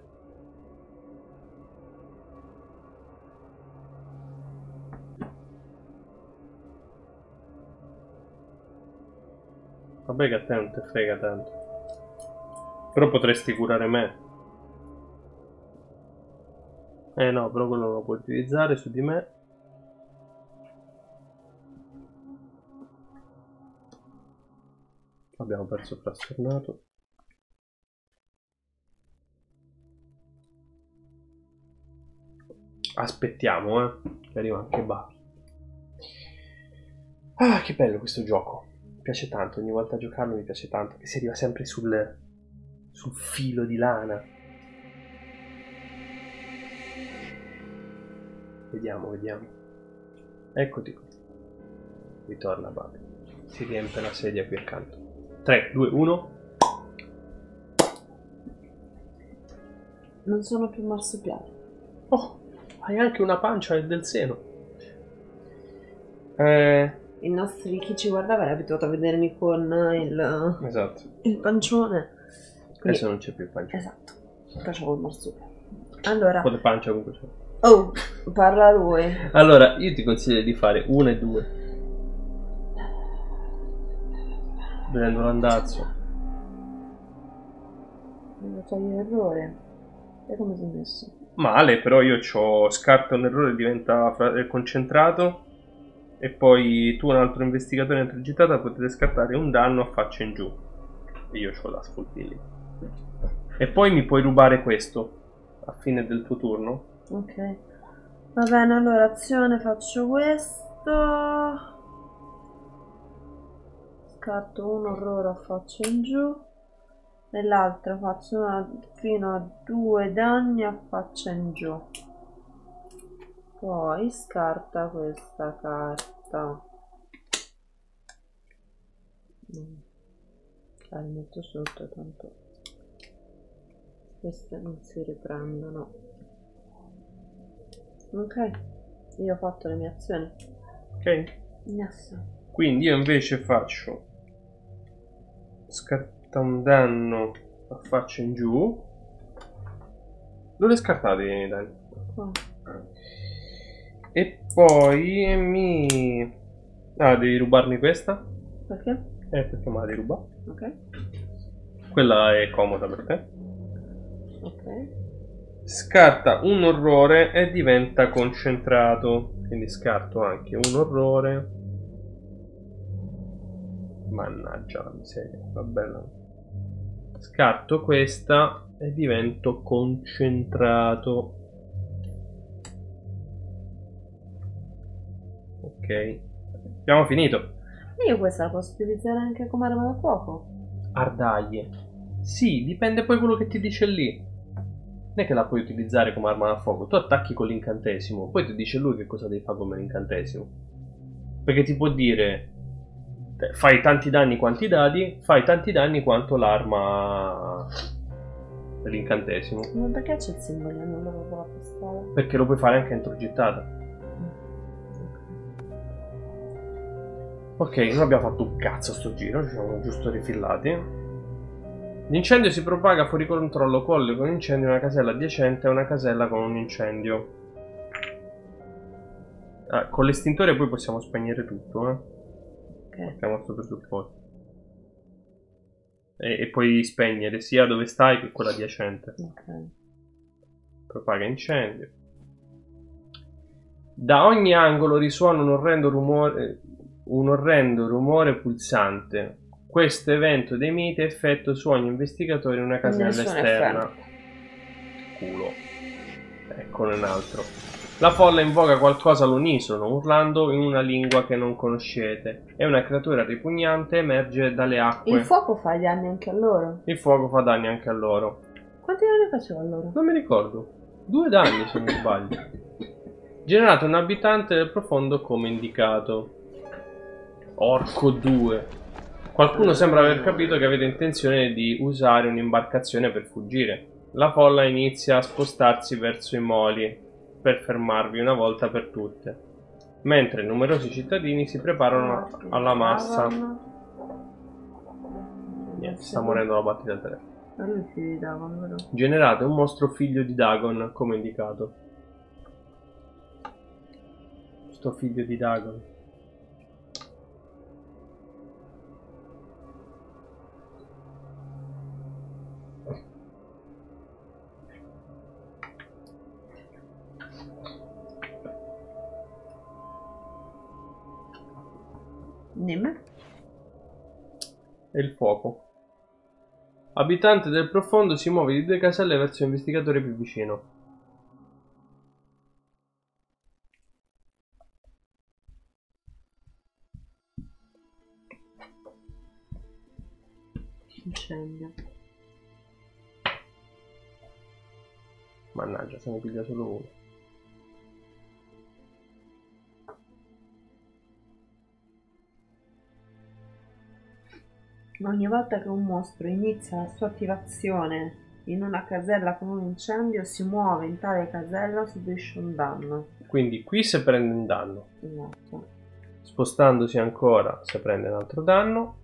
Vabbè che a te non te frega tanto. Però potresti curare me. Eh no, però quello non lo puoi utilizzare su di me. Abbiamo perso frastornato. Aspettiamo, eh. Che arriva anche Buffy. Ah, che bello questo gioco. Mi piace tanto, ogni volta a giocarlo mi piace tanto. Che si arriva sempre sul, sul filo di lana. Vediamo, vediamo. Eccoti qui. Ritorna Buffy. Si riempie la sedia qui accanto. tre, due, uno. Non sono più marsupiale. Oh, hai anche una pancia e del seno. Eh... I nostri, chi ci guardava era abituato a vedermi con il, esatto. il pancione. Quindi, adesso non c'è più il pancione. Esatto. Facevo il marsupiale. Allora. Un po' di pancia comunque c'è. Oh, parla lui. Allora, io ti consiglio di fare uno e due. Vedendo l'andazzo. Devo togliere l'errore. E come si è messo? Male, però io c'ho scarta un errore, diventa concentrato. E poi tu, un altro investigatore entro gittata, potete scartare un danno a faccia in giù. E io c'ho la sfolpilli. E poi mi puoi rubare questo a fine del tuo turno. Ok. Va bene, allora azione, faccio questo. Scarto un orrore a faccia in giù. E l'altra faccio una, fino a due danni a faccia in giù. Poi scarta questa carta. La metto sotto, tanto queste non si riprendono. Ok, io ho fatto le mie azioni. Ok. Yes. Quindi io invece faccio scarta un danno a faccia in giù. Dove scartate i danni? Qua. E poi mi... Ah, devi rubarmi questa? Perché? Eh, perché me la devi rubare. Ok. Quella è comoda per te. Ok. Scarta un orrore e diventa concentrato. Quindi scarto anche un orrore. Mannaggia la miseria, va bella. Scarto questa e divento concentrato. Ok, abbiamo finito. Io questa la posso utilizzare anche come arma da fuoco? Ardaglie. Sì, dipende poi quello che ti dice lì. Non è che la puoi utilizzare come arma da fuoco. Tu attacchi con l'incantesimo, poi ti dice lui che cosa devi fare come incantesimo. Perché ti può dire fai tanti danni quanti i dadi, fai tanti danni quanto l'arma dell'incantesimo. Ma perché c'è il simbolino della pistola? Perché lo puoi fare anche entro gittata. Ok, non abbiamo fatto un cazzo sto giro, ci siamo giusto rifillati. L'incendio si propaga fuori controllo, collega un incendio in una casella adiacente a una casella con un incendio. Ah, con l'estintore poi possiamo spegnere tutto, eh. Ok. Mettiamo questo presupposto. E, e puoi spegnere sia dove stai che quella adiacente. Ok. Propaga incendio. Da ogni angolo risuona un orrendo rumore, un orrendo rumore pulsante. Questo evento dei miti ha effetto su ogni investigatore in una casella Nessun esterna. Culo. Eccone un altro. La folla invoca qualcosa all'unisono, urlando in una lingua che non conoscete. E una creatura ripugnante emerge dalle acque. Il fuoco fa danni anche a loro? Il fuoco fa danni anche a loro. Quanti danni faceva a loro? Non mi ricordo. Due danni se non sbaglio. Generato un abitante del profondo come indicato. Orco due. Qualcuno sembra aver capito che avete intenzione di usare un'imbarcazione per fuggire. La folla inizia a spostarsi verso i moli per fermarvi una volta per tutte, mentre numerosi cittadini si preparano alla massa. Niente, sta morendo la battita tre. Generate un mostro figlio di Dagon come indicato. Sto figlio di Dagon. Dimmi. E il fuoco. Abitante del profondo si muove di due caselle verso l'investigatore più vicino. Incendio. Mannaggia, se ne piglia solo uno. Ogni volta che un mostro inizia la sua attivazione in una casella con un incendio, si muove in tale casella o subisce un danno. Quindi qui se prende un danno. Esatto. Spostandosi ancora se prende un altro danno.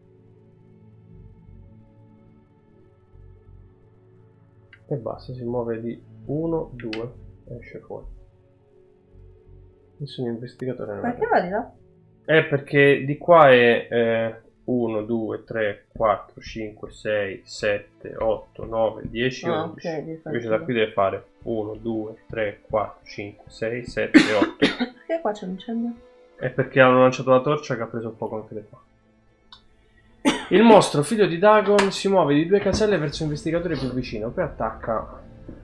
E basta, si muove di uno, due e esce fuori. Nessun investigatore non Perché va di là? è perché di qua è eh, uno, due, tre, quattro, cinque, sei, sette, otto, nove, dieci, Ah, undici. ok, di fatto. Invece da qui deve fare uno, due, tre, quattro, cinque, sei, sette, otto. Perché qua c'è un incendio? È perché hanno lanciato la torcia che ha preso fuoco anche da qua. Il mostro, figlio di Dagon, si muove di due caselle verso l'investigatore più vicino. Poi attacca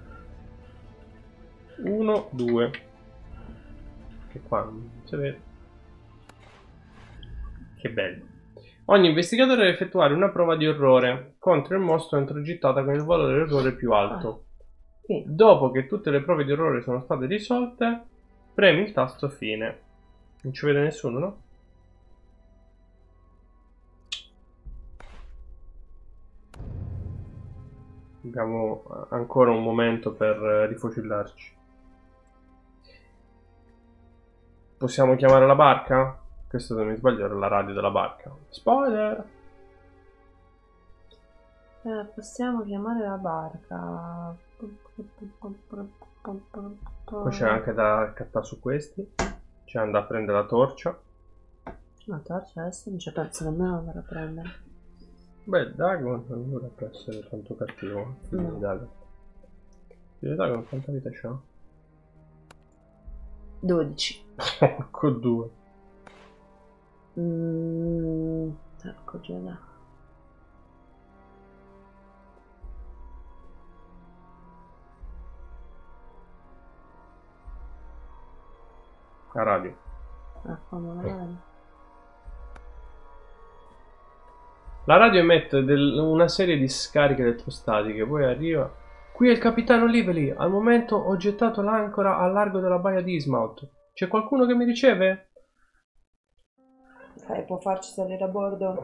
uno, due. Che qua non si vede. Che bello. Ogni investigatore deve effettuare una prova di orrore contro il mostro entro gittata con il valore dell'orrore più alto. Sì. Dopo che tutte le prove di orrore sono state risolte, premi il tasto fine. Non ci vede nessuno, no? Abbiamo ancora un momento per rifocillarci. Possiamo chiamare la barca? Questo, se non mi sbaglio, era la radio della barca. Spoiler! Eh, possiamo chiamare la barca. Poi c'è anche da cattare su questi. C'è da andare a prendere la torcia. La torcia adesso non c'è penso nemmeno andare a prendere. Beh, Dagon non dovrebbe essere tanto cattivo. Figlio No. di Dagon. Figlio di Dagon quanta vita c'ha? dodici. Porco due. Mm, ecco già là. La radio. Ecco, non la vedo. La radio emette del- una serie di scariche elettrostatiche, poi arriva. Qui è il capitano Lively. Al momento ho gettato l'ancora al largo della baia di Ismouth. C'è qualcuno che mi riceve? Ok, può farci salire a bordo.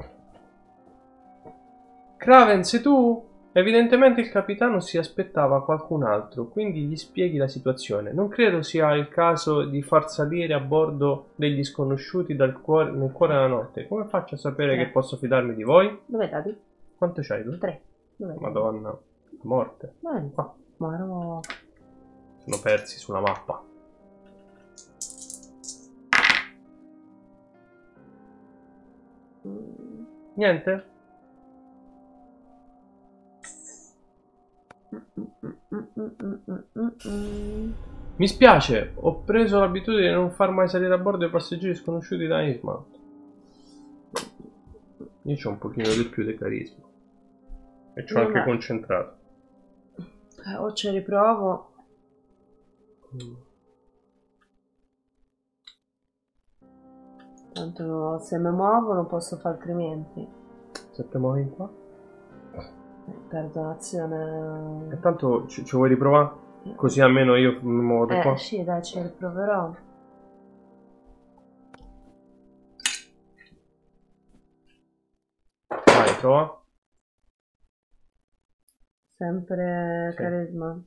Kraven, sei tu? Evidentemente il capitano si aspettava qualcun altro, quindi gli spieghi la situazione. Non credo sia il caso di far salire a bordo degli sconosciuti dal cuore, nel cuore della notte. Come faccio a sapere Tre. che posso fidarmi di voi? Dove dati? Quanto c'hai tu? Tre. Dove Madonna, morte. Dove? Qua. Ma no. Sono persi sulla mappa. Niente? Mi spiace, ho preso l'abitudine di non far mai salire a bordo i passeggeri sconosciuti da Innsmouth. Io c'ho un pochino di più di carisma. E c'ho anche concentrato. Eh, o ci riprovo. Mm. Tanto se mi muovo non posso fare altrimenti. Se te muovi qua? Eh, perdo un'azione. E tanto ci, ci vuoi riprovare? Così almeno io mi muovo da Eh qua. sì, dai, ci riproverò. Vai, prova. Sempre Sì. carisma.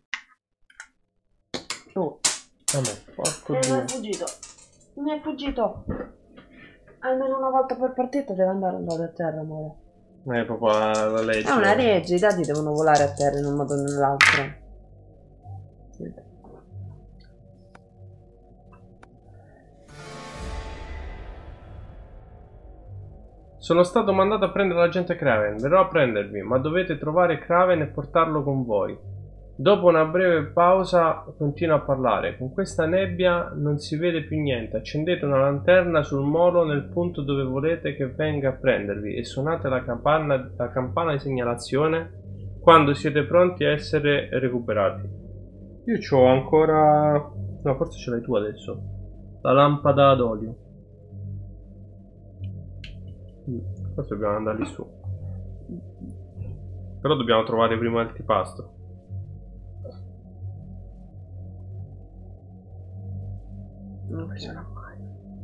Oh. Vabbè, porco Eh, mi Dio. è fuggito. Mi è fuggito. Almeno una volta per partita deve andare andato a terra, amore. È proprio la, la legge. È una legge, i dadi devono volare a terra in un modo o nell'altro. Sì. Sono stato mandato a prendere l'agente Kraven. Verrò a prendervi, ma dovete trovare Kraven e portarlo con voi. Dopo una breve pausa continua a parlare. Con questa nebbia non si vede più niente. Accendete una lanterna sul molo nel punto dove volete che venga a prendervi e suonate la campana, la campana di segnalazione quando siete pronti a essere recuperati. Io c'ho ancora... No, forse ce l'hai tu adesso. La lampada d'olio. Forse dobbiamo andare lì su. Però dobbiamo trovare prima il tipasto. Non ci sarà mai.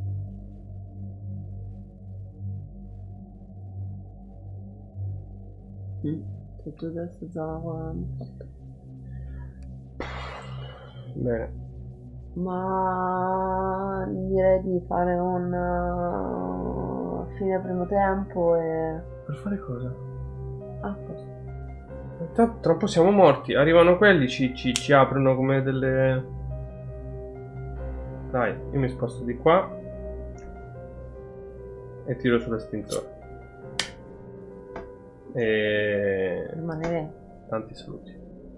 Se tu adesso zona quaranta. Bene. Ma direi di fare un uh, fine primo tempo e... Per fare cosa? Ah, cosa? Tanto tra un po' siamo morti. Arrivano quelli, ci, ci, ci aprono come delle... Dai, io mi sposto di qua e tiro sull'estintore. E... Rimanere. Tanti saluti.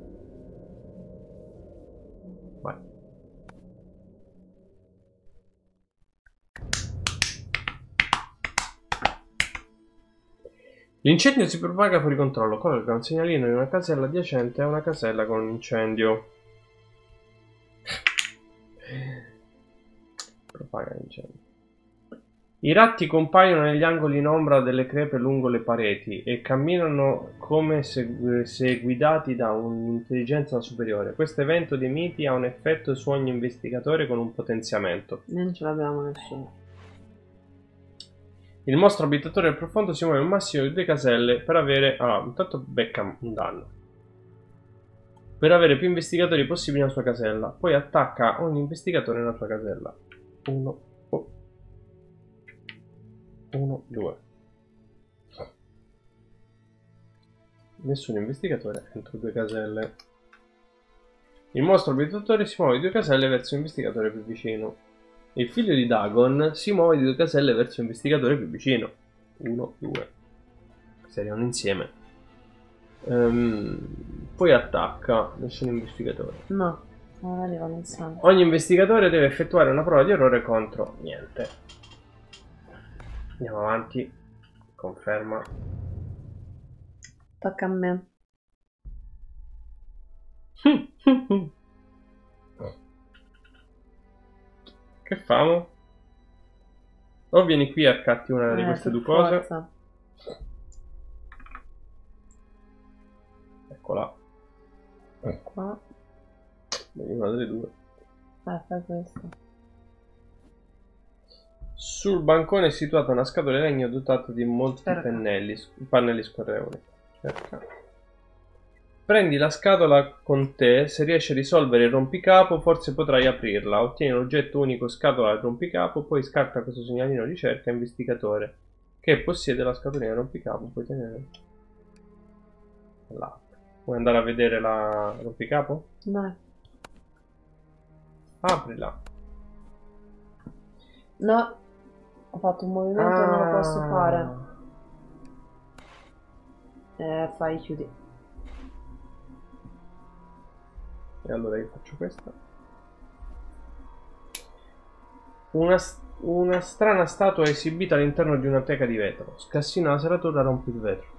Vai. L'incendio si propaga fuori controllo. Collega un segnalino in una casella adiacente a una casella con un incendio. Propaga l'incendio. I ratti compaiono negli angoli in ombra delle crepe lungo le pareti e camminano come se, se guidati da un'intelligenza superiore. Questo evento dei miti ha un effetto su ogni investigatore con un potenziamento. Non ce l'abbiamo nessuno. Il mostro abitatore del profondo si muove un massimo di due caselle per avere... Allora, intanto becca un danno. Per avere più investigatori possibili nella sua casella. Poi attacca ogni investigatore nella sua casella. Uno. Oh. Uno, due. Nessun investigatore entro due caselle. Il mostro abitatore si muove di due caselle verso l'investigatore più vicino. Il figlio di Dagon si muove di due caselle verso l'investigatore più vicino. Uno, due. Si arrivano insieme. Um, poi attacca nessun investigatore. No, non arrivano insieme. Ogni investigatore deve effettuare una prova di errore contro niente. Andiamo avanti. Conferma. Tocca a me. Che famo? O vieni qui a accatti una di Eh, queste per due cose. forza. Eccola. Qua. Vedi una delle due. Eh, fai questo. Sul bancone è situata una scatola di legno dotata di molti pennelli, pannelli scorrevoli. Cerca. Prendi la scatola con te, se riesci a risolvere il rompicapo forse potrai aprirla. Ottieni un oggetto unico scatola del rompicapo, poi scarta questo segnalino ricerca investigatore che possiede la scatolina del rompicapo. Puoi tenere là. Vuoi andare a vedere la rompicapo? No. Aprila. No, ho fatto un movimento e ah. non lo posso fare. Eh, fai, chiudi. E allora io faccio questa. Una, una strana statua è esibita all'interno di una teca di vetro. Scassina la serratura, rompi il vetro.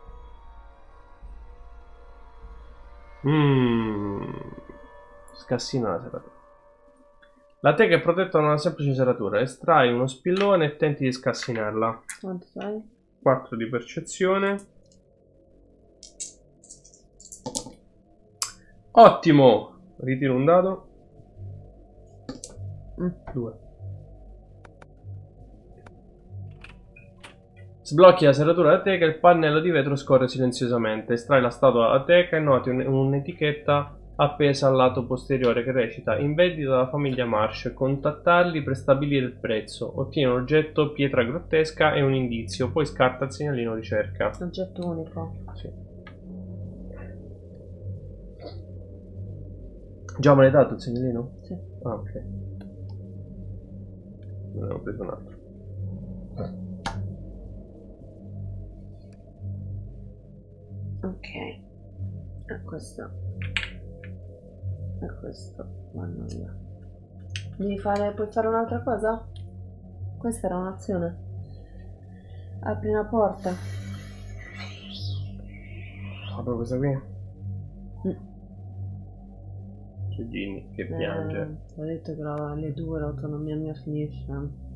Mmm. Scassina la serratura. La teca è protetta da una semplice serratura. Estrai uno spillone e tenti di scassinarla. Quanto sai? quattro di percezione. Ottimo! Ritiro un dado. due. Sblocchi la serratura della teca e il pannello di vetro scorre silenziosamente. Estrai la statua dalla teca e noti un'etichetta appesa al lato posteriore che recita: in vendita dalla famiglia Marsh, contattarli per stabilire il prezzo. Ottieni un oggetto pietra grottesca e un indizio, poi scarta il segnalino ricerca. Oggetto unico. Sì. Già me l'hai dato il segnalino? Sì. Ah, ok. Ne avevo preso un altro. Ok. E questo. E questo. Vanno via. Devi fare. Puoi fare un'altra cosa? Questa era un'azione. Apri una porta. Apro questa qui? Mm. C'è Ginny che piange. Eh, ho detto che la, alle due l'autonomia mia finisce.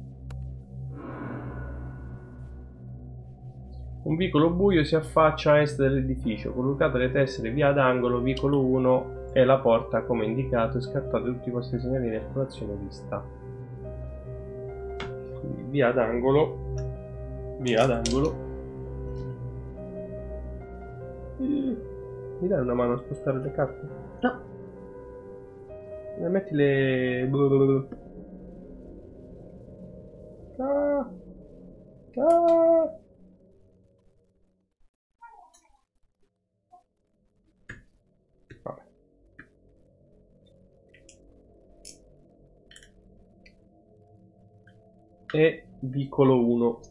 Un vicolo buio si affaccia a est dell'edificio. Collocate le tessere via ad angolo, vicolo uno e la porta come indicato e scartate tutti i vostri segnali di esplorazione vista. Quindi via ad angolo, via ad angolo. Mi dai una mano a spostare le carte? No. Metti le... Ah. Ah. Vabbè. E vicolo uno.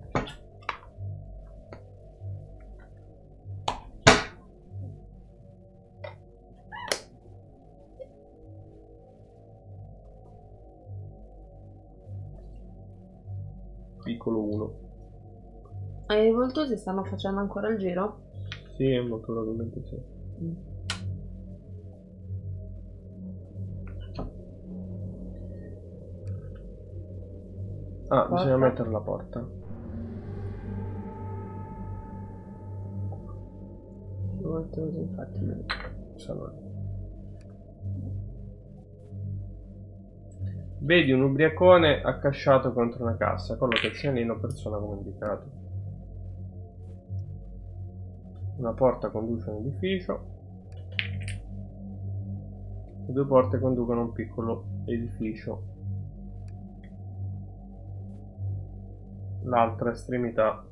Piccolo uno. E i voltosi stanno facendo ancora il giro? Sì, molto probabilmente sì. Mm. Ah, Porta. bisogna mettere la porta. I voltosi infatti non Sono lì. Vedi un ubriacone accasciato contro una cassa. Colloca il segnalino persona come indicato. Una porta conduce a un edificio. Le due porte conducono a un piccolo edificio. L'altra estremità.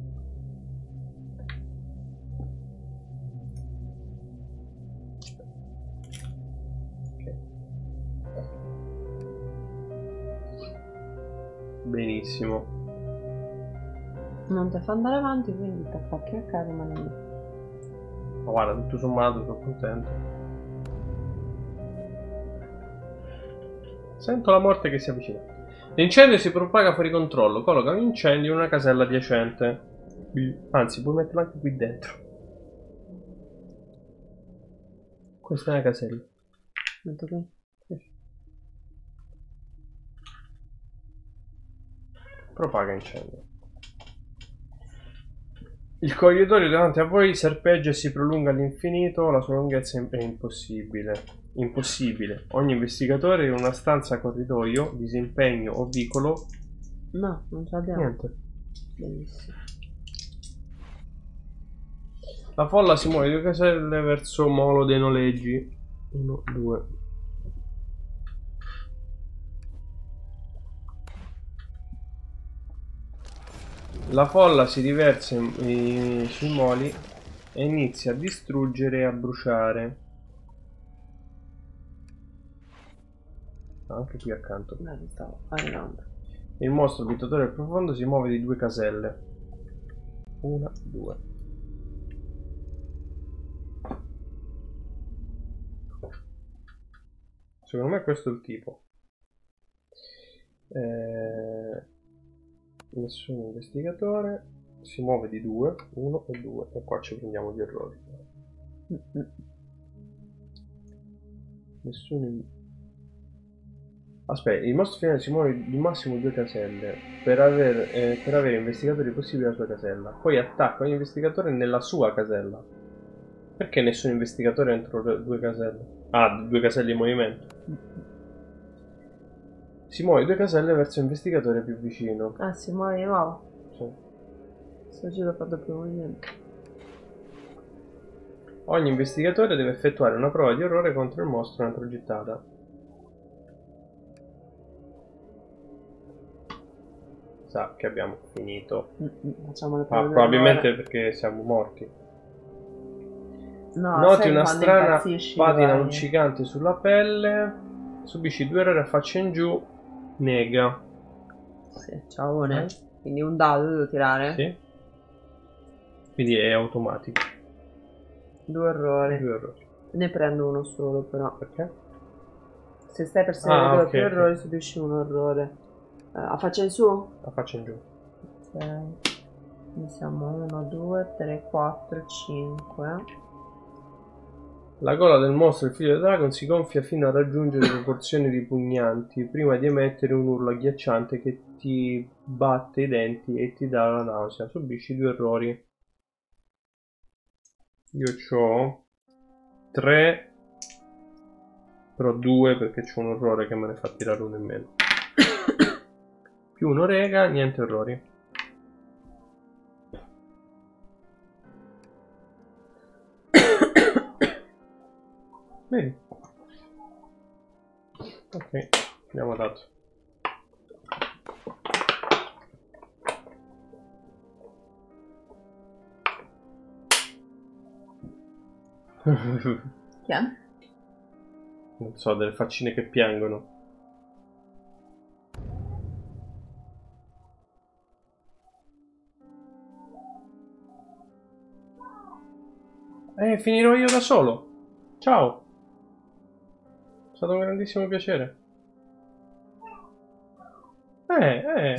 Benissimo. non ti fa andare avanti, quindi ti fa chiaccare ma non... Ma guarda, tutto sommato sono contento. Sento la morte che si avvicina. L'incendio si propaga fuori controllo. Colloca un incendio in una casella adiacente. Anzi, puoi metterlo anche qui dentro. Questa è una casella. Metto qui. Propaga incendio. Il corridoio davanti a voi serpeggia e si prolunga all'infinito. La sua lunghezza è impossibile. Impossibile. Ogni investigatore in una stanza corridoio, disimpegno o vicolo No, non ce l'abbiamo. Niente. Benissimo. La folla si muove due caselle verso molo dei noleggi. Uno, due. La folla si riversa in, in, sui moli e inizia a distruggere e a bruciare. Anche qui accanto. Dai, stavo arrivando. Il mostro abittatore del profondo si muove di due caselle. Una, due. Secondo me questo è il tipo. Eh, nessun investigatore. Si muove di due. Uno e due. E qua ci prendiamo gli errori. Mm-mm. Nessun... Aspetta, il mostro finale si muove di massimo due caselle per, aver, eh, per avere investigatori possibili nella sua casella. Poi attacca ogni investigatore nella sua casella. Perché nessun investigatore entro due caselle? Ah, due caselle in movimento. Si muove due caselle verso l'investigatore più vicino. Ah, si muove di nuovo? Sì. Sto giro fa doppio movimento. Ogni investigatore deve effettuare una prova di orrore contro il mostro entro gittata. Sa che abbiamo finito. Mm-mm. Facciamo le Ah, prove probabilmente d'orrore. perché siamo morti. No, Noti sai una quando strana impazzisci, patina vai. luccicante sulla pelle. Subisci due errori a faccia in giù. Nega. Sì, ciaone. Quindi un dado devo tirare? Sì. Quindi è automatico. Due errori. Due errori. Ne prendo uno solo però. Perché? Se stai per seguire Ah, due ok, più ok. errori subisci un errore. Eh, a faccia in su? La faccia in giù. Ok. Quindi siamo uno, due, tre, quattro, cinque. La gola del mostro, il figlio del dragon, si gonfia fino a raggiungere proporzioni ripugnanti prima di emettere un urlo agghiacciante che ti batte i denti e ti dà la nausea. Subisci due errori. Io ho tre, però due perché c'è un errore che me ne fa tirare uno in meno. Più uno rega, niente errori. Vedi? Ok, abbiamo dato. Chi è? Non so, delle faccine che piangono. Eh, finirò io da solo. Ciao. È stato un grandissimo piacere. Eh, eh.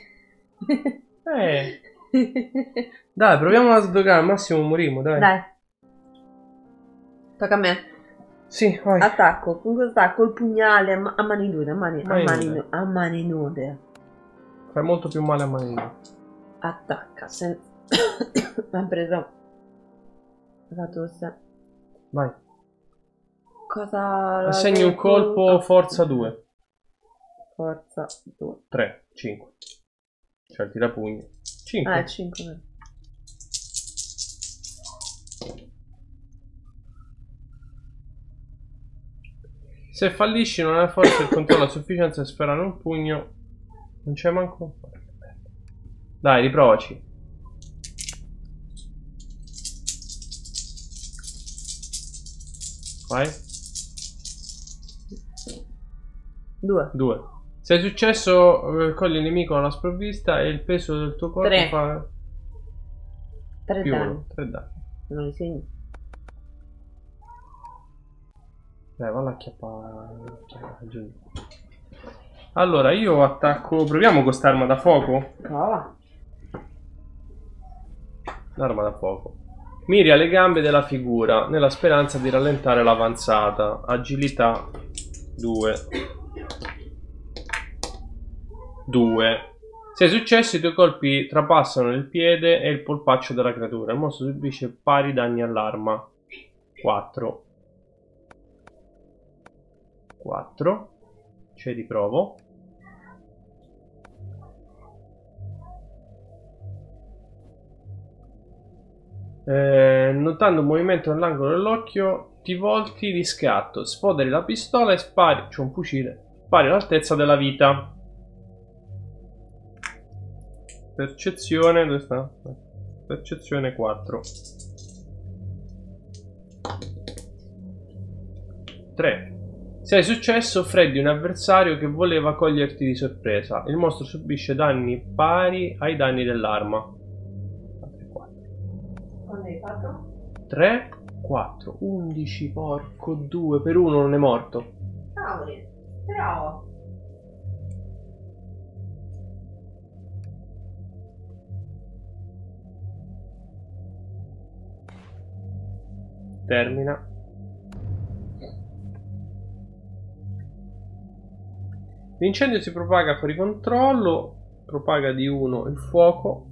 Eh. Dai, proviamo a sdogare. Al massimo moriremo, dai. Dai. Tocca a me. Sì, vai. Attacco. Con cosa attacco? Il pugnale a, ma- a mani nude. A mani, a Mani mani, nude. nu- a mani nude. Fai molto più male a manino. Attacca. Sen... Mi ha preso la tosse. Vai. Cosa... Assegni un colpo forza due. Forza due. tre, cinque. Cioè tira pugni. cinque. Ah, è cinque. Se fallisci non hai forse il controllo a sufficienza per sperare un pugno. Non c'è manco. Dai, riprovaci. Vai. Due. due. Se è successo, eh, cogli il nemico alla sprovvista e il peso del tuo corpo Tre. fa Tre più danni. uno. tre danni. Non li segni. Dai, va a chiappare. Giù. Allora, io attacco. Proviamo con quest'arma da fuoco. Prova. L'arma da fuoco. Miri alle gambe della figura nella speranza di rallentare l'avanzata. Agilità due. due. Se è successo, i tuoi colpi trapassano il piede e il polpaccio della creatura. Il mostro subisce pari danni all'arma. quattro. quattro. Ci riprovo. Eh, notando un movimento nell'angolo dell'occhio, ti volti di scatto, sfoderi la pistola e spari. C'è un fucile. Spari all'altezza della vita. Percezione. Dove sta? Percezione quattro. tre. Se hai successo, freddi un avversario che voleva coglierti di sorpresa. Il mostro subisce danni pari ai danni dell'arma. Quando hai fatto? tre, quattro, undici, porco, due, per uno non è morto. Cavoli, però... Termina. L'incendio si propaga fuori controllo, propaga di uno il fuoco.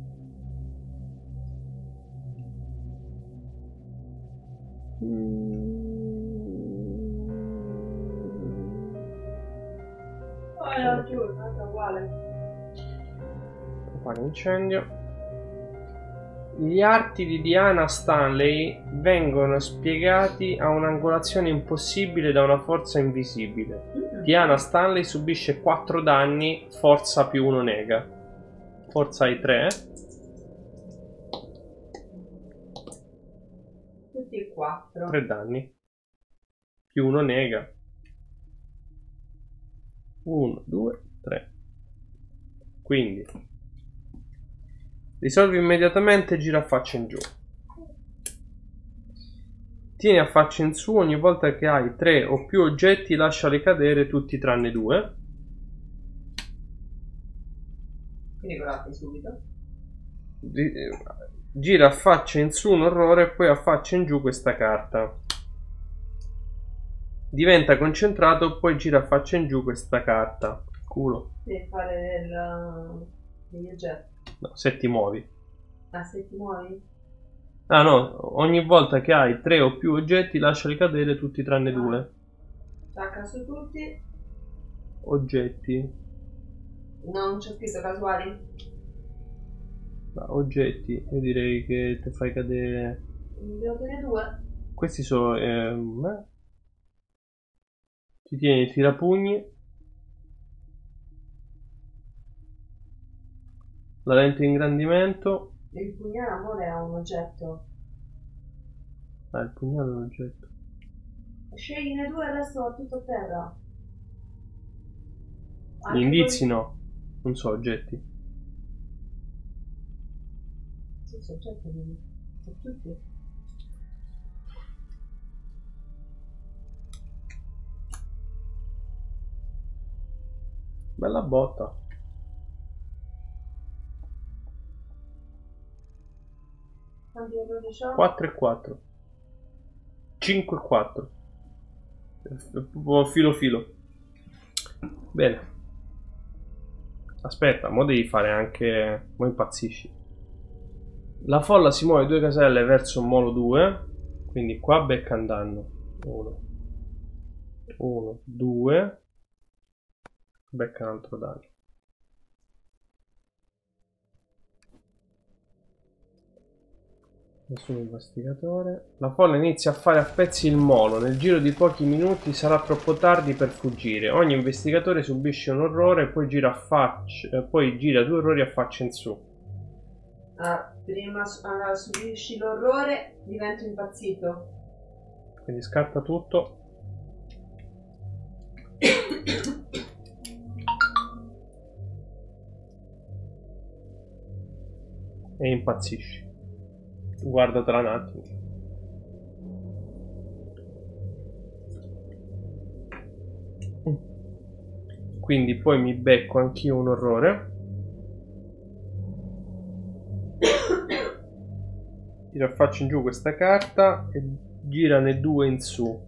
Oh, era giù, è uguale. Propaga incendio. Gli arti di Diana Stanley vengono spiegati a un'angolazione impossibile da una forza invisibile. Mm-hmm. Diana Stanley subisce quattro danni, forza più uno nega. Forza ai tre. Tutti e quattro. tre danni. Più uno nega. uno, due, tre. Quindi risolvi immediatamente, gira a faccia in giù. Tieni a faccia in su ogni volta che hai tre o più oggetti, lasciali cadere tutti tranne due. Quindi guardate subito. Gira a faccia in su un orrore e poi a faccia in giù questa carta. Diventa concentrato, poi gira a faccia in giù questa carta. Culo. Devi fare del, degli oggetti. No, se ti muovi. Ah, se ti muovi? Ah no, ogni volta che hai tre o più oggetti lasciali cadere tutti tranne ah. due. Tacca su tutti. Oggetti. Non c'è scritto casuali? No, oggetti, io direi che te fai cadere... Ne devo tenere due. Questi sono... Ehm, eh. Ti tieni il tirapugni. La lente di ingrandimento. Il pugnale, amore, è un oggetto. Ah, il pugnale è un oggetto. Scegliene due e il resto va tutto a terra. Gli indizi no. Non so, oggetti. Sì, sono oggetti. Sono tutti. Bella botta. quattro e quattro. cinque e quattro. Filo filo. Bene. Aspetta, mo devi fare anche... Mo impazzisci. La folla si muove due caselle verso molo due. Quindi qua becca un danno. uno. uno, due. Becca un altro danno. Nessun investigatore. La folla inizia a fare a pezzi il molo. Nel giro di pochi minuti sarà troppo tardi per fuggire. Ogni investigatore subisce un orrore, poi gira a faccia, poi gira due orrori a faccia in su. Ah, prima allora, subisci l'orrore, divento impazzito. Quindi scarta tutto. E impazzisci. Guardatela un attimo. Quindi poi mi becco anch'io un orrore. Tiro a faccia in giù questa carta e girane due in su.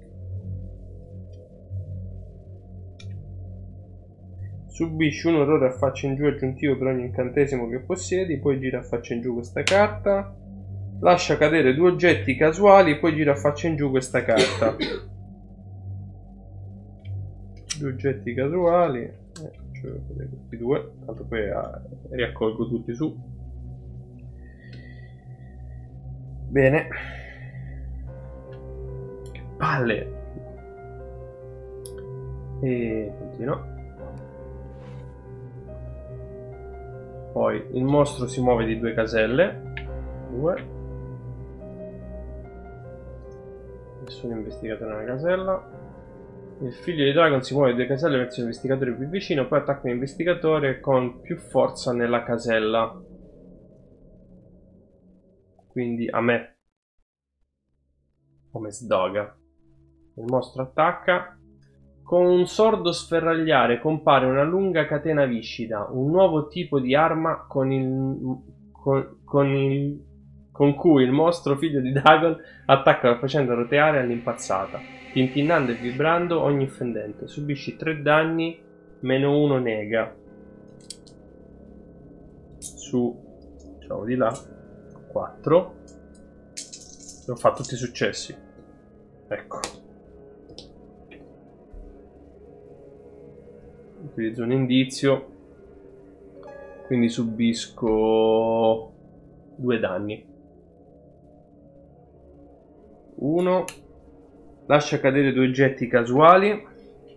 Subisci un orrore a faccia in giù aggiuntivo per ogni incantesimo che possiedi, poi gira a faccia in giù questa carta. Lascia cadere due oggetti casuali, poi gira a faccia in giù questa carta. Due oggetti casuali, eh, cioè questi due, tanto poi eh, riaccolgo tutti su. Bene. Che palle. E continua. Poi il mostro si muove di due caselle. Due. Nessun investigatore nella casella. Il figlio di Dragon si muove di due caselle verso l'investigatore più vicino. Poi attacca l'investigatore con più forza nella casella. Quindi a me. Come sdoga. Il mostro attacca. Con un sordo sferragliare compare una lunga catena viscida, un nuovo tipo di arma con, il, con, con, il, con cui il mostro figlio di Dagon attacca facendo roteare all'impazzata, tintinnando e vibrando ogni fendente. Subisci tre danni, meno uno nega. Su, diciamo di là, quattro. Ho fatto tutti i successi. Ecco. Utilizzo un indizio, quindi subisco due danni. Uno. Lascia cadere due oggetti casuali.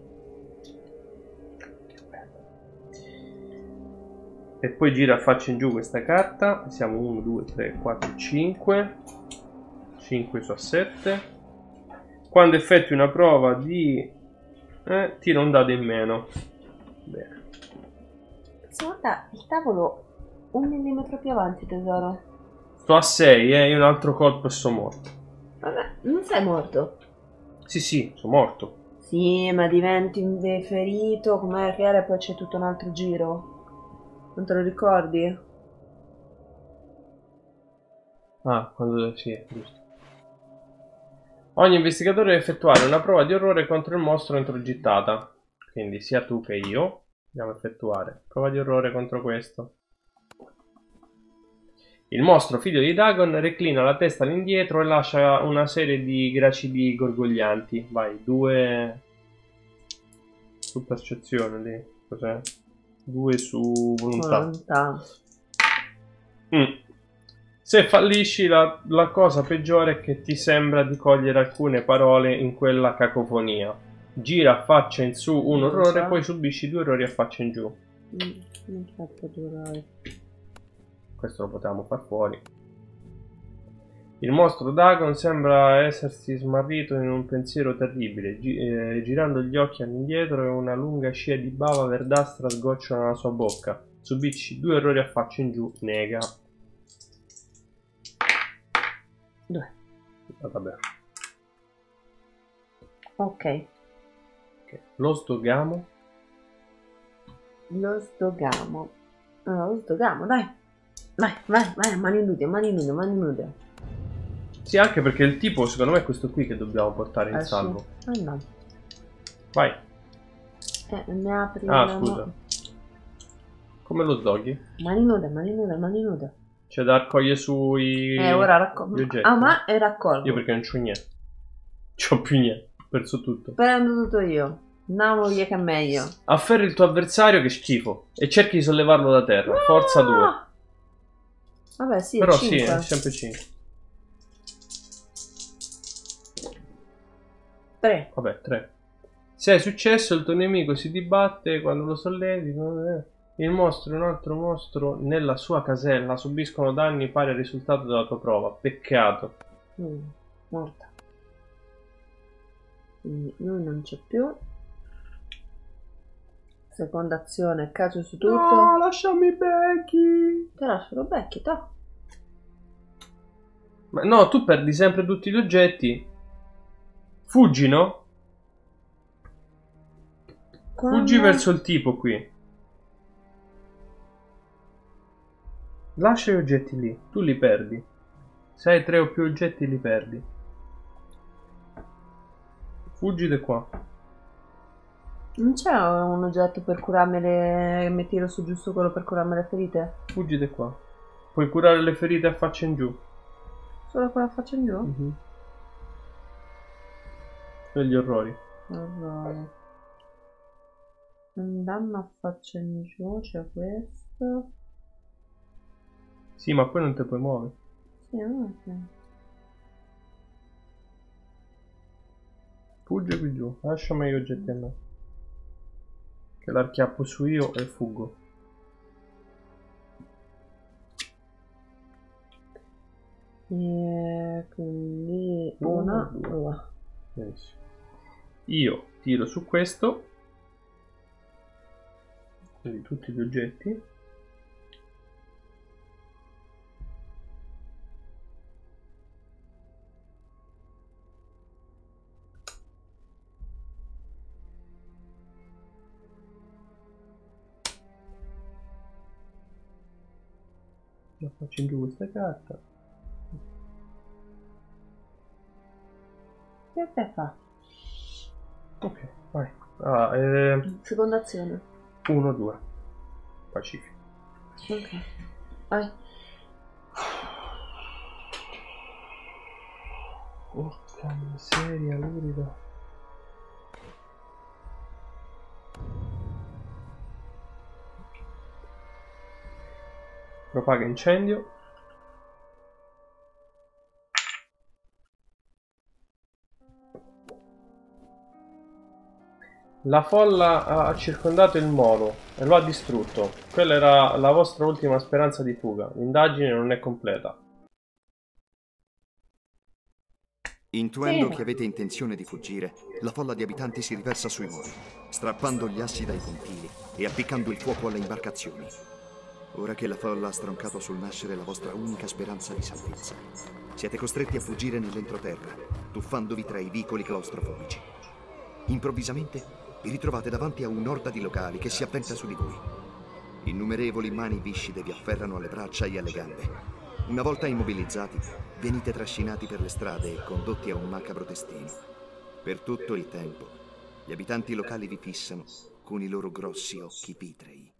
E poi gira a faccia in giù questa carta. Siamo uno, due, tre, quattro, cinque. cinque su a sette. Quando effettui una prova di... Eh, tira un dado in meno. Bene. Guarda, il tavolo un millimetro più avanti, tesoro. Sto a sei, eh, io un altro colpo e sono morto. Vabbè, non sei morto. Sì, sì, sono morto. Sì, ma diventi un ferito, come che era, e poi c'è tutto un altro giro. Non te lo ricordi? Ah, quando... sì, è giusto. Ogni investigatore deve effettuare una prova di orrore contro il mostro entro gittata. Quindi sia tu che io dobbiamo effettuare prova di orrore contro questo. Il mostro figlio di Dagon reclina la testa all'indietro e lascia una serie di gracili gorgoglianti. Vai, due su percezione lì. Cos'è? Due su volontà. Volontà. Mm. Se fallisci, la, la cosa peggiore è che ti sembra di cogliere alcune parole in quella cacofonia. Gira a faccia in su un orrore, poi subisci due errori a faccia in giù. Mm, non troppo duro. Questo lo potevamo far fuori. Il mostro Dagon sembra essersi smarrito in un pensiero terribile. Gi eh, girando gli occhi all'indietro e una lunga scia di bava verdastra sgocciola nella sua bocca. Subisci due errori a faccia in giù. Nega. Due. Vabbè. Ok. Okay. Lo sdogamo. Lo sdogamo. Allora, lo sdogamo, dai. Vai, vai, vai, mani nude, mani nude, mani nude. Sì, anche perché il tipo, secondo me, è questo qui che dobbiamo portare in eh, salvo. Sì. Ah, no. Vai. Eh, ne apri Ah, la... scusa. Come lo sdoghi? Mani nude, mani nude, mani nude. C'è da raccogliere sui... Eh, ora raccolgo. Ah, ma è raccolgo. Io perché non c'ho niente. C'ho più niente. Ho perso tutto. Prendo tutto io. Andiamo via che è meglio. Afferri il tuo avversario, che schifo. E cerchi di sollevarlo da terra. No! Forza due. Vabbè, sì, però è cinque. Sì, è sempre cinque. tre. Vabbè, tre. Se è successo, il tuo nemico si dibatte quando lo sollevi. Il mostro e un altro mostro nella sua casella subiscono danni pari al risultato della tua prova. Peccato. Mm, morta. Quindi lui non c'è più. Seconda azione, caso su tutto. No, lasciami Becky. Te lascio lo becchi, to. Ma no, tu perdi sempre tutti gli oggetti. Fuggi, no? Come? Fuggi verso il tipo qui. Lascia gli oggetti lì, tu li perdi. Se hai tre o più oggetti li perdi. Fuggi da qua. Non c'è un oggetto per curarmi le... mi tiro su giusto quello per curarmi le ferite? Fuggi da qua. Puoi curare le ferite a faccia in giù. Solo quella faccia in giù? Mm-hmm. E gli orrori. Orrori. Un danno a faccia in giù, c'è questo. Sì, ma poi non ti puoi muovere. Sì, non è che... Fugge qui giù, lasciami gli oggetti a me. Che l'archiappo su io e fuggo. E quindi una, Uno, due. Benissimo. Io tiro su questo. Quindi tutti gli oggetti. La faccio in giù questa carta. Che te fa? Ok, vai. Ah, eh, Seconda azione. uno, due. Pacifico. Ok. Vai. Porca miseria, lurida. Propaga incendio. La folla ha circondato il molo e lo ha distrutto. Quella era la vostra ultima speranza di fuga. L'indagine non è completa. Intuendo Sì. che avete intenzione di fuggire, la folla di abitanti si riversa sui muri, strappando gli assi dai pontili e appiccando il fuoco alle imbarcazioni. Ora che la folla ha stroncato sul nascere la vostra unica speranza di salvezza, siete costretti a fuggire nell'entroterra, tuffandovi tra i vicoli claustrofobici. Improvvisamente vi ritrovate davanti a un'orda di locali che si avventa su di voi. Innumerevoli mani viscide vi afferrano alle braccia e alle gambe. Una volta immobilizzati, venite trascinati per le strade e condotti a un macabro destino. Per tutto il tempo, gli abitanti locali vi fissano con i loro grossi occhi pitrei.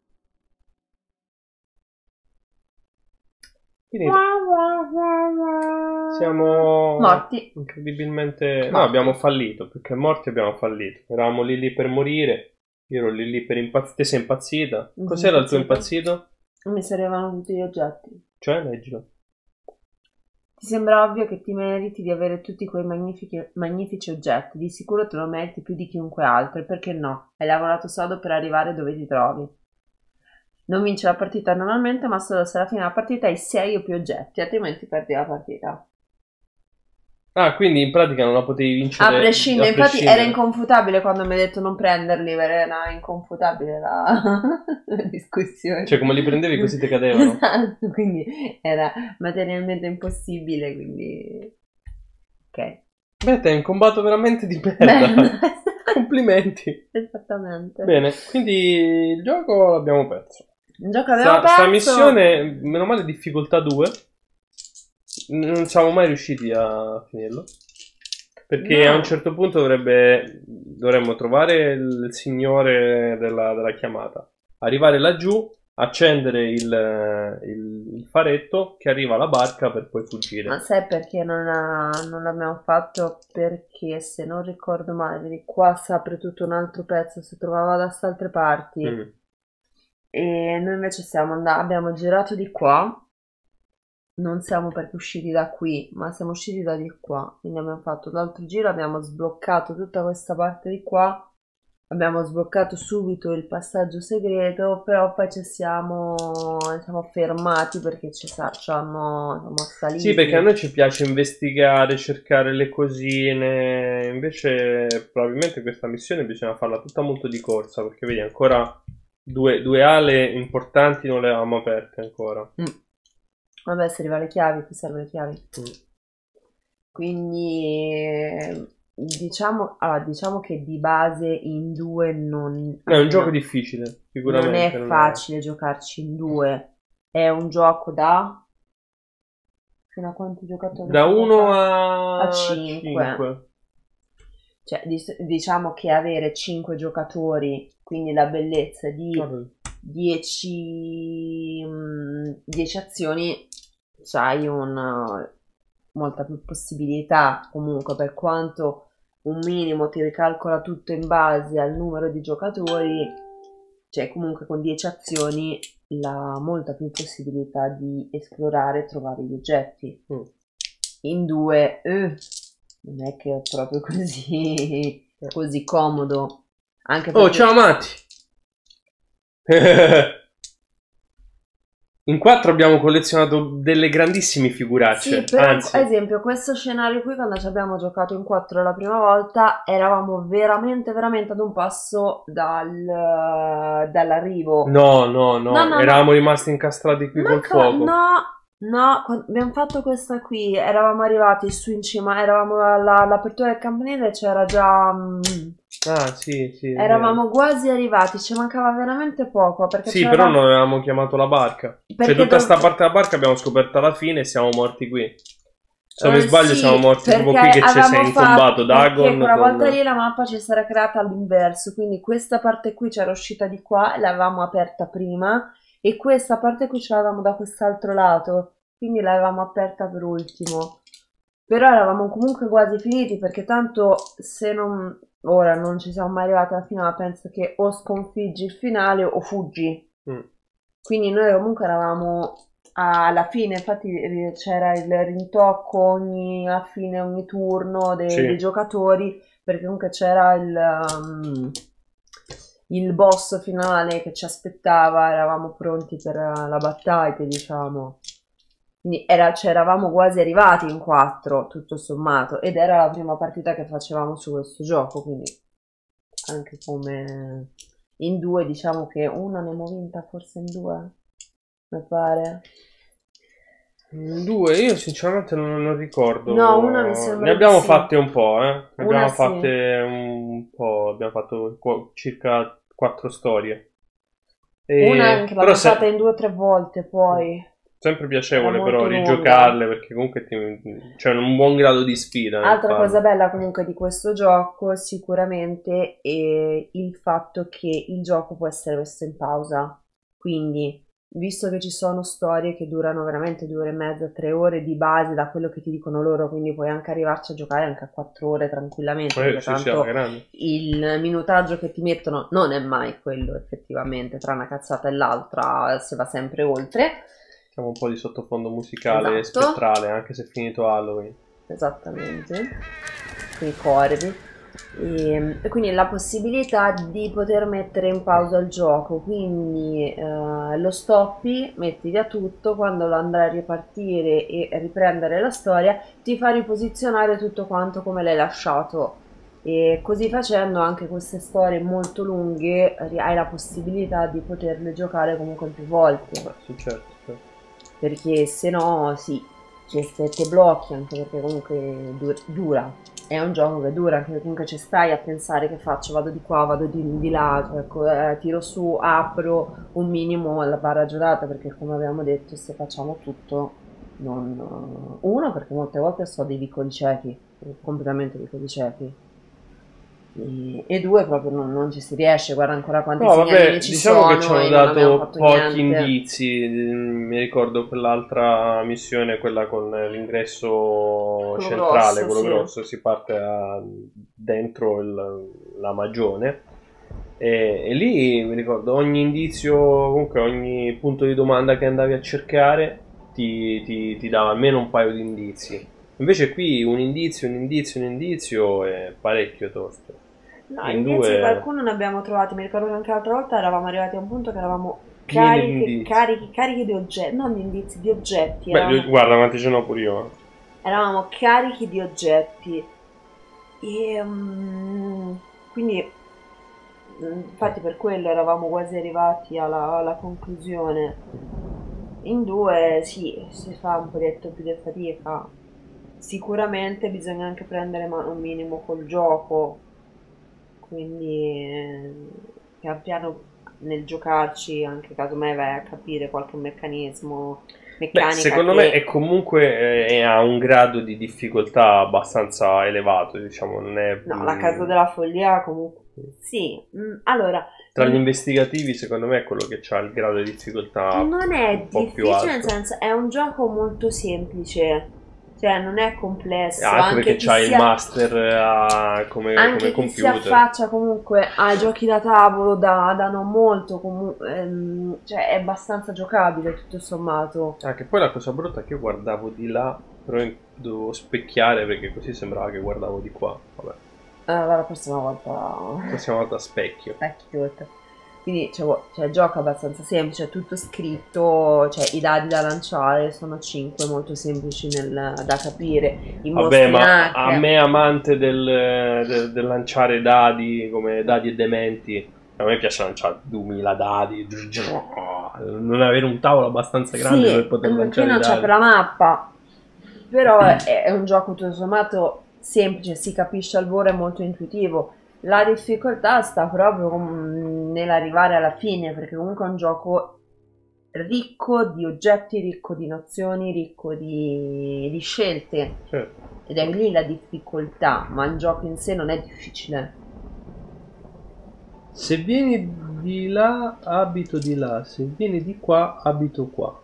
Finito. Siamo Morti. incredibilmente... No, Morti. abbiamo fallito, perché morti abbiamo fallito. Eravamo lì lì per morire. Io ero lì lì per impazzire. Te sei impazzita? Mhm, Cos'era il tuo impazzita. impazzito? Mi servivano tutti gli oggetti. Cioè, leggilo. Ti sembra ovvio che ti meriti di avere tutti quei magnifici, magnifici oggetti. Di sicuro te lo meriti più di chiunque altro. E perché no? Hai lavorato sodo per arrivare dove ti trovi. Non vinci la partita normalmente, ma solo se alla fine della partita hai sei o più oggetti, altrimenti perdi la partita. Ah, quindi in pratica non la potevi vincere. A prescindere, a infatti prescindere. era inconfutabile quando mi hai detto non prenderli, era inconfutabile la, la discussione. Cioè, come li prendevi così ti cadevano. Esatto, quindi era materialmente impossibile, quindi... Ok. Beh, te è un combatto veramente di merda. Beh, Complimenti. esattamente. Bene, quindi il gioco l'abbiamo perso. Un gioco aveva Sta, perso... sta missione, meno male, difficoltà due. Non siamo mai riusciti a finirlo. Perché No. a un certo punto dovrebbe dovremmo trovare il signore della, della chiamata, arrivare laggiù, accendere il, il, il faretto che arriva alla barca per poi fuggire. Ma sai perché non, ha- non l'abbiamo fatto? Perché se non ricordo male, di qua si apre tutto un altro pezzo, si trovava da altre parti. Mm. E noi invece siamo andati, abbiamo girato di qua, non siamo perché usciti da qui, ma siamo usciti da di qua, quindi abbiamo fatto l'altro giro, abbiamo sbloccato tutta questa parte di qua, abbiamo sbloccato subito il passaggio segreto, però poi ci siamo, siamo fermati perché ci, sa- ci hanno, siamo saliti. Sì, perché a noi ci piace investigare, cercare le cosine, invece probabilmente questa missione bisogna farla tutta molto di corsa, perché vedi ancora due, due ale importanti non le avevamo aperte ancora. Mm. Vabbè, serviva le chiavi, qui servono le chiavi. Mm. Quindi eh, diciamo, allora, diciamo che di base in due non, No, è un no, gioco difficile, sicuramente. non è facile giocarci in due. È un gioco da fino a quanti giocatori? Da si può uno fare? a, A cinque. cinque. Cioè, dis- diciamo che avere cinque giocatori, quindi la bellezza di Guarda, dieci, mm, dieci azioni, c'hai un, molta più possibilità comunque, per quanto un minimo ti ricalcola tutto in base al numero di giocatori, cioè comunque con dieci azioni la molta più possibilità di esplorare e trovare gli oggetti. Mm. In due, eh, non è che è proprio così, così comodo. Anche Oh, perché... ciao Matti! In quattro abbiamo collezionato delle grandissime figuracce. Sì, però Anzi, ad esempio questo scenario qui quando ci abbiamo giocato in quattro la prima volta eravamo veramente veramente ad un passo dal, dall'arrivo. no, no, no, No, no, eravamo no. rimasti incastrati qui Ma col fa- fuoco. no, no, quan- abbiamo fatto questa qui, eravamo arrivati su in cima, eravamo alla- all'apertura del campanile, c'era già... mm, Ah, sì, sì. è vero. eravamo quasi arrivati, ci mancava veramente poco perché Sì, però c'eravamo... non avevamo chiamato la barca. Perché Cioè, tutta dov- sta parte della barca abbiamo scoperto alla fine e siamo morti qui. Se non mi Eh, sbaglio, sì, siamo morti proprio qui perché che ci sei avevamo incombato fatto, perché Dagon quella con... volta lì la mappa ci si era creata all'inverso, quindi questa parte qui c'era uscita di qua e l'avevamo aperta prima e questa parte qui ce l'avevamo da quest'altro lato, quindi l'avevamo aperta per ultimo. Però eravamo comunque quasi finiti perché tanto se non... ora non ci siamo mai arrivati alla fine, ma penso che o sconfiggi il finale o fuggi. Mm. Quindi noi comunque eravamo alla fine, infatti eh, c'era il rintocco ogni, a fine ogni turno dei, Sì. dei giocatori, perché comunque c'era il, um, il boss finale che ci aspettava, eravamo pronti per la battaglia, diciamo. Quindi era, c'eravamo quasi arrivati in quattro, tutto sommato, ed era la prima partita che facevamo su questo gioco, quindi anche come in due, diciamo che una ne abbiamo vinta forse in due, mi pare. In due, io sinceramente non, non ricordo. No, una mi sembra Ne abbiamo di sì. fatte un po', eh. Ne Una abbiamo sì. fatte un po', abbiamo fatto qu- circa quattro storie. E- Una anche però l'abbiamo se- fatta in due o tre volte, poi. sempre piacevole Era però molto lunga. rigiocarle perché comunque ti, c'è un buon grado di sfida nel Altra farlo. cosa bella comunque di questo gioco sicuramente è il fatto che il gioco può essere messo in pausa. Quindi, visto che ci sono storie che durano veramente due ore e mezza, tre ore di base da quello che ti dicono loro, quindi puoi anche arrivarci a giocare anche a quattro ore tranquillamente, Eh, perché sì, sì, tanto alla grande. il minutaggio che ti mettono non è mai quello effettivamente, tra una cazzata e l'altra si va sempre oltre. Siamo un po' di sottofondo musicale Esatto. spettrale, anche se è finito Halloween. Esattamente, con i corvi. E, e quindi la possibilità di poter mettere in pausa il gioco, quindi eh, lo stoppi, metti via tutto, quando lo andrai a ripartire e riprendere la storia ti fa riposizionare tutto quanto come l'hai lasciato, e così facendo anche queste storie molto lunghe ri- hai la possibilità di poterle giocare comunque più volte, Beh, sì, certo, certo. perché se no sì, cioè, se te blocchi, anche perché comunque du- dura. È un gioco che dura, anche perché comunque ci stai a pensare che faccio, vado di qua, vado di, di là, cioè, ecco, eh, tiro su, apro un minimo alla barra giurata, perché come abbiamo detto, se facciamo tutto, non... uno, perché molte volte so dei vicoli ciechi, completamente vicoli ciechi, e, e due, proprio non, non ci si riesce, guarda ancora quanti No, segnalini vabbè, ci diciamo sono che ci hanno e non abbiamo dato fatto pochi niente. indizi. mm, Mi ricordo quell'altra missione, quella con l'ingresso Quello centrale, grosso, quello sì. grosso, si parte a- dentro il- la magione. E, e lì mi ricordo ogni indizio, comunque ogni punto di domanda che andavi a cercare ti, ti- ti dava almeno un paio di indizi. Invece qui un indizio, un indizio, un indizio è parecchio tosto. No, In indizi due- qualcuno ne abbiamo trovati, mi ricordo che anche l'altra volta eravamo arrivati a un punto che eravamo Pieni di carichi, indizi. carichi, carichi di oggetti, non di indizi, di oggetti, Beh, eravamo, guarda quanti ce n'ho pure io. eravamo carichi di oggetti e mm, quindi mm, infatti per quello eravamo quasi arrivati alla, alla conclusione. In due sì, si fa un pochettino più di fatica, sicuramente bisogna anche prendere mano un minimo col gioco, quindi eh, pian piano nel giocarci anche casomai vai a capire qualche meccanismo, Beh, meccanica secondo che... me è comunque eh, è a un grado di difficoltà abbastanza elevato, diciamo, non è... No, la mm, casa della follia comunque... Sì, mm, allora... Tra gli mm, investigativi secondo me è quello che ha il grado di difficoltà non è un po' più difficile, nel alto. senso è un gioco molto semplice, cioè non è complesso, Anche, anche perché chi c'ha il sia- master a- come, anche come chi si computer. affaccia comunque ai giochi da tavolo da, da non molto, comu- ehm, cioè è abbastanza giocabile tutto sommato. Ah, che poi la cosa brutta è che io guardavo di là Però dovevo specchiare perché così sembrava che guardavo di qua. Vabbè. Allora, la prossima volta... La prossima volta a specchio. Specchio. Quindi cioè, cioè, il gioco è abbastanza semplice, è tutto scritto, cioè i dadi da lanciare sono cinque, molto semplici nel, da capire. I Vabbè, ma anche... a me amante del, del, del lanciare dadi come dadi e dementi, a me piace lanciare duemila dadi, non avere un tavolo abbastanza grande sì, per poter lanciare non dadi. c'è per la mappa, però è, è un gioco tutto sommato semplice, si capisce al volo, è molto intuitivo. La difficoltà sta proprio nell'arrivare alla fine, perché comunque è un gioco ricco di oggetti, ricco di nozioni, ricco di, di scelte. Certo. Ed è lì la difficoltà, ma il gioco in sé non è difficile. Se vieni di là, abito di là. Se vieni di qua, abito qua.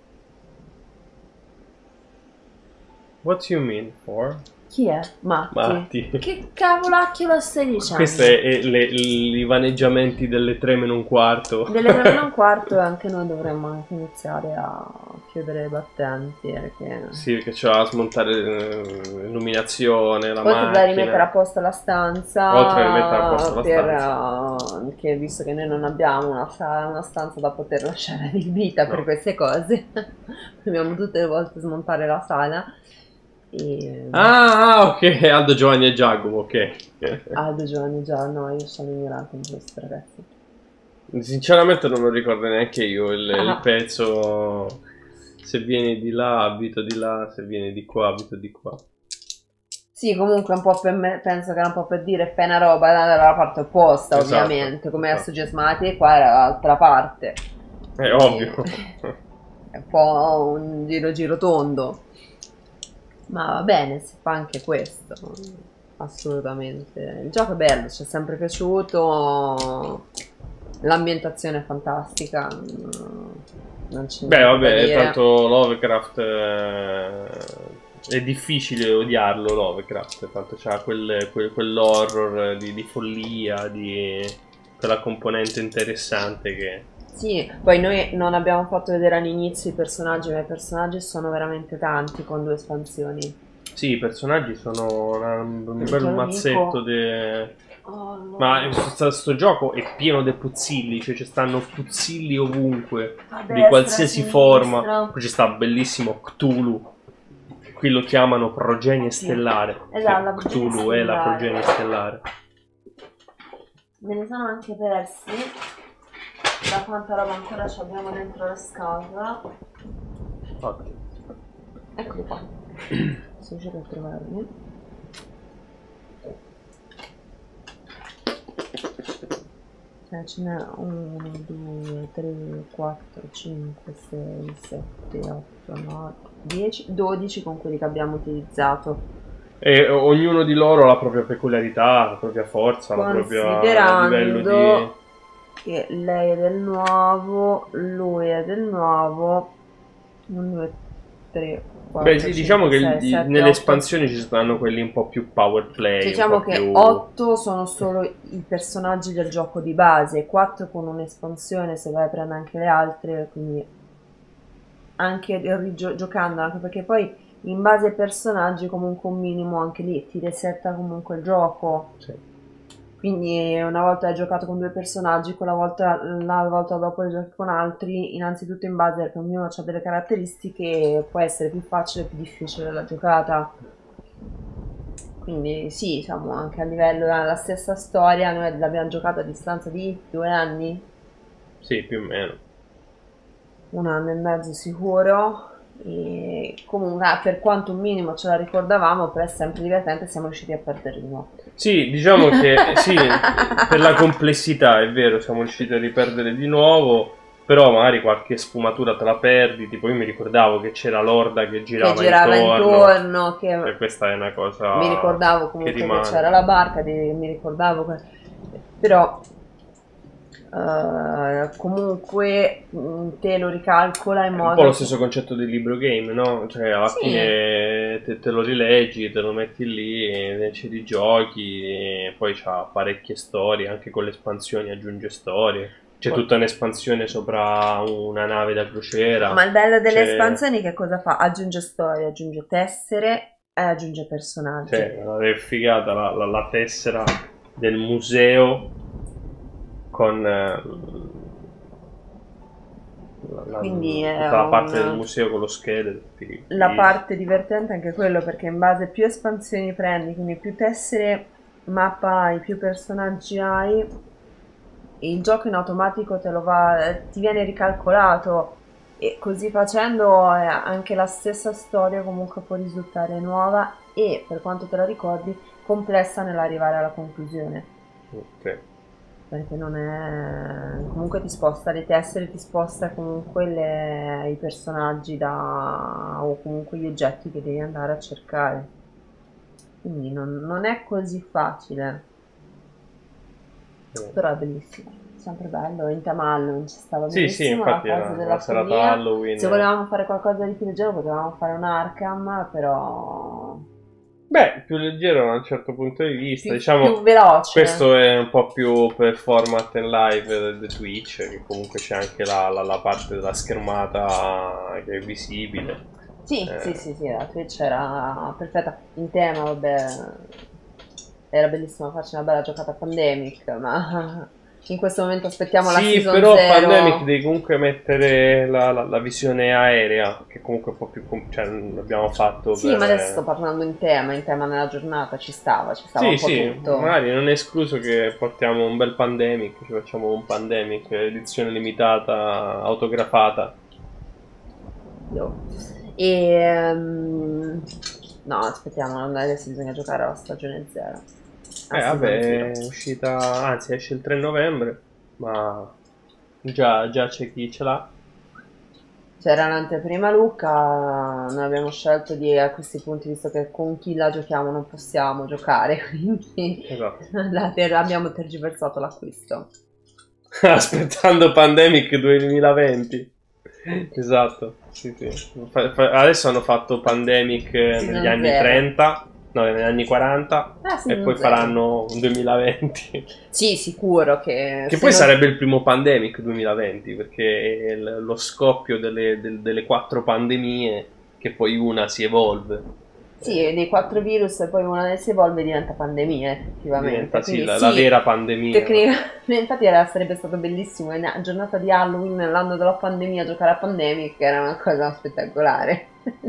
What you mean for? Chi è? Matti. Matti. Che cavolacchio lo stai dicendo? Questi sono i vaneggiamenti delle tre meno un quarto. Delle tre meno un quarto, e anche noi dovremmo anche iniziare a chiudere i battenti. Perché... Sì, perché c'è da smontare l'illuminazione, la oltre macchina. da rimettere a posto la stanza. Oltre a rimettere a posto la per, stanza. Uh, che visto che noi non abbiamo una, una stanza da poter lasciare adibita no. per queste cose, dobbiamo tutte le volte smontare la sala. E... Ah, ok, Aldo, Giovanni e Giacomo, ok. Aldo, Giovanni e Giacomo, no, io sono ignorante in questo, ragazzi. Sinceramente non lo ricordo neanche io il, ah. il pezzo. Se vieni di là, abito di là, se vieni di qua, abito di qua. Sì, comunque un po' per me, penso che era un po' per dire fai una roba dalla parte opposta, esatto, ovviamente, come esatto. Adesso Gesmati e qua era l'altra parte. È e... ovvio. È un po' un giro giro tondo. Ma va bene, si fa anche questo, assolutamente. Il gioco è bello, ci è sempre piaciuto, l'ambientazione è fantastica. Non c'è Beh, vabbè, tanto Lovecraft eh, è difficile odiarlo, Lovecraft, tanto c'ha quel, quel, quell'horror di, di follia, di quella componente interessante che... Sì, poi noi non abbiamo fatto vedere all'inizio i personaggi, ma i personaggi sono veramente tanti con due espansioni. Sì, i personaggi sono una, un bel mazzetto de... oh, no. Ma questo, sto gioco è pieno di puzzilli, cioè ci stanno puzzilli ovunque, destra, di qualsiasi forma. Poi ci sta bellissimo Cthulhu, qui lo chiamano progenie stellare. Esatto, cioè, Cthulhu è la progenie stellare. Me ne sono anche persi. Da quanta roba ancora ci abbiamo dentro la scatola. Ottimo. Eccoli qua. Sono riuscita a trovarli. Eh, ce n'è uno, due, tre, quattro, cinque, sei, sette, otto, nove, dieci, dodici con quelli che abbiamo utilizzato. E ognuno di loro ha la propria peculiarità, la propria forza, la propria livello di... che lei è del nuovo, lui è del nuovo, uno, due, tre, quattro, beh sì, diciamo cinque, che sei, sette, nelle otto. espansioni ci stanno quelli un po' più power play. Diciamo che più... otto sono solo i personaggi del gioco di base, quattro con un'espansione se vai a prendere anche le altre, quindi anche rigio- giocando, anche perché poi in base ai personaggi comunque un minimo anche lì ti resetta comunque il gioco. Sì. Quindi una volta hai giocato con due personaggi, quella volta, la volta dopo hai giocato con altri, innanzitutto in base a che ognuno ha delle caratteristiche, può essere più facile o più difficile la giocata. Quindi sì, diciamo anche a livello della stessa storia, noi l'abbiamo giocata a distanza di due anni? Sì, più o meno. Un anno e mezzo sicuro. E comunque per quanto un minimo ce la ricordavamo, però è sempre divertente, siamo riusciti a perdere di nuovo. Sì, diciamo che sì, per la complessità è vero, siamo riusciti a riperdere di nuovo, però magari qualche sfumatura te la perdi, tipo io mi ricordavo che c'era l'orda che girava, che girava intorno, intorno che... e questa è una cosa mi ricordavo comunque che, che c'era la barca, di... mi ricordavo que... però Uh, comunque te lo ricalcola in modo... È un po' lo stesso concetto del libro game, no? Cioè alla sì. fine te, te lo rileggi, te lo metti lì, ne ci rigiochi, e poi c'ha parecchie storie, anche con le espansioni aggiunge storie. C'è tutta un'espansione sopra una nave da crociera. Ma il bello delle c'è- espansioni che cosa fa? Aggiunge storie, aggiunge tessere e aggiunge personaggi. Cioè, è figata la, la- la tessera del museo con eh, la, la- Quindi è tutta la parte un- del museo con lo scheletro. Fi- La fi- parte divertente è anche quello, perché in base più espansioni prendi, quindi più tessere mappa hai, più personaggi hai, il gioco in automatico te lo va, ti viene ricalcolato, e così facendo eh, anche la stessa storia comunque può risultare nuova e, per quanto te la ricordi, complessa nell'arrivare alla conclusione. Ok. Perché non è... comunque ti sposta le tessere, ti sposta comunque le- i personaggi da... o comunque gli oggetti che devi andare a cercare. Quindi non, non è così facile, però è bellissimo, sempre bello. In tema Halloween ci stava Sì, sì, benissimo, infatti la era casa una della serata follia. Halloween. Se volevamo fare qualcosa di più leggero potevamo fare un Arkham, però Beh, più leggero da un certo punto di vista, più, diciamo. più veloce. Questo è un po' più per format and live di Twitch, che comunque c'è anche la, la- la parte della schermata che è visibile. Sì, Eh. sì, sì, sì, la Twitch era perfetta. In tema, vabbè, era bellissimo farci una bella giocata a Pandemic, ma in questo momento aspettiamo la Sì, season però zero. Pandemic devi comunque mettere la, la- la visione aerea, che comunque è un po' più... com- cioè, l'abbiamo fatto Sì, per... ma adesso sto parlando in tema, in tema nella giornata, ci stava, ci stava Sì, un po' sì, tutto. magari non è escluso che portiamo un bel Pandemic, ci facciamo un Pandemic, edizione limitata, autografata. Io. E... ehm, no, aspettiamo, adesso bisogna giocare alla stagione zero. Eh, Ah, vabbè, season è zero. uscita, anzi esce il tre novembre, ma già, già c'è chi ce l'ha. C'era l'anteprima Luca, noi abbiamo scelto di a questi punti, visto che con chi la giochiamo non possiamo giocare, quindi Esatto. la ter- abbiamo tergiversato l'acquisto. Aspettando Pandemic duemilaventi. Esatto, sì, sì. Fa- fa- Adesso hanno fatto Pandemic eh, Season negli anni zero. trenta, no, negli anni quaranta, Ah, sì, e non poi zero. faranno un duemilaventi. Sì, sicuro che... Che se poi non- sarebbe il primo Pandemic duemilaventi, perché è il- lo scoppio delle, del- delle quattro pandemie, che poi una si evolve. Sì, dei quattro virus e poi una si evolve diventa pandemia, effettivamente. Diventa sì, Quindi la, sì, la vera pandemia. tecnicamente, infatti era, sarebbe stato bellissimo in giornata di Halloween, l'anno della pandemia, giocare a Pandemic era una cosa spettacolare.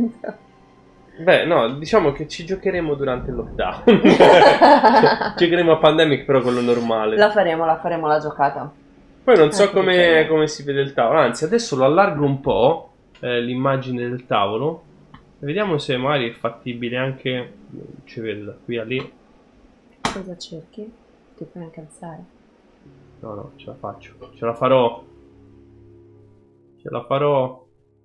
Beh, no, diciamo che ci giocheremo durante il lockdown. Giocheremo a Pandemic, però quello normale. La faremo, la faremo la giocata. Poi non so Anche come, quello. come si vede il tavolo. Anzi, adesso lo allargo un po', eh, l'immagine del tavolo. Vediamo se magari è fattibile anche... Ci vedo da qui a lì. Cosa cerchi? Ti puoi anche alzare. No, no, ce la faccio. Ce la farò. Ce la farò.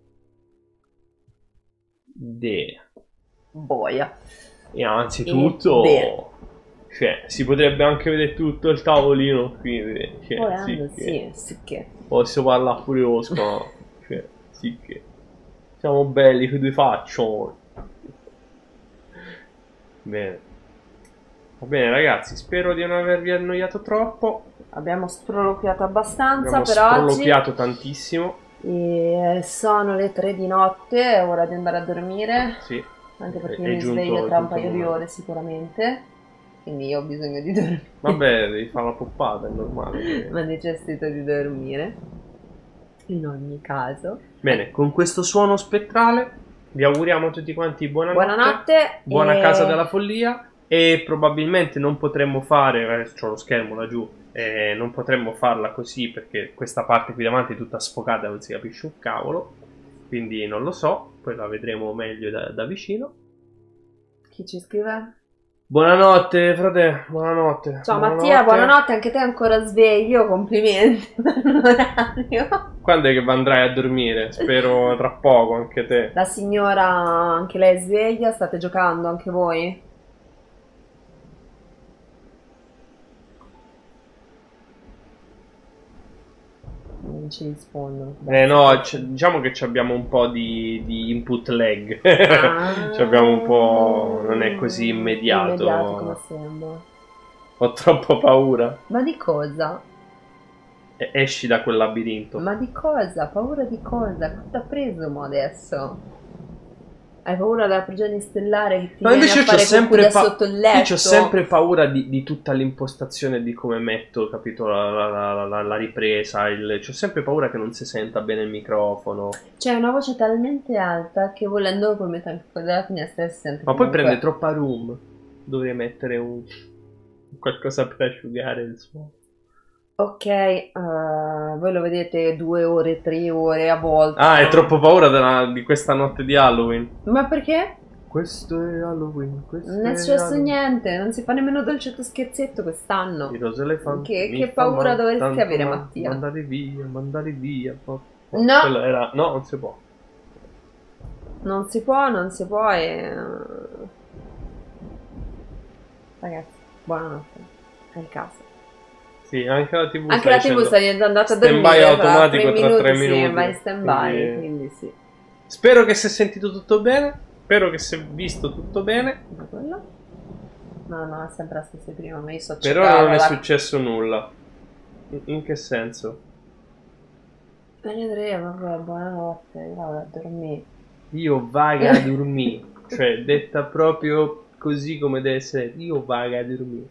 De. Boia. E anzitutto... bene. Cioè, si potrebbe anche vedere tutto il tavolino qui. Cioè, Volendo, sì, che- sì, sì che. Posso parlare pure io, scusa. Cioè, sì che... Siamo belli che due faccio. Bene. Va bene ragazzi, spero di non avervi annoiato troppo. Abbiamo sproloquiato abbastanza Abbiamo per oggi. sproloquiato tantissimo. E sono le tre di notte, è ora di andare a dormire. Sì. Anche perché È- è mi giunto- sveglio è tra un giunto paio il di momento. ore sicuramente. Quindi io ho bisogno di dormire. Vabbè, devi fare la poppata, è normale. Ma necessito di dormire. In ogni caso. Bene, con questo suono spettrale vi auguriamo a tutti quanti buonanotte. Buonanotte. Buona e- casa della follia. E probabilmente non potremmo fare, adesso c'ho lo schermo laggiù, eh, non potremmo farla così perché questa parte qui davanti è tutta sfocata, non si capisce un cavolo. Quindi non lo so, poi la vedremo meglio da, da vicino. Chi ci scrive? Buonanotte, frate, buonanotte. Ciao Mattia, buonanotte, anche te ancora sveglio, complimenti per l'orario. Quando è che andrai a dormire? Spero tra poco, anche te. La signora, anche lei è sveglia, state giocando anche voi? Non ci rispondono. Eh no, c- diciamo che ci abbiamo un po' di, di input lag. Ah. Ci abbiamo un po'... non è così immediato. Immediato come sembra. Ho troppo paura. Ma di cosa? e esci da quel labirinto. Ma di cosa? Paura di cosa? Cosa ha preso mo adesso? Hai paura della prigione stellare che ti No, viene invece a fare sempre cucù da pa- sotto il letto? Io ho sempre paura di, di tutta l'impostazione di come metto, capito, la, la- la- la- la ripresa. Il... C'ho sempre paura che non si senta bene il microfono. C'è una voce talmente alta che volendo puoi mettere fuori dalla finestra e si sente Ma poi comunque. prende troppa room. Dovrei mettere un qualcosa per asciugare il suono. Ok, eh, voi lo vedete due ore, tre ore a volte. Ah, è troppo paura della- di questa notte di Halloween. Ma perché? Questo è Halloween. Questo Non è è successo Halloween. niente, non si fa nemmeno dolcetto scherzetto quest'anno. I rose elefanti Che- mi che fa paura mal, dovresti tanto avere, mal. Mattia? Mandali via, mandali via. po- po- No. Quello era... No, non si può. Non si può, non si può e... Ragazzi, buonanotte. È il caso. Sì, anche la tivù Anche sta la tivù dicendo sta andando a stand dormire by tra automatico tre tra minuti, tre sì, minuti. va in stand by, Quindi- quindi sì. Spero che si è sentito tutto bene. Spero che si è visto tutto bene. Ma quello? No, no, è sempre la stessa di prima, ma io so Per ora non è la... successo nulla. In, in che senso? Vedremo, vabbè, buonanotte, io vado a dormire. Io vaga a dormire. Cioè, detta proprio così come deve essere. Io vaga a dormire.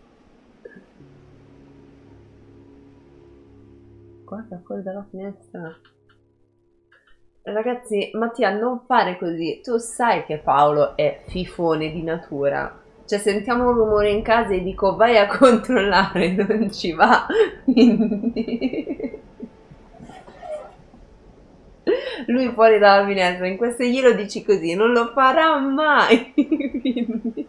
Guarda fuori dalla finestra. Ragazzi, Mattia, non fare così. Tu sai che Paolo è fifone di natura. Cioè, sentiamo un rumore in casa e dico vai a controllare, non ci va. Quindi... Lui fuori dalla finestra, in questo glielo dici così, non lo farà mai. Quindi...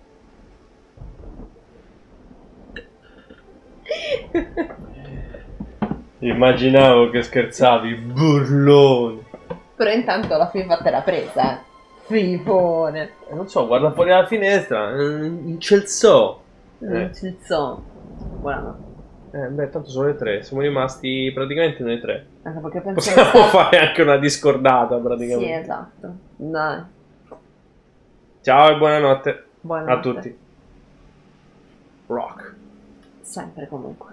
Immaginavo che scherzavi, burlone. Però intanto la FIFA te l'ha presa, eh. Fifone. Eh, Non so, guarda fuori dalla finestra. eh, In Celso. Non Eh. ci so. Buonanotte. Eh, beh, tanto sono le tre. Siamo rimasti praticamente noi tre. Anche perché penso che Possiamo sta- fare anche una discordata Sì, praticamente. esatto. Dai. Ciao e buonanotte Buonanotte. a tutti. Rock. Sempre comunque.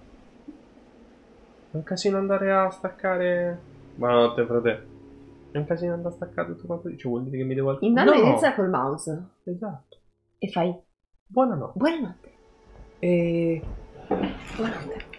È un casino andare a staccare. Buonanotte, frate. È un casino andare a staccare tutto quanto dice. Vuol dire che mi devo. Intanto No! inizia col mouse Esatto. e fai Buonanotte. buonanotte. E. Buonanotte.